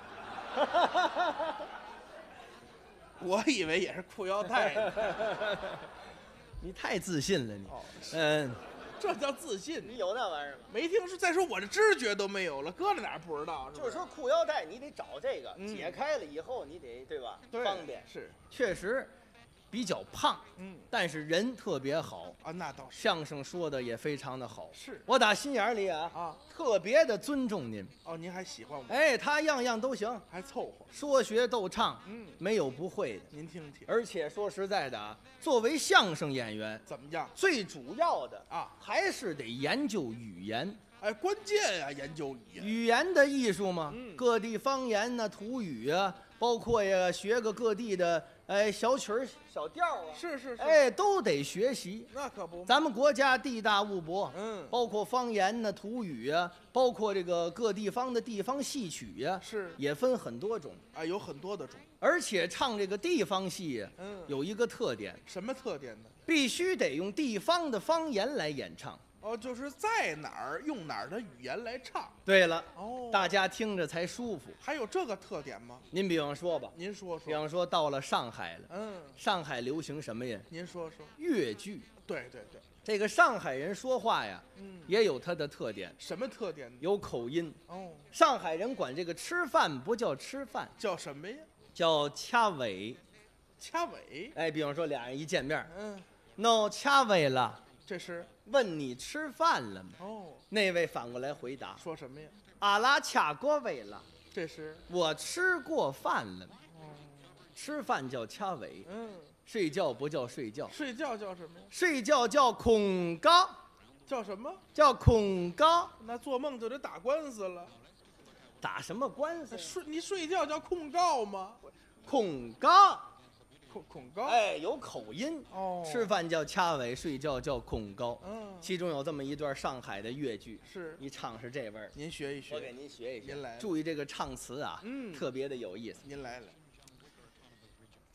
我以为也是裤腰带呢。 你太自信了，你。 这叫自信。 你有那玩意儿吗？ 没听说。再说我这知觉都没有了，搁在哪儿不知道。 就是说裤腰带你得找这个，解开了以后你得对吧？ 对， 方便。 是， 确实比较胖，但是人特别好啊，那倒是。 相声说的也非常的好， 是我打心眼里啊特别的尊重您。 哦，您还喜欢我？ 哎，他样样都行， 还凑合， 说学逗唱，没有不会的。 您听听。 而且说实在的啊，作为相声演员， 怎么样？ 最主要的啊， 还是得研究语言。 哎，关键呀，研究语言的艺术嘛，各地方言呢、土语啊，包括呀学个各地的小曲儿、小调啊， 是， 哎，都得学习。 那可不， 咱们国家地大物博，包括方言呢、土语啊，包括这个各地方的地方戏曲呀， 是也分很多种啊，有很多的种。 而且唱这个地方戏呀，有一个特点， 什么特点呢？ 必须得用地方的方言来演唱。 哦，就是在哪儿用哪儿的语言来唱。 对了， 哦， 大家听着才舒服。 还有这个特点吗？ 您比方说吧， 您说说。 比方说到了上海了，上海流行什么呀？ 您说说。 粤剧。 对， 这个上海人说话呀，也有他的特点。 什么特点呢？ 有口音。 哦， 上海人管这个吃饭不叫吃饭， 叫什么呀？ 叫掐尾。 掐尾。 哎，比方说俩人一见面，no 掐尾了。 这是问你吃饭了吗？ 哦， 那位反过来回答， 说什么呀？ 阿拉掐过尾了。 这是我吃过饭了。吃饭叫掐尾，睡觉不叫睡觉。 睡觉叫什么呀？ 睡觉叫恐高。 叫什么？ 叫恐高。 那做梦就得打官司了。 打什么官司？ 你睡觉叫控告吗？ 恐高。 恐高， 哎，有口音哦。 吃饭叫掐尾，睡觉叫恐高。其中有这么一段上海的粤剧， 是一唱是这味儿。 您学一学， 我给您学一学。 您来， 注意这个唱词啊，特别的有意思。 您来了。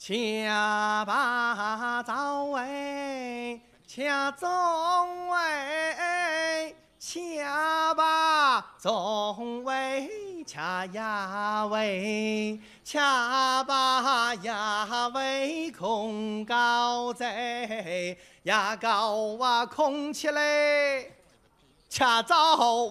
恰把早哎，恰中哎，恰把中哎，恰呀喂，恰把呀喂空高在呀高啊空起来，恰早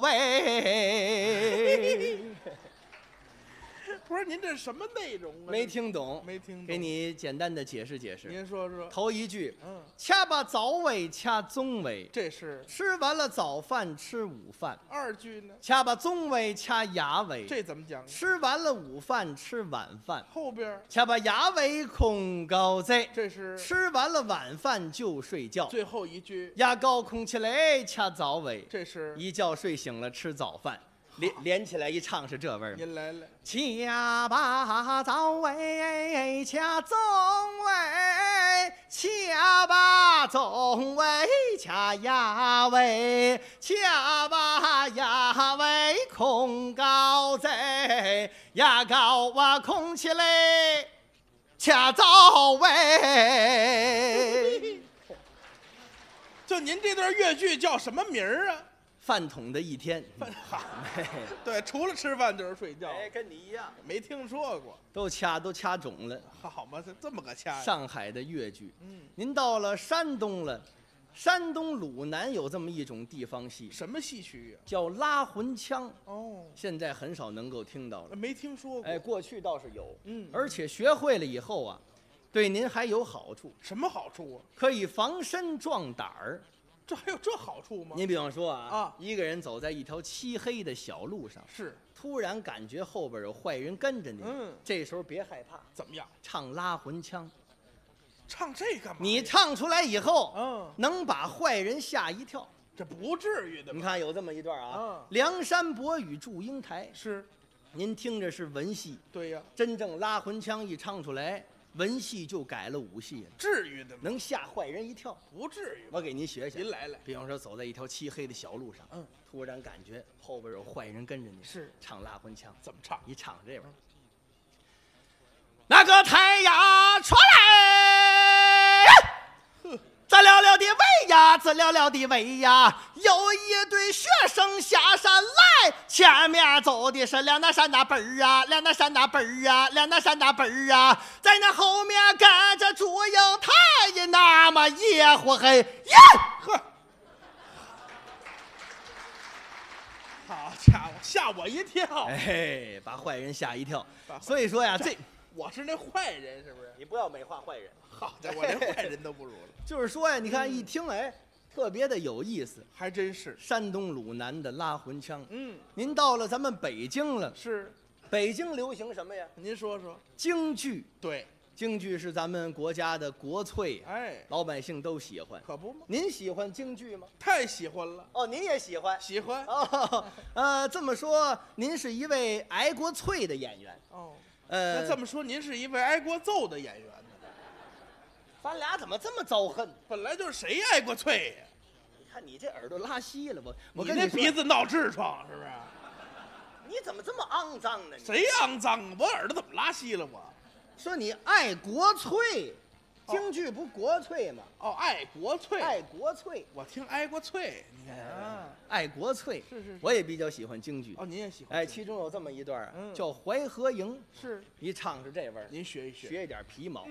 喂。 不是您这什么内容啊？ 没听懂， 没听懂。 给你简单的解释解释。 您说说。 头一句，恰把早尾，恰中尾， 这是吃完了早饭吃午饭。 二句呢？ 恰把中尾，恰牙尾， 这怎么讲？ 吃完了午饭吃晚饭。 后边恰把牙尾空高在， 这是吃完了晚饭就睡觉。 最后一句， 牙高空起来，恰早尾， 这是一觉睡醒了吃早饭。连起来一唱是这味儿。 您来了， 恰把早尾，恰中尾，恰把中尾，恰牙尾，恰把牙尾空高在，牙高啊空起来，恰早尾。 就您这段越剧叫什么名儿啊？ 饭桶的一天， 对，除了吃饭就是睡觉。 哎，跟你一样， 没听说过。 都掐肿了。 好嘛，这么个掐。 上海的越剧，您到了山东了，山东鲁南有这么一种地方戏， 什么戏曲啊？ 叫拉魂腔。 哦， 现在很少能够听到了。 没听说过。 哎，过去倒是有。而且学会了以后啊，对您还有好处。 什么好处啊？ 可以防身壮胆儿。 这还有这好处吗？ 你比方说一个人走在一条漆黑的小路上， 是突然感觉后边有坏人跟着你，这时候别害怕， 怎么样？ 唱拉魂腔。 唱这干嘛？ 你唱出来以后，能把坏人吓一跳。 这不至于的。 你看有这么一段啊，梁山伯与祝英台是， 您听着是文戏， 对呀， 真正拉魂腔一唱出来。文戏就改了武戏了， 至于的吗？ 能吓坏人一跳， 不至于。 我给您学学。 您来了。 比方说，走在一条漆黑的小路上，突然感觉后边有坏人跟着你， 是唱拉魂腔。 怎么唱？ 一唱这边，那个太阳出来，咱了了的喂呀，自了了的喂呀，有一队学生下山来，前面走的是两那山大本儿啊，两那山大本儿啊，两那山大本儿啊，在那后面跟着祝英台也那么野乎嘿呀， 呵，好家伙，吓我一跳！ 哎，把坏人吓一跳。所以说呀，这我是那坏人，是不是？ 你不要美化坏人。 好家伙，我连坏人都不如了。 就是说呀，你看一听，哎，特别的有意思， 还真是。 山东鲁南的拉魂腔，您到了咱们北京了， 是， 北京流行什么呀？ 您说说。 京剧。 对， 京剧是咱们国家的国粹， 哎， 老百姓都喜欢， 可不吗？ 您喜欢京剧吗？ 太喜欢了。 哦，您也喜欢？ 喜欢。 哦，这么说，您是一位爱国粹的演员。 哦，那这么说，您是一位挨过揍的演员呢？ 咱俩怎么这么遭恨？ 本来就是谁挨过啐呀？ 你看你这耳朵拉稀了，我跟你鼻子闹痔疮是不是？ 你怎么这么肮脏呢？ 谁肮脏啊？我耳朵怎么拉稀了？我说你爱国粹，京剧不国粹吗？ 哦，爱国粹， 爱国粹。 我听挨过啐，你看啊，爱国粹是。 我也比较喜欢京剧。 哦，您也喜欢？ 哎，其中有这么一段叫《淮河营》， 是一唱是这味儿。 您学一学， 学一点皮毛。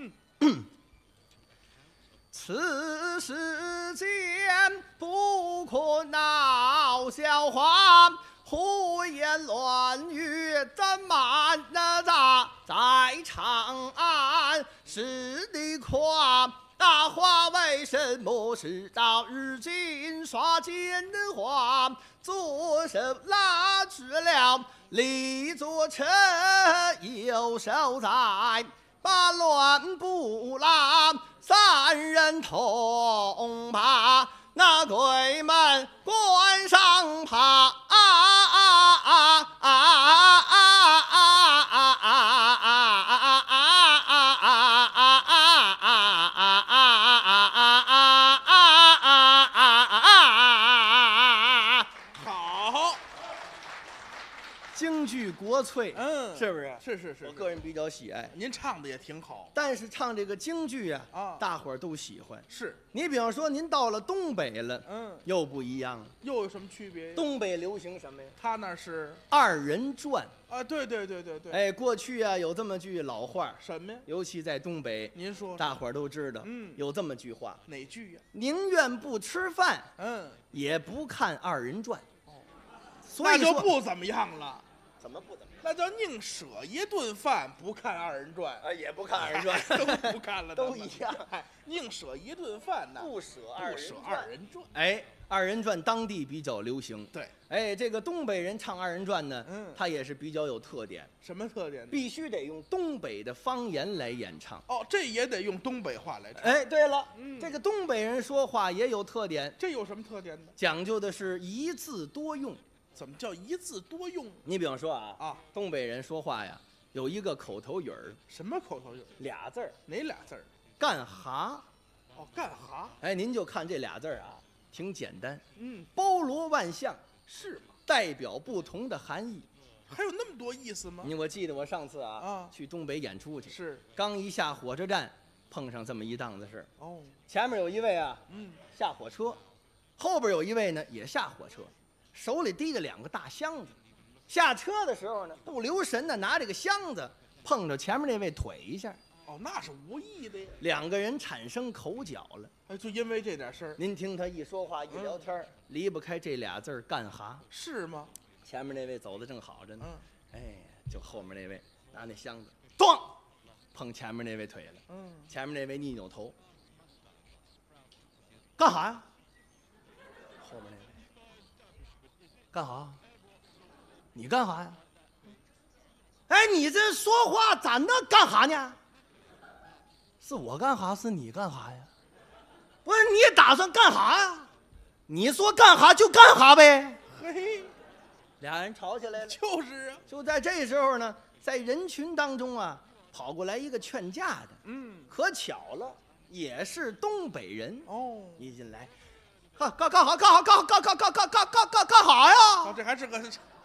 此世间不可闹笑话，胡言乱语怎满那在长安是你夸。大话为什么事到如今耍奸猾？左手拉直了李左丞，右手在把乱不拉，三人同把那鬼门关上爬。 国粹，是不是？ 是。 我个人比较喜爱。 您唱的也挺好， 但是唱这个京剧啊，大伙儿都喜欢。 是你比方说，您到了东北了，又不一样了。 又有什么区别？ 东北流行什么呀？ 他那是二人转啊，对。 哎，过去啊有这么句老话， 什么呀？ 尤其在东北， 您说， 大伙儿都知道，有这么句话， 哪句呀？ 宁愿不吃饭，也不看二人转。 那就不怎么样了。 怎么不怎么样？ 那叫宁舍一顿饭不看二人转啊，也不看二人转， 都不看了， 都一样。 宁舍一顿饭呢， 不舍二人转。 哎，二人转当地比较流行。 对， 哎，这个东北人唱二人转呢，他也是比较有特点。 什么特点？ 必须得用东北的方言来演唱。 哦，这也得用东北话来唱。 哎，对了，这个东北人说话也有特点。 这有什么特点呢？ 讲究的是一字多用。 怎么叫一字多用？ 你比方说东北人说话呀，有一个口头语儿。 什么口头语？ 俩字儿。 哪俩字儿？ 干哈。 哦，干哈。 哎，您就看这俩字儿啊，挺简单，包罗万象， 是吗？ 代表不同的含义。 还有那么多意思吗？ 我记得我上次去东北演出去， 是刚一下火车站，碰上这么一档子事。 哦， 前面有一位下火车，后边有一位呢也下火车。手里提着2个大箱子，下车的时候呢，不留神的拿这个箱子碰着前面那位腿一下。 哦，那是无意的呀。 2个人产生口角了。 哎，就因为这点事儿。 您听他一说话一聊天，离不开这俩字儿干哈？ 是吗？ 前面那位走的正好着呢，哎，就后面那位拿那箱子撞碰前面那位腿了。前面那位一扭头，干哈呀？后面那位。干哈？你干哈呀？哎，你这说话咋那干哈呢？是我干哈？是你干哈呀？不是你打算干哈呀？你说干哈就干哈呗。 嘿， 俩人吵起来了。 就是啊。 就在这时候呢，在人群当中啊，跑过来一个劝架的。可巧了，也是东北人。 哦， 一进来。干哈呀？ 这还是个，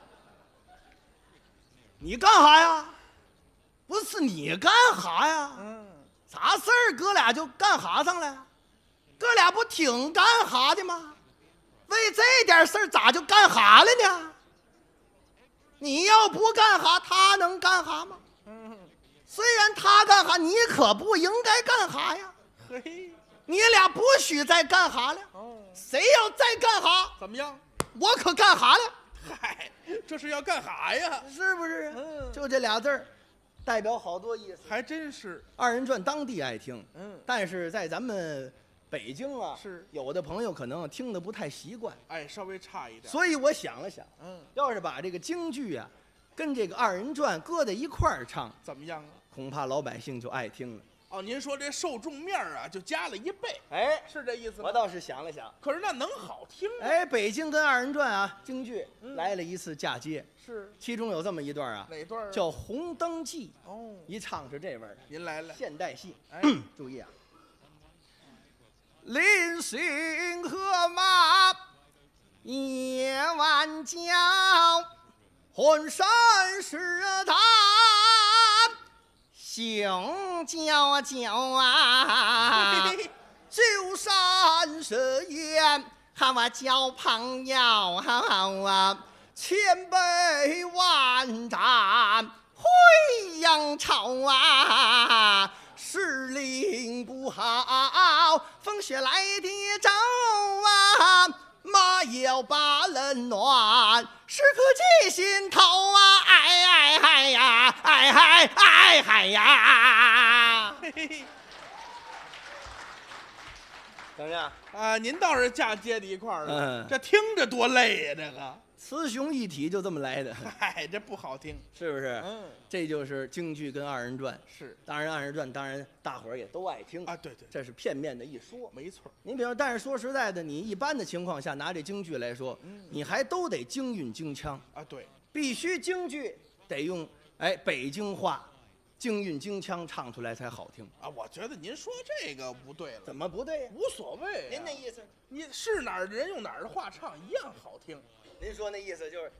你干哈呀？不是你干哈呀？啥事儿？哥俩就干哈上了？哥俩不挺干哈的吗？为这点事儿咋就干哈了呢？你要不干哈，他能干哈吗？虽然他干哈，你可不应该干哈呀。 嘿。 你俩不许再干哈了。谁要再干哈， 怎么样？ 我可干哈了。 嗨，这是要干哈呀？ 是不是？就这俩字儿，代表好多意思。 还真是。 二人转当地爱听，但是在咱们北京啊， 是有的朋友可能听得不太习惯， 哎，稍微差一点。 所以我想了想，要是把这个京剧啊，跟这个二人转搁在一块儿唱， 怎么样啊？ 恐怕老百姓就爱听了。 哦，您说这受众面啊，就加了1倍， 哎， 是这意思吗？ 我倒是想了想， 可是那能好听吗？ 哎，北京跟二人转啊，京剧来了一次嫁接， 是， 其中有这么一段啊， 哪段？ 叫《红灯记》。 哦， 一唱是这味儿的。 您来了， 现代戏。 哎， 注意啊，临行河马夜晚叫，浑身是他。熊叫叫啊，就山是眼，喊我叫朋友啊，千杯万盏会扬潮啊，时令不好，风雪来的早啊，马要把人暖，时刻记心头啊，哎呀，哎呀！怎么样啊？您倒是嫁接在一块儿了，这听着多累呀！这个雌雄一体就这么来的。 嗨，这不好听， 是不是？这就是京剧跟二人转。 是， 当然二人转，当然大伙儿也都爱听啊。对对， 这是片面的一说， 没错。 您比如，但是说实在的，你一般的情况下拿这京剧来说，你还都得京韵京腔啊。对， 必须京剧得用北京话。京韵京腔唱出来才好听啊！我觉得您说这个不对了。 怎么不对呀？ 无所谓。 您那意思？ 你是哪儿人用哪儿的话唱一样好听。 您说那意思就是，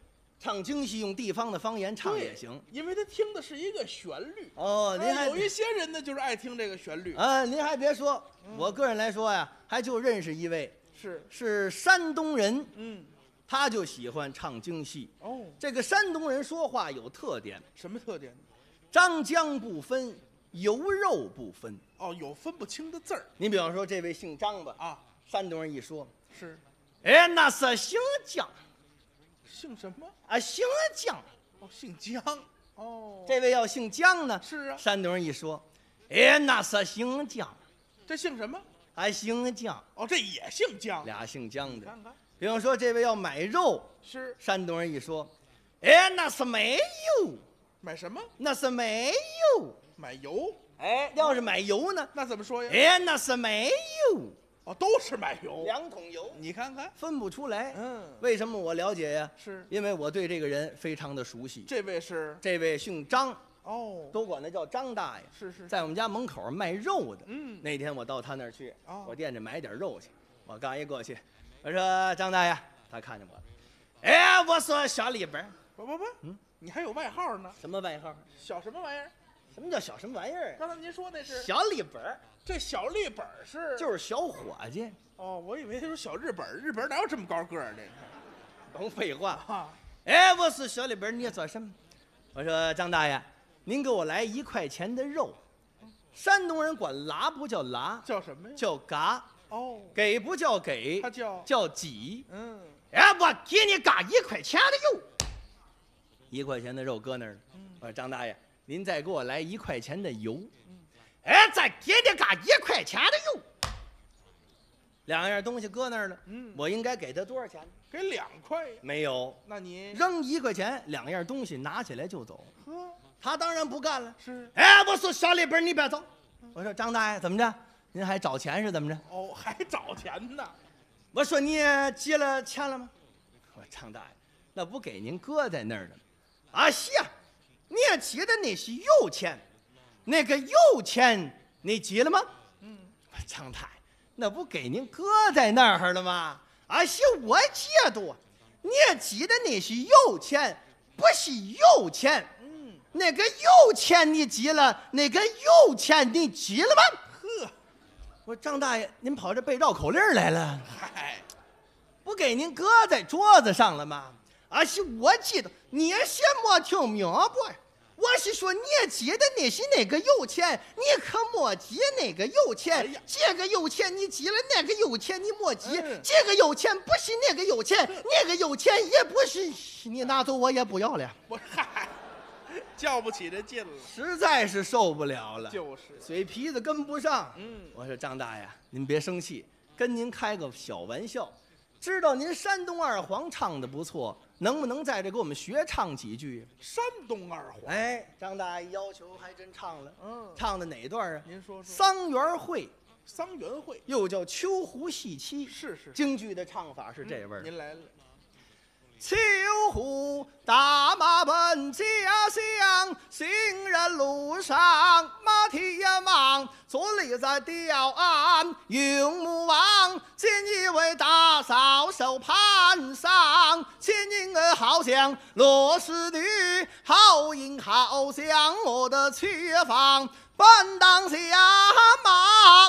唱京戏用地方的方言唱也行， 因为他听的是一个旋律。 哦，您还有一些人呢，就是爱听这个旋律。 您还别说，我个人来说呀，还就认识一位，是山东人，他就喜欢唱京戏。 哦， 这个山东人说话有特点， 什么特点？ 张姜不分，油肉不分。 哦，有分不清的字儿。 你比方说这位姓张吧， 啊， 山东人一说是， 哎，那是姓姜。 姓什么啊？姓姜。 哦，姓姜。哦， 这位要姓姜呢？ 是啊。 山东人一说，哎，那是姓姜。 这姓什么？ 还姓姜。 哦，这也姓姜。 俩姓姜的。 看看。 比方说这位要买肉， 是。 山东人一说，哎，那是买油。 买什么？ 那是买油。 买油。 哎，要是买油呢？ 那怎么说呀？ 哎，那是买油。 哦，都是买油 ，2桶油， 你看看分不出来。为什么我了解呀？ 是因为我对这个人非常的熟悉。 这位姓张， 哦， 都管他叫张大爷。 是，在我们家门口卖肉的。那天我到他那儿去，我惦着买点肉去。我刚一过去，我说张大爷，他看见我了。哎，我说小里边。 不，你还有外号呢？ 什么外号？ 小什么玩意儿？ 什么叫小什么玩意儿？ 刚才您说那是小里本。 这小立本就是小伙计。 哦，我以为他说小日本，日本哪有这么高个儿的？ 甭废话。哎，我是小里本，你做什么？我说张大爷，您给我来1块钱的肉。山东人管拉不叫拉， 叫什么呀？ 叫嘎。 哦， 给不叫给， 他叫挤。 哎， 我给你嘎1块钱的肉。1块钱的肉搁那儿了。我说张大爷，您再给我来1块钱的油。哎，再给你嘎1块钱的油。2样东西搁那儿了。我应该给他多少钱？ 给2块。 没有。 那你扔1块钱，2样东西拿起来就走。 呵， 他当然不干了。 是。 哎，我说小里边你别走。我说张大爷怎么着？您还找钱是怎么着？ 哦，还找钱呢。 我说你结了钱了吗？我说张大爷，那不给您搁在那儿呢。啊，是，你也结的那是油钱。那个油钱你结了吗？张大爷，那不给您搁在那儿了吗？啊，是我结的，你结的那是油钱，不是油钱。那个油钱你结了，那个油钱你结了吗？ 呵， 我说张大爷，您跑这背绕口令来了？ 嗨， 不给您搁在桌子上了吗？啊，是我记得，你是没听明白。我是说，你结的那是那个油钱，你可没结那个油钱。这个油钱你结了，那个油钱你没结。这个油钱不是那个油钱，那个油钱也不是你拿走我也不要了。 我嗨，较不起这劲了， 实在是受不了了， 就是嘴皮子跟不上。我说张大爷，您别生气，跟您开个小玩笑。知道您山东二黄唱的不错，能不能在这给我们学唱几句？ 山东二黄， 哎，张大爷要求还真唱了。唱的哪段啊？ 您说说。 桑园会， 桑园会又叫秋胡戏妻。 是。 京剧的唱法是这味儿。 您来了。 秋胡大马奔家乡，行人路上马蹄也忙，坐立在吊岸云木望，见一位大嫂手盘上，前影儿好像罗氏女，后影好像我的妾房，半当下马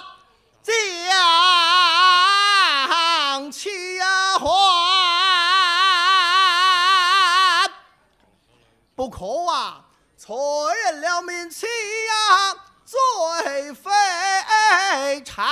将妻还。不可啊，错认了民妻呀，罪非常。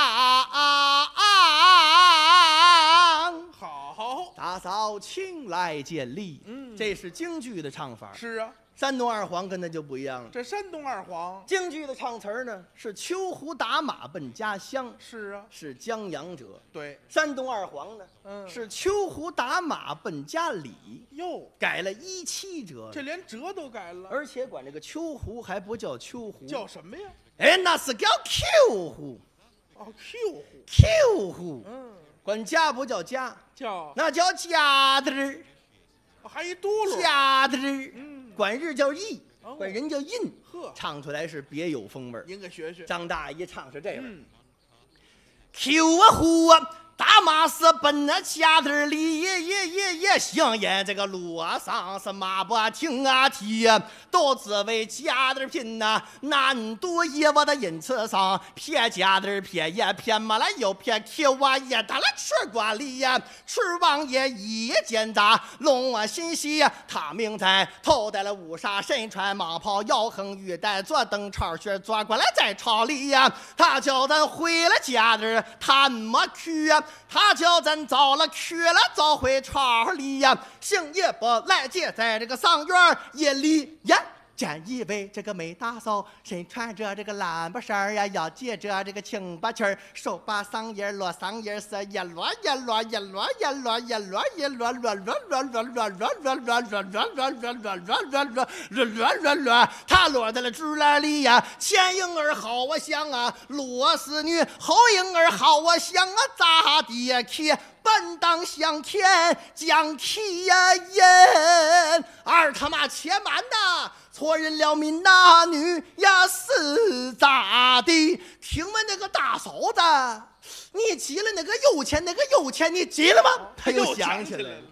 好， 大嫂请来见礼。这是京剧的唱法。 是啊， 山东二黄跟他就不一样了。 这山东二黄京剧的唱词儿呢，是秋胡打马奔家乡。 是啊， 是江洋者。 对， 山东二黄呢，是秋胡打马奔家里。 哟， 改了17折， 这连折都改了， 而且管这个秋胡还不叫秋胡， 叫什么呀？ 哎，那是叫 Q 胡。 哦 ，Q 胡 ，Q 胡。管家不叫家， 叫那叫家的儿。 还一嘟噜。 家的儿。管日叫义，管人叫印。 呵， 唱出来是别有风味。 您给学学。 张大爷一唱是这味。Q 啊胡啊， 大马是奔那家子里也行呀，这个路上是马不停啊蹄，都只为家子拼呐。难度一我的因此上，撇家子撇也撇没了又撇去，我也打了吃瓜里呀。吃王爷一见扎，龙啊心喜，他命在头戴了乌纱，身穿蟒袍，腰横玉带，坐蹬朝靴，坐过来在朝里呀。他叫咱回了家子，他没去呀。他叫咱早了去了，早回朝里呀。行也不来接，在这个上院也里呀。见一位这个美大嫂，身穿着这个蓝布衫呀，腰系着这个青巴旗儿，手把桑叶落桑叶是一摞一摞一摞一摞一摞一摞摞，他落在了竹篮里呀。前影儿好我想啊，罗丝女；后影儿好我想啊，咋地去？本当向天将其呀引，二他妈且慢呐！错认了民男女呀是咋的？听闻那个大嫂子，你急了那个有钱，你急了吗？他又想起来了。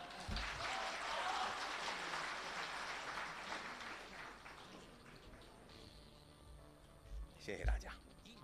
谢谢大家。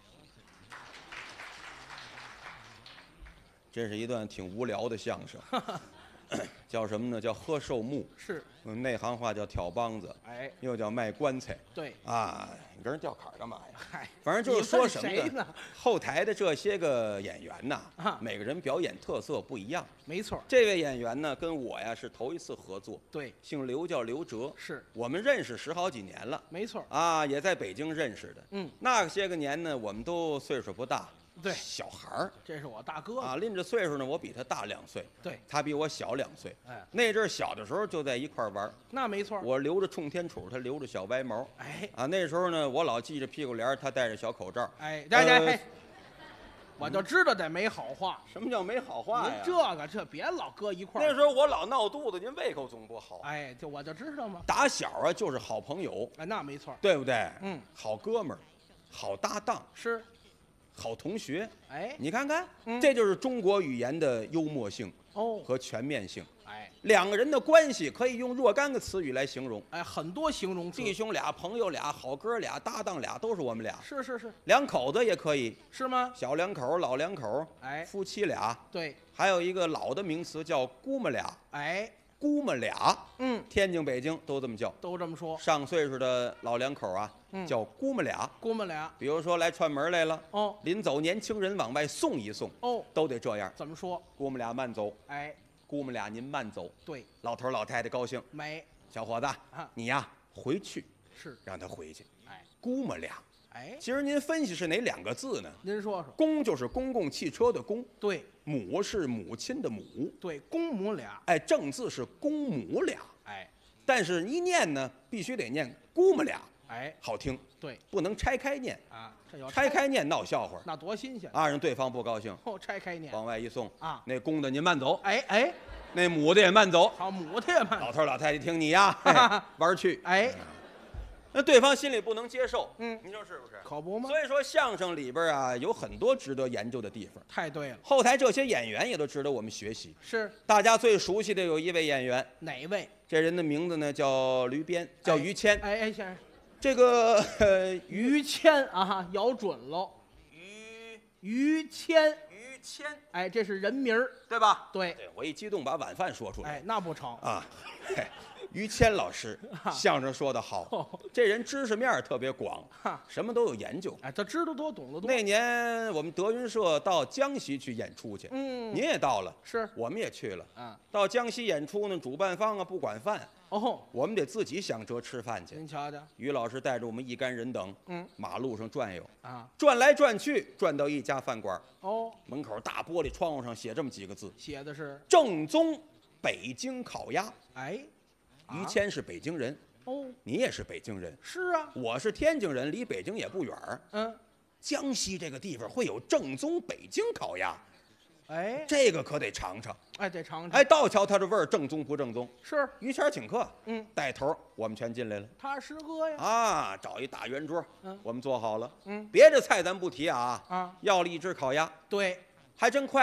这是一段挺无聊的相声，叫什么呢？叫喝寿木， 是， 内行话叫挑梆子， 哎， 又叫卖棺材， 对， 啊，你跟人吊坎干嘛呀？ 嗨， 反正就是说什么呢？ 呢？后台的这些个演员呐，每个人表演特色不一样， 没错。 这位演员呢，跟我呀是头一次合作， 对， 姓刘，叫刘哲， 是我们认识10好几年了， 没错， 啊，也在北京认识的， 嗯， 那些个年呢，我们都岁数不大。 对， 小孩儿， 这是我大哥啊，拎着岁数呢，我比他大2岁， 对， 他比我小2岁。 哎， 那阵儿小的时候就在一块玩， 那没错。 我留着冲天杵，他留着小白毛。 哎， 啊，那时候呢，我老系着屁股帘，他戴着小口罩。 哎，我就知道得没好话。 什么叫没好话呀？ 这别老搁一块儿。 那时候我老闹肚子，您胃口总不好。 哎，我就知道嘛。 打小啊就是好朋友。 哎，那没错， 对不对？ 嗯， 好哥们儿，好搭档。 是。 好同学， 哎， 你看看，这就是中国语言的幽默性和全面性。 哎， 两个人的关系可以用若干个词语来形容。 哎，很多形容词。 弟兄俩、朋友俩、好哥俩、搭档俩，都是我们俩。 是。 两口子也可以。 是吗？ 小两口、老两口， 哎， 夫妻俩。 对。 还有一个老的名词叫姑妈俩。 哎。 姑妈俩，天津、北京都这么叫， 都这么说。 上岁数的老两口啊，叫姑妈俩。 姑妈俩， 比如说来串门来了， 哦， 临走年轻人往外送一送， 哦， 都得这样。 怎么说？ 姑妈俩慢走， 哎， 姑妈俩您慢走。 对， 老头老太太高兴。 美， 小伙子，你呀回去， 是让他回去。 哎， 姑妈俩。 哎， 其实您分析是哪2个字呢？ 您说说。 公就是公共汽车的公， 对。 母是母亲的母， 对，公母俩。 哎，正字是公母俩。 哎， 但是一念呢，必须得念姑妈俩。 哎， 好听。 对， 不能拆开念啊，这要拆开念闹笑话， 那多新鲜啊！让对方不高兴。 哦，拆开念， 往外一送啊， 那公的您慢走。 哎， 那母的也慢走。 好，母的也慢走。 老头老太太听你呀，玩去。 哎。 那对方心里不能接受，你说是不是？ 可不吗？ 所以说相声里边啊，有很多值得研究的地方。 太对了， 后台这些演员也都值得我们学习。 是， 大家最熟悉的有一位演员， 哪位？ 这人的名字呢叫驴鞭，叫于谦。 哎，先生， 这个于谦啊，咬准喽。于谦，哎，这是人名儿， 对吧？ 对， 我一激动把晚饭说出来， 哎，那不成啊。于谦老师相声说得好，这人知识面特别广，什么都有研究。 哎，他知道多，懂得多。 那年我们德云社到江西去演出去，您也到了， 是， 我们也去了。 到江西演出呢，主办方啊不管饭，我们得自己想辙吃饭去。 您瞧瞧， 于老师带着我们一干人等，马路上转悠啊， 转来转去，转到一家饭馆。 门口大玻璃窗户上写这么几个字， 写的是正宗北京烤鸭。 哎。 于谦是北京人，你也是北京人， 是啊， 我是天津人，离北京也不远江西这个地方会有正宗北京烤鸭， 哎， 这个可得尝尝， 哎，得尝尝， 哎，倒瞧它这味儿正宗不正宗？ 是。 于谦请客，带头我们全进来了， 他师哥呀， 啊，找一大圆桌，我们坐好了，别的菜咱不提啊，要了一只烤鸭， 对， 还真快。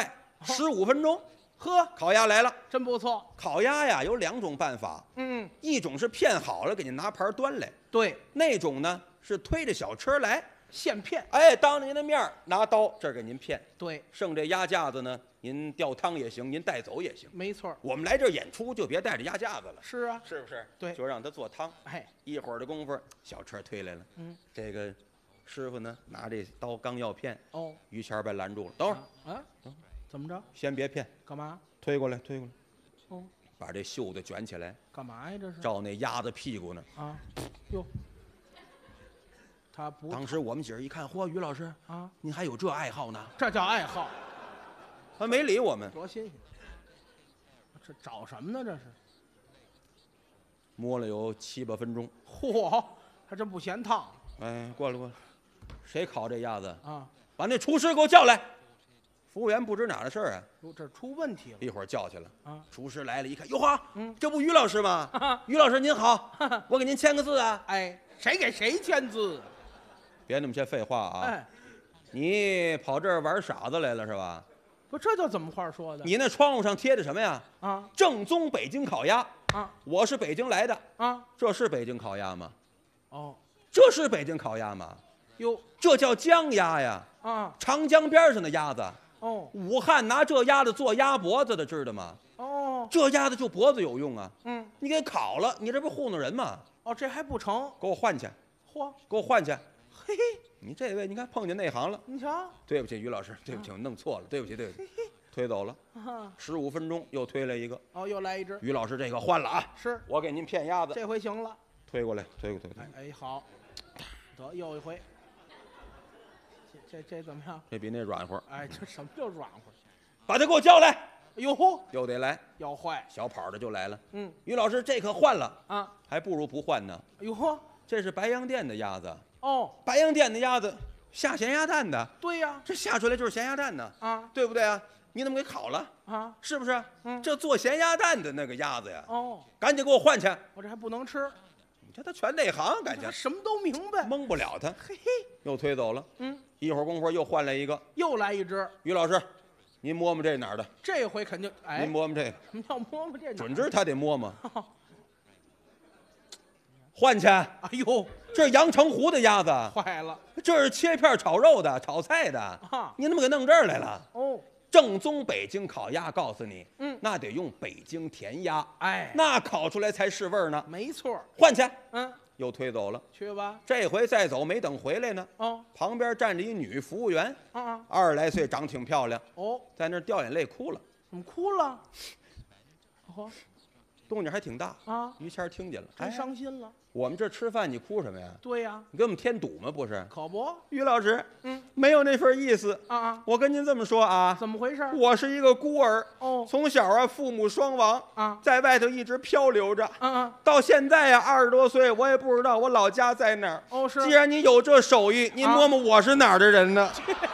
15分钟， 呵， 烤鸭来了。 真不错。 烤鸭呀有2种办法，一种是片好了给您拿盘端来， 对， 那种呢是推着小车来现片。 哎，当着您的面儿拿刀这儿给您片。 对， 剩这鸭架子呢，您吊汤也行，您带走也行。 没错。 我们来这儿演出就别带着鸭架子了。 是啊， 是不是？ 对， 就让他做汤。 哎， 一会儿的功夫，小车推来了。这个师傅呢拿这刀刚要片，于谦被拦住了。等会儿啊，怎么着？ 先别片， 干嘛？ 推过来，推过来。把这袖子卷起来。 干嘛呀？这是照那鸭子屁股呢。 啊，哟。他不。 当时我们姐儿一看，嚯，于老师啊，您还有这爱好呢？ 这叫爱好。 他没理我们。 多新鲜！这找什么呢？这是。 摸了有7、8分钟。 嚯，还真不嫌烫。 哎，过来过来，谁烤这鸭子啊？ 把那厨师给我叫来。服务员不知哪的事儿啊， 这出问题了。 一会儿叫去了啊。 厨师来了，一看，哟呵，这不于老师吗？于老师您好，我给您签个字啊。 哎，谁给谁签字？ 别那么些废话啊！ 哎， 你跑这儿玩傻子来了是吧？ 不，这叫怎么话说的？ 你那窗户上贴的什么呀？ 啊， 正宗北京烤鸭啊！ 我是北京来的啊， 这是北京烤鸭吗？ 哦， 这是北京烤鸭吗？ 哟， 这叫江鸭呀！ 啊， 长江边上的鸭子。 哦， 武汉拿这鸭子做鸭脖子的，知道吗？ 哦， 这鸭子就脖子有用啊。 你给烤了，你这不糊弄人吗？ 哦，这还不成？ 给我换去。 嚯， 给我换去。 嘿嘿， 你这位，你看碰见内行了。 你瞧， 对不起，于老师，对不起，我弄错了，对不起，对不起，推走了。15分钟又推来一个。 哦，又来一只。 于老师，这个换了啊。 是， 我给您片鸭子。 这回行了。 推过来，推过来。 哎，好，得又一回。这怎么样？ 这比那软和。 哎，这什么叫软和？ 把他给我叫来。 哟呼， 又得来， 要坏。 小跑的就来了。于老师，这可换了啊， 还不如不换呢。 哟呵， 这是白洋淀的鸭子。 哦， 白洋淀的鸭子下咸鸭蛋的。 对呀， 这下出来就是咸鸭蛋呢。 啊， 对不对啊？你怎么给烤了啊？ 是不是？这做咸鸭蛋的那个鸭子呀。 哦， 赶紧给我换去。 我这还不能吃。 你这他全内行，感觉什么都明白， 蒙不了他。 嘿嘿， 又推走了。一会儿功夫又换来一个， 又来一只。 于老师，您摸摸这哪儿的？ 这回肯定，哎， 您摸摸这个。 什么叫摸摸这？ 准知他得摸摸。换去。 哎呦， 这是阳澄湖的鸭子。 坏了， 这是切片炒肉的、炒菜的。 啊， 你怎么给弄这儿来了？ 哦， 正宗北京烤鸭，告诉你，那得用北京甜鸭， 哎， 那烤出来才是味儿呢。 没错。 换去。又推走了。 去吧。 这回再走，没等回来呢。 哦， 旁边站着一女服务员，20来岁，长挺漂亮。 哦， 在那儿掉眼泪哭了。 怎么哭了？嚯， 动静还挺大啊！ 于谦听见了， 真伤心了。 我们这吃饭，你哭什么呀？ 对呀， 你给我们添堵吗？不是？ 可不。 于老师，没有那份意思啊！ 我跟您这么说啊， 怎么回事？ 我是一个孤儿哦， 从小啊父母双亡啊， 在外头一直漂流着，到现在呀20多岁，我也不知道我老家在哪儿。 哦，是。 既然你有这手艺，您摸摸我是哪儿的人呢？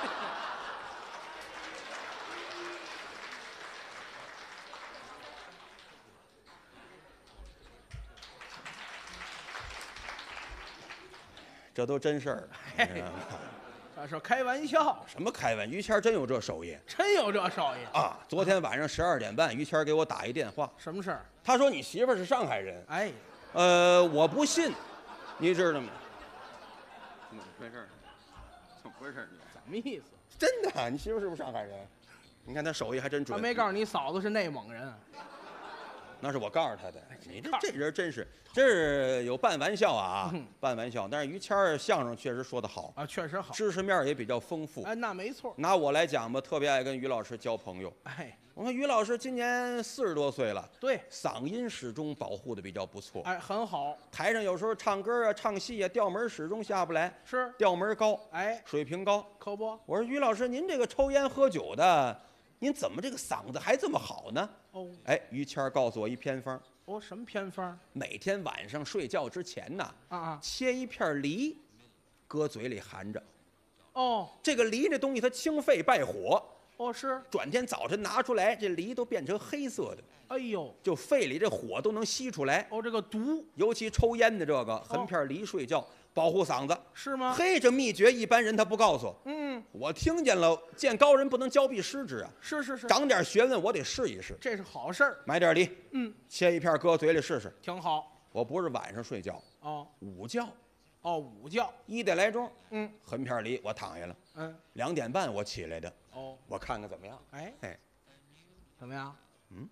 这都真事儿， 这是开玩笑。 什么开玩笑？于谦真有这手艺， 真有这手艺啊！昨天晚上12点半，于谦给我打一电话。 什么事儿？ 他说你媳妇儿是上海人。 哎， 我不信，你知道吗？怎么回事？怎么回事？ 什么意思？ 真的，你媳妇儿是不是上海人？你看他手艺还真准。 他没告诉你嫂子是内蒙人。 那是我告诉他的。你这人真是，这是有半玩笑啊，半玩笑。但是于谦相声确实说得好啊，确实好， 知识面也比较丰富。 哎，那没错。 拿我来讲吧，特别爱跟于老师交朋友。 哎， 我看于老师今年40多岁了， 对， 嗓音始终保护的比较不错。 哎，很好。 台上有时候唱歌啊、唱戏啊，调门始终下不来， 是调门高， 哎， 水平高， 可不。 我说于老师，您这个抽烟喝酒的，您怎么这个嗓子还这么好呢？ 哦， 哎，于谦告诉我一偏方。 哦，什么偏方？ 每天晚上睡觉之前呢，切一片梨，搁嘴里含着。 哦， 这个梨这东西它清肺败火。 哦，是。 转天早晨拿出来，这梨都变成黑色的。 哎呦， 就肺里这火都能吸出来。 哦，这个毒， 尤其抽烟的这个，含片梨睡觉，保护嗓子。 是吗？ 嘿，这秘诀一般人他不告诉。 我听见了，见高人不能交臂失之啊。 是是是， 长点学问，我得试一试。 这是好事儿。 买点梨，切一片搁嘴里试试。 挺好。 我不是晚上睡觉，午觉。 哦，午觉 1点来钟，横片梨我躺下了，2点半我起来的，我看看怎么样？ 哎，怎么样？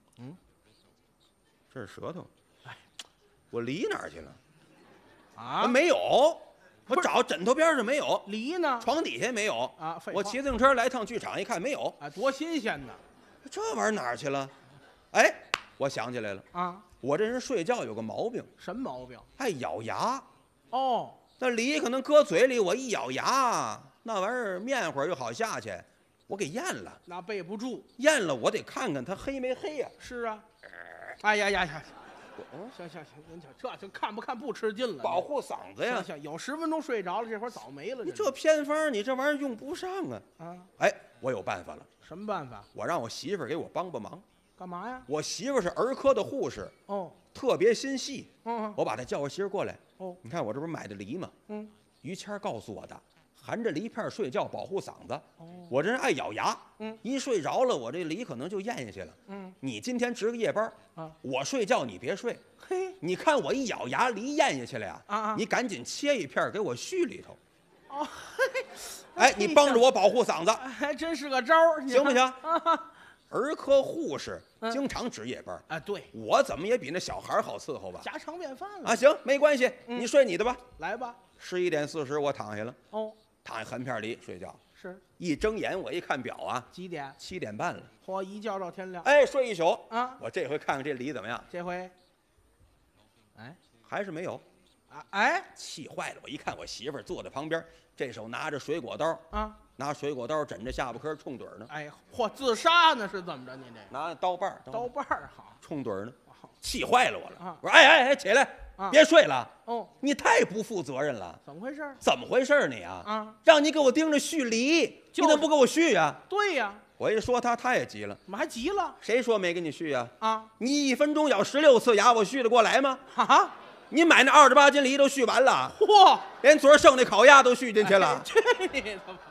这是舌头，我梨哪儿去了？ 啊， 没有，我找枕头边上没有， 梨呢？ 床底下没有啊，废话我骑自行车来趟剧场一看没有， 啊，多新鲜呢！ 这玩意儿哪儿去了？哎，我想起来了啊， 我这人睡觉有个毛病， 什么毛病？ 爱咬牙。 哦。 那梨可能搁嘴里，我一咬牙，那玩意儿面会儿又好下去，我给咽了。 那背不住， 咽了我得看看它黑没黑呀。 是啊。哎呀呀呀！行，您瞧，这就看不看不吃劲了。 保护嗓子呀。 行，有10分钟睡着了，这会儿早没了。 你这偏方，你这玩意儿用不上啊。哎，我有办法了。 什么办法？ 我让我媳妇儿给我帮忙。 干嘛呀？ 我媳妇儿是儿科的护士。特别心细。我把她叫我媳妇儿过来。你看我这不是买的梨吗？于谦告诉我的，含着梨片睡觉保护嗓子。我这人爱咬牙，一睡着了，我这梨可能就咽下去了。你今天值个夜班，我睡觉你别睡。 嘿， 你看我一咬牙，梨咽下去了呀，你赶紧切一片给我续里头。哎，你帮着我保护嗓子， 还真是个招儿， 行不行？儿科护士经常值夜班啊，对， 我怎么也比那小孩好伺候吧？ 家常便饭了啊，行，没关系，你睡你的吧。 来吧。 11点40我躺下了，躺下横片梨睡觉。 是。 一睁眼我一看表啊， 几点 ？7点半了。 嚯，一觉到天亮。 哎，睡一宿啊！ 我这回看看这梨怎么样？ 这回，哎， 还是没有。 哎， 气坏了！我一看我媳妇儿坐在旁边，这手拿着水果刀拿水果刀枕着下巴颏冲盹呢。 哎，嚯，自杀呢是怎么着？您这拿刀把好， 冲盹呢，气坏了我了。我说哎，起来，别睡了。你太不负责任了。 怎么回事？ 怎么回事你啊？让你给我盯着续梨，你怎么不给我续呀？ 对呀。 我一说他也急了。 怎么还急了？ 谁说没给你续呀？ 你 1分钟咬16次牙，我续得过来吗？ 啊！ 你买那28斤梨都续完了， 嚯， 连昨儿剩那烤鸭都续进去了。 去你的吧！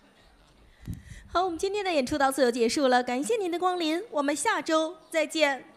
好，我们今天的演出到此就结束了，感谢您的光临，我们下周再见。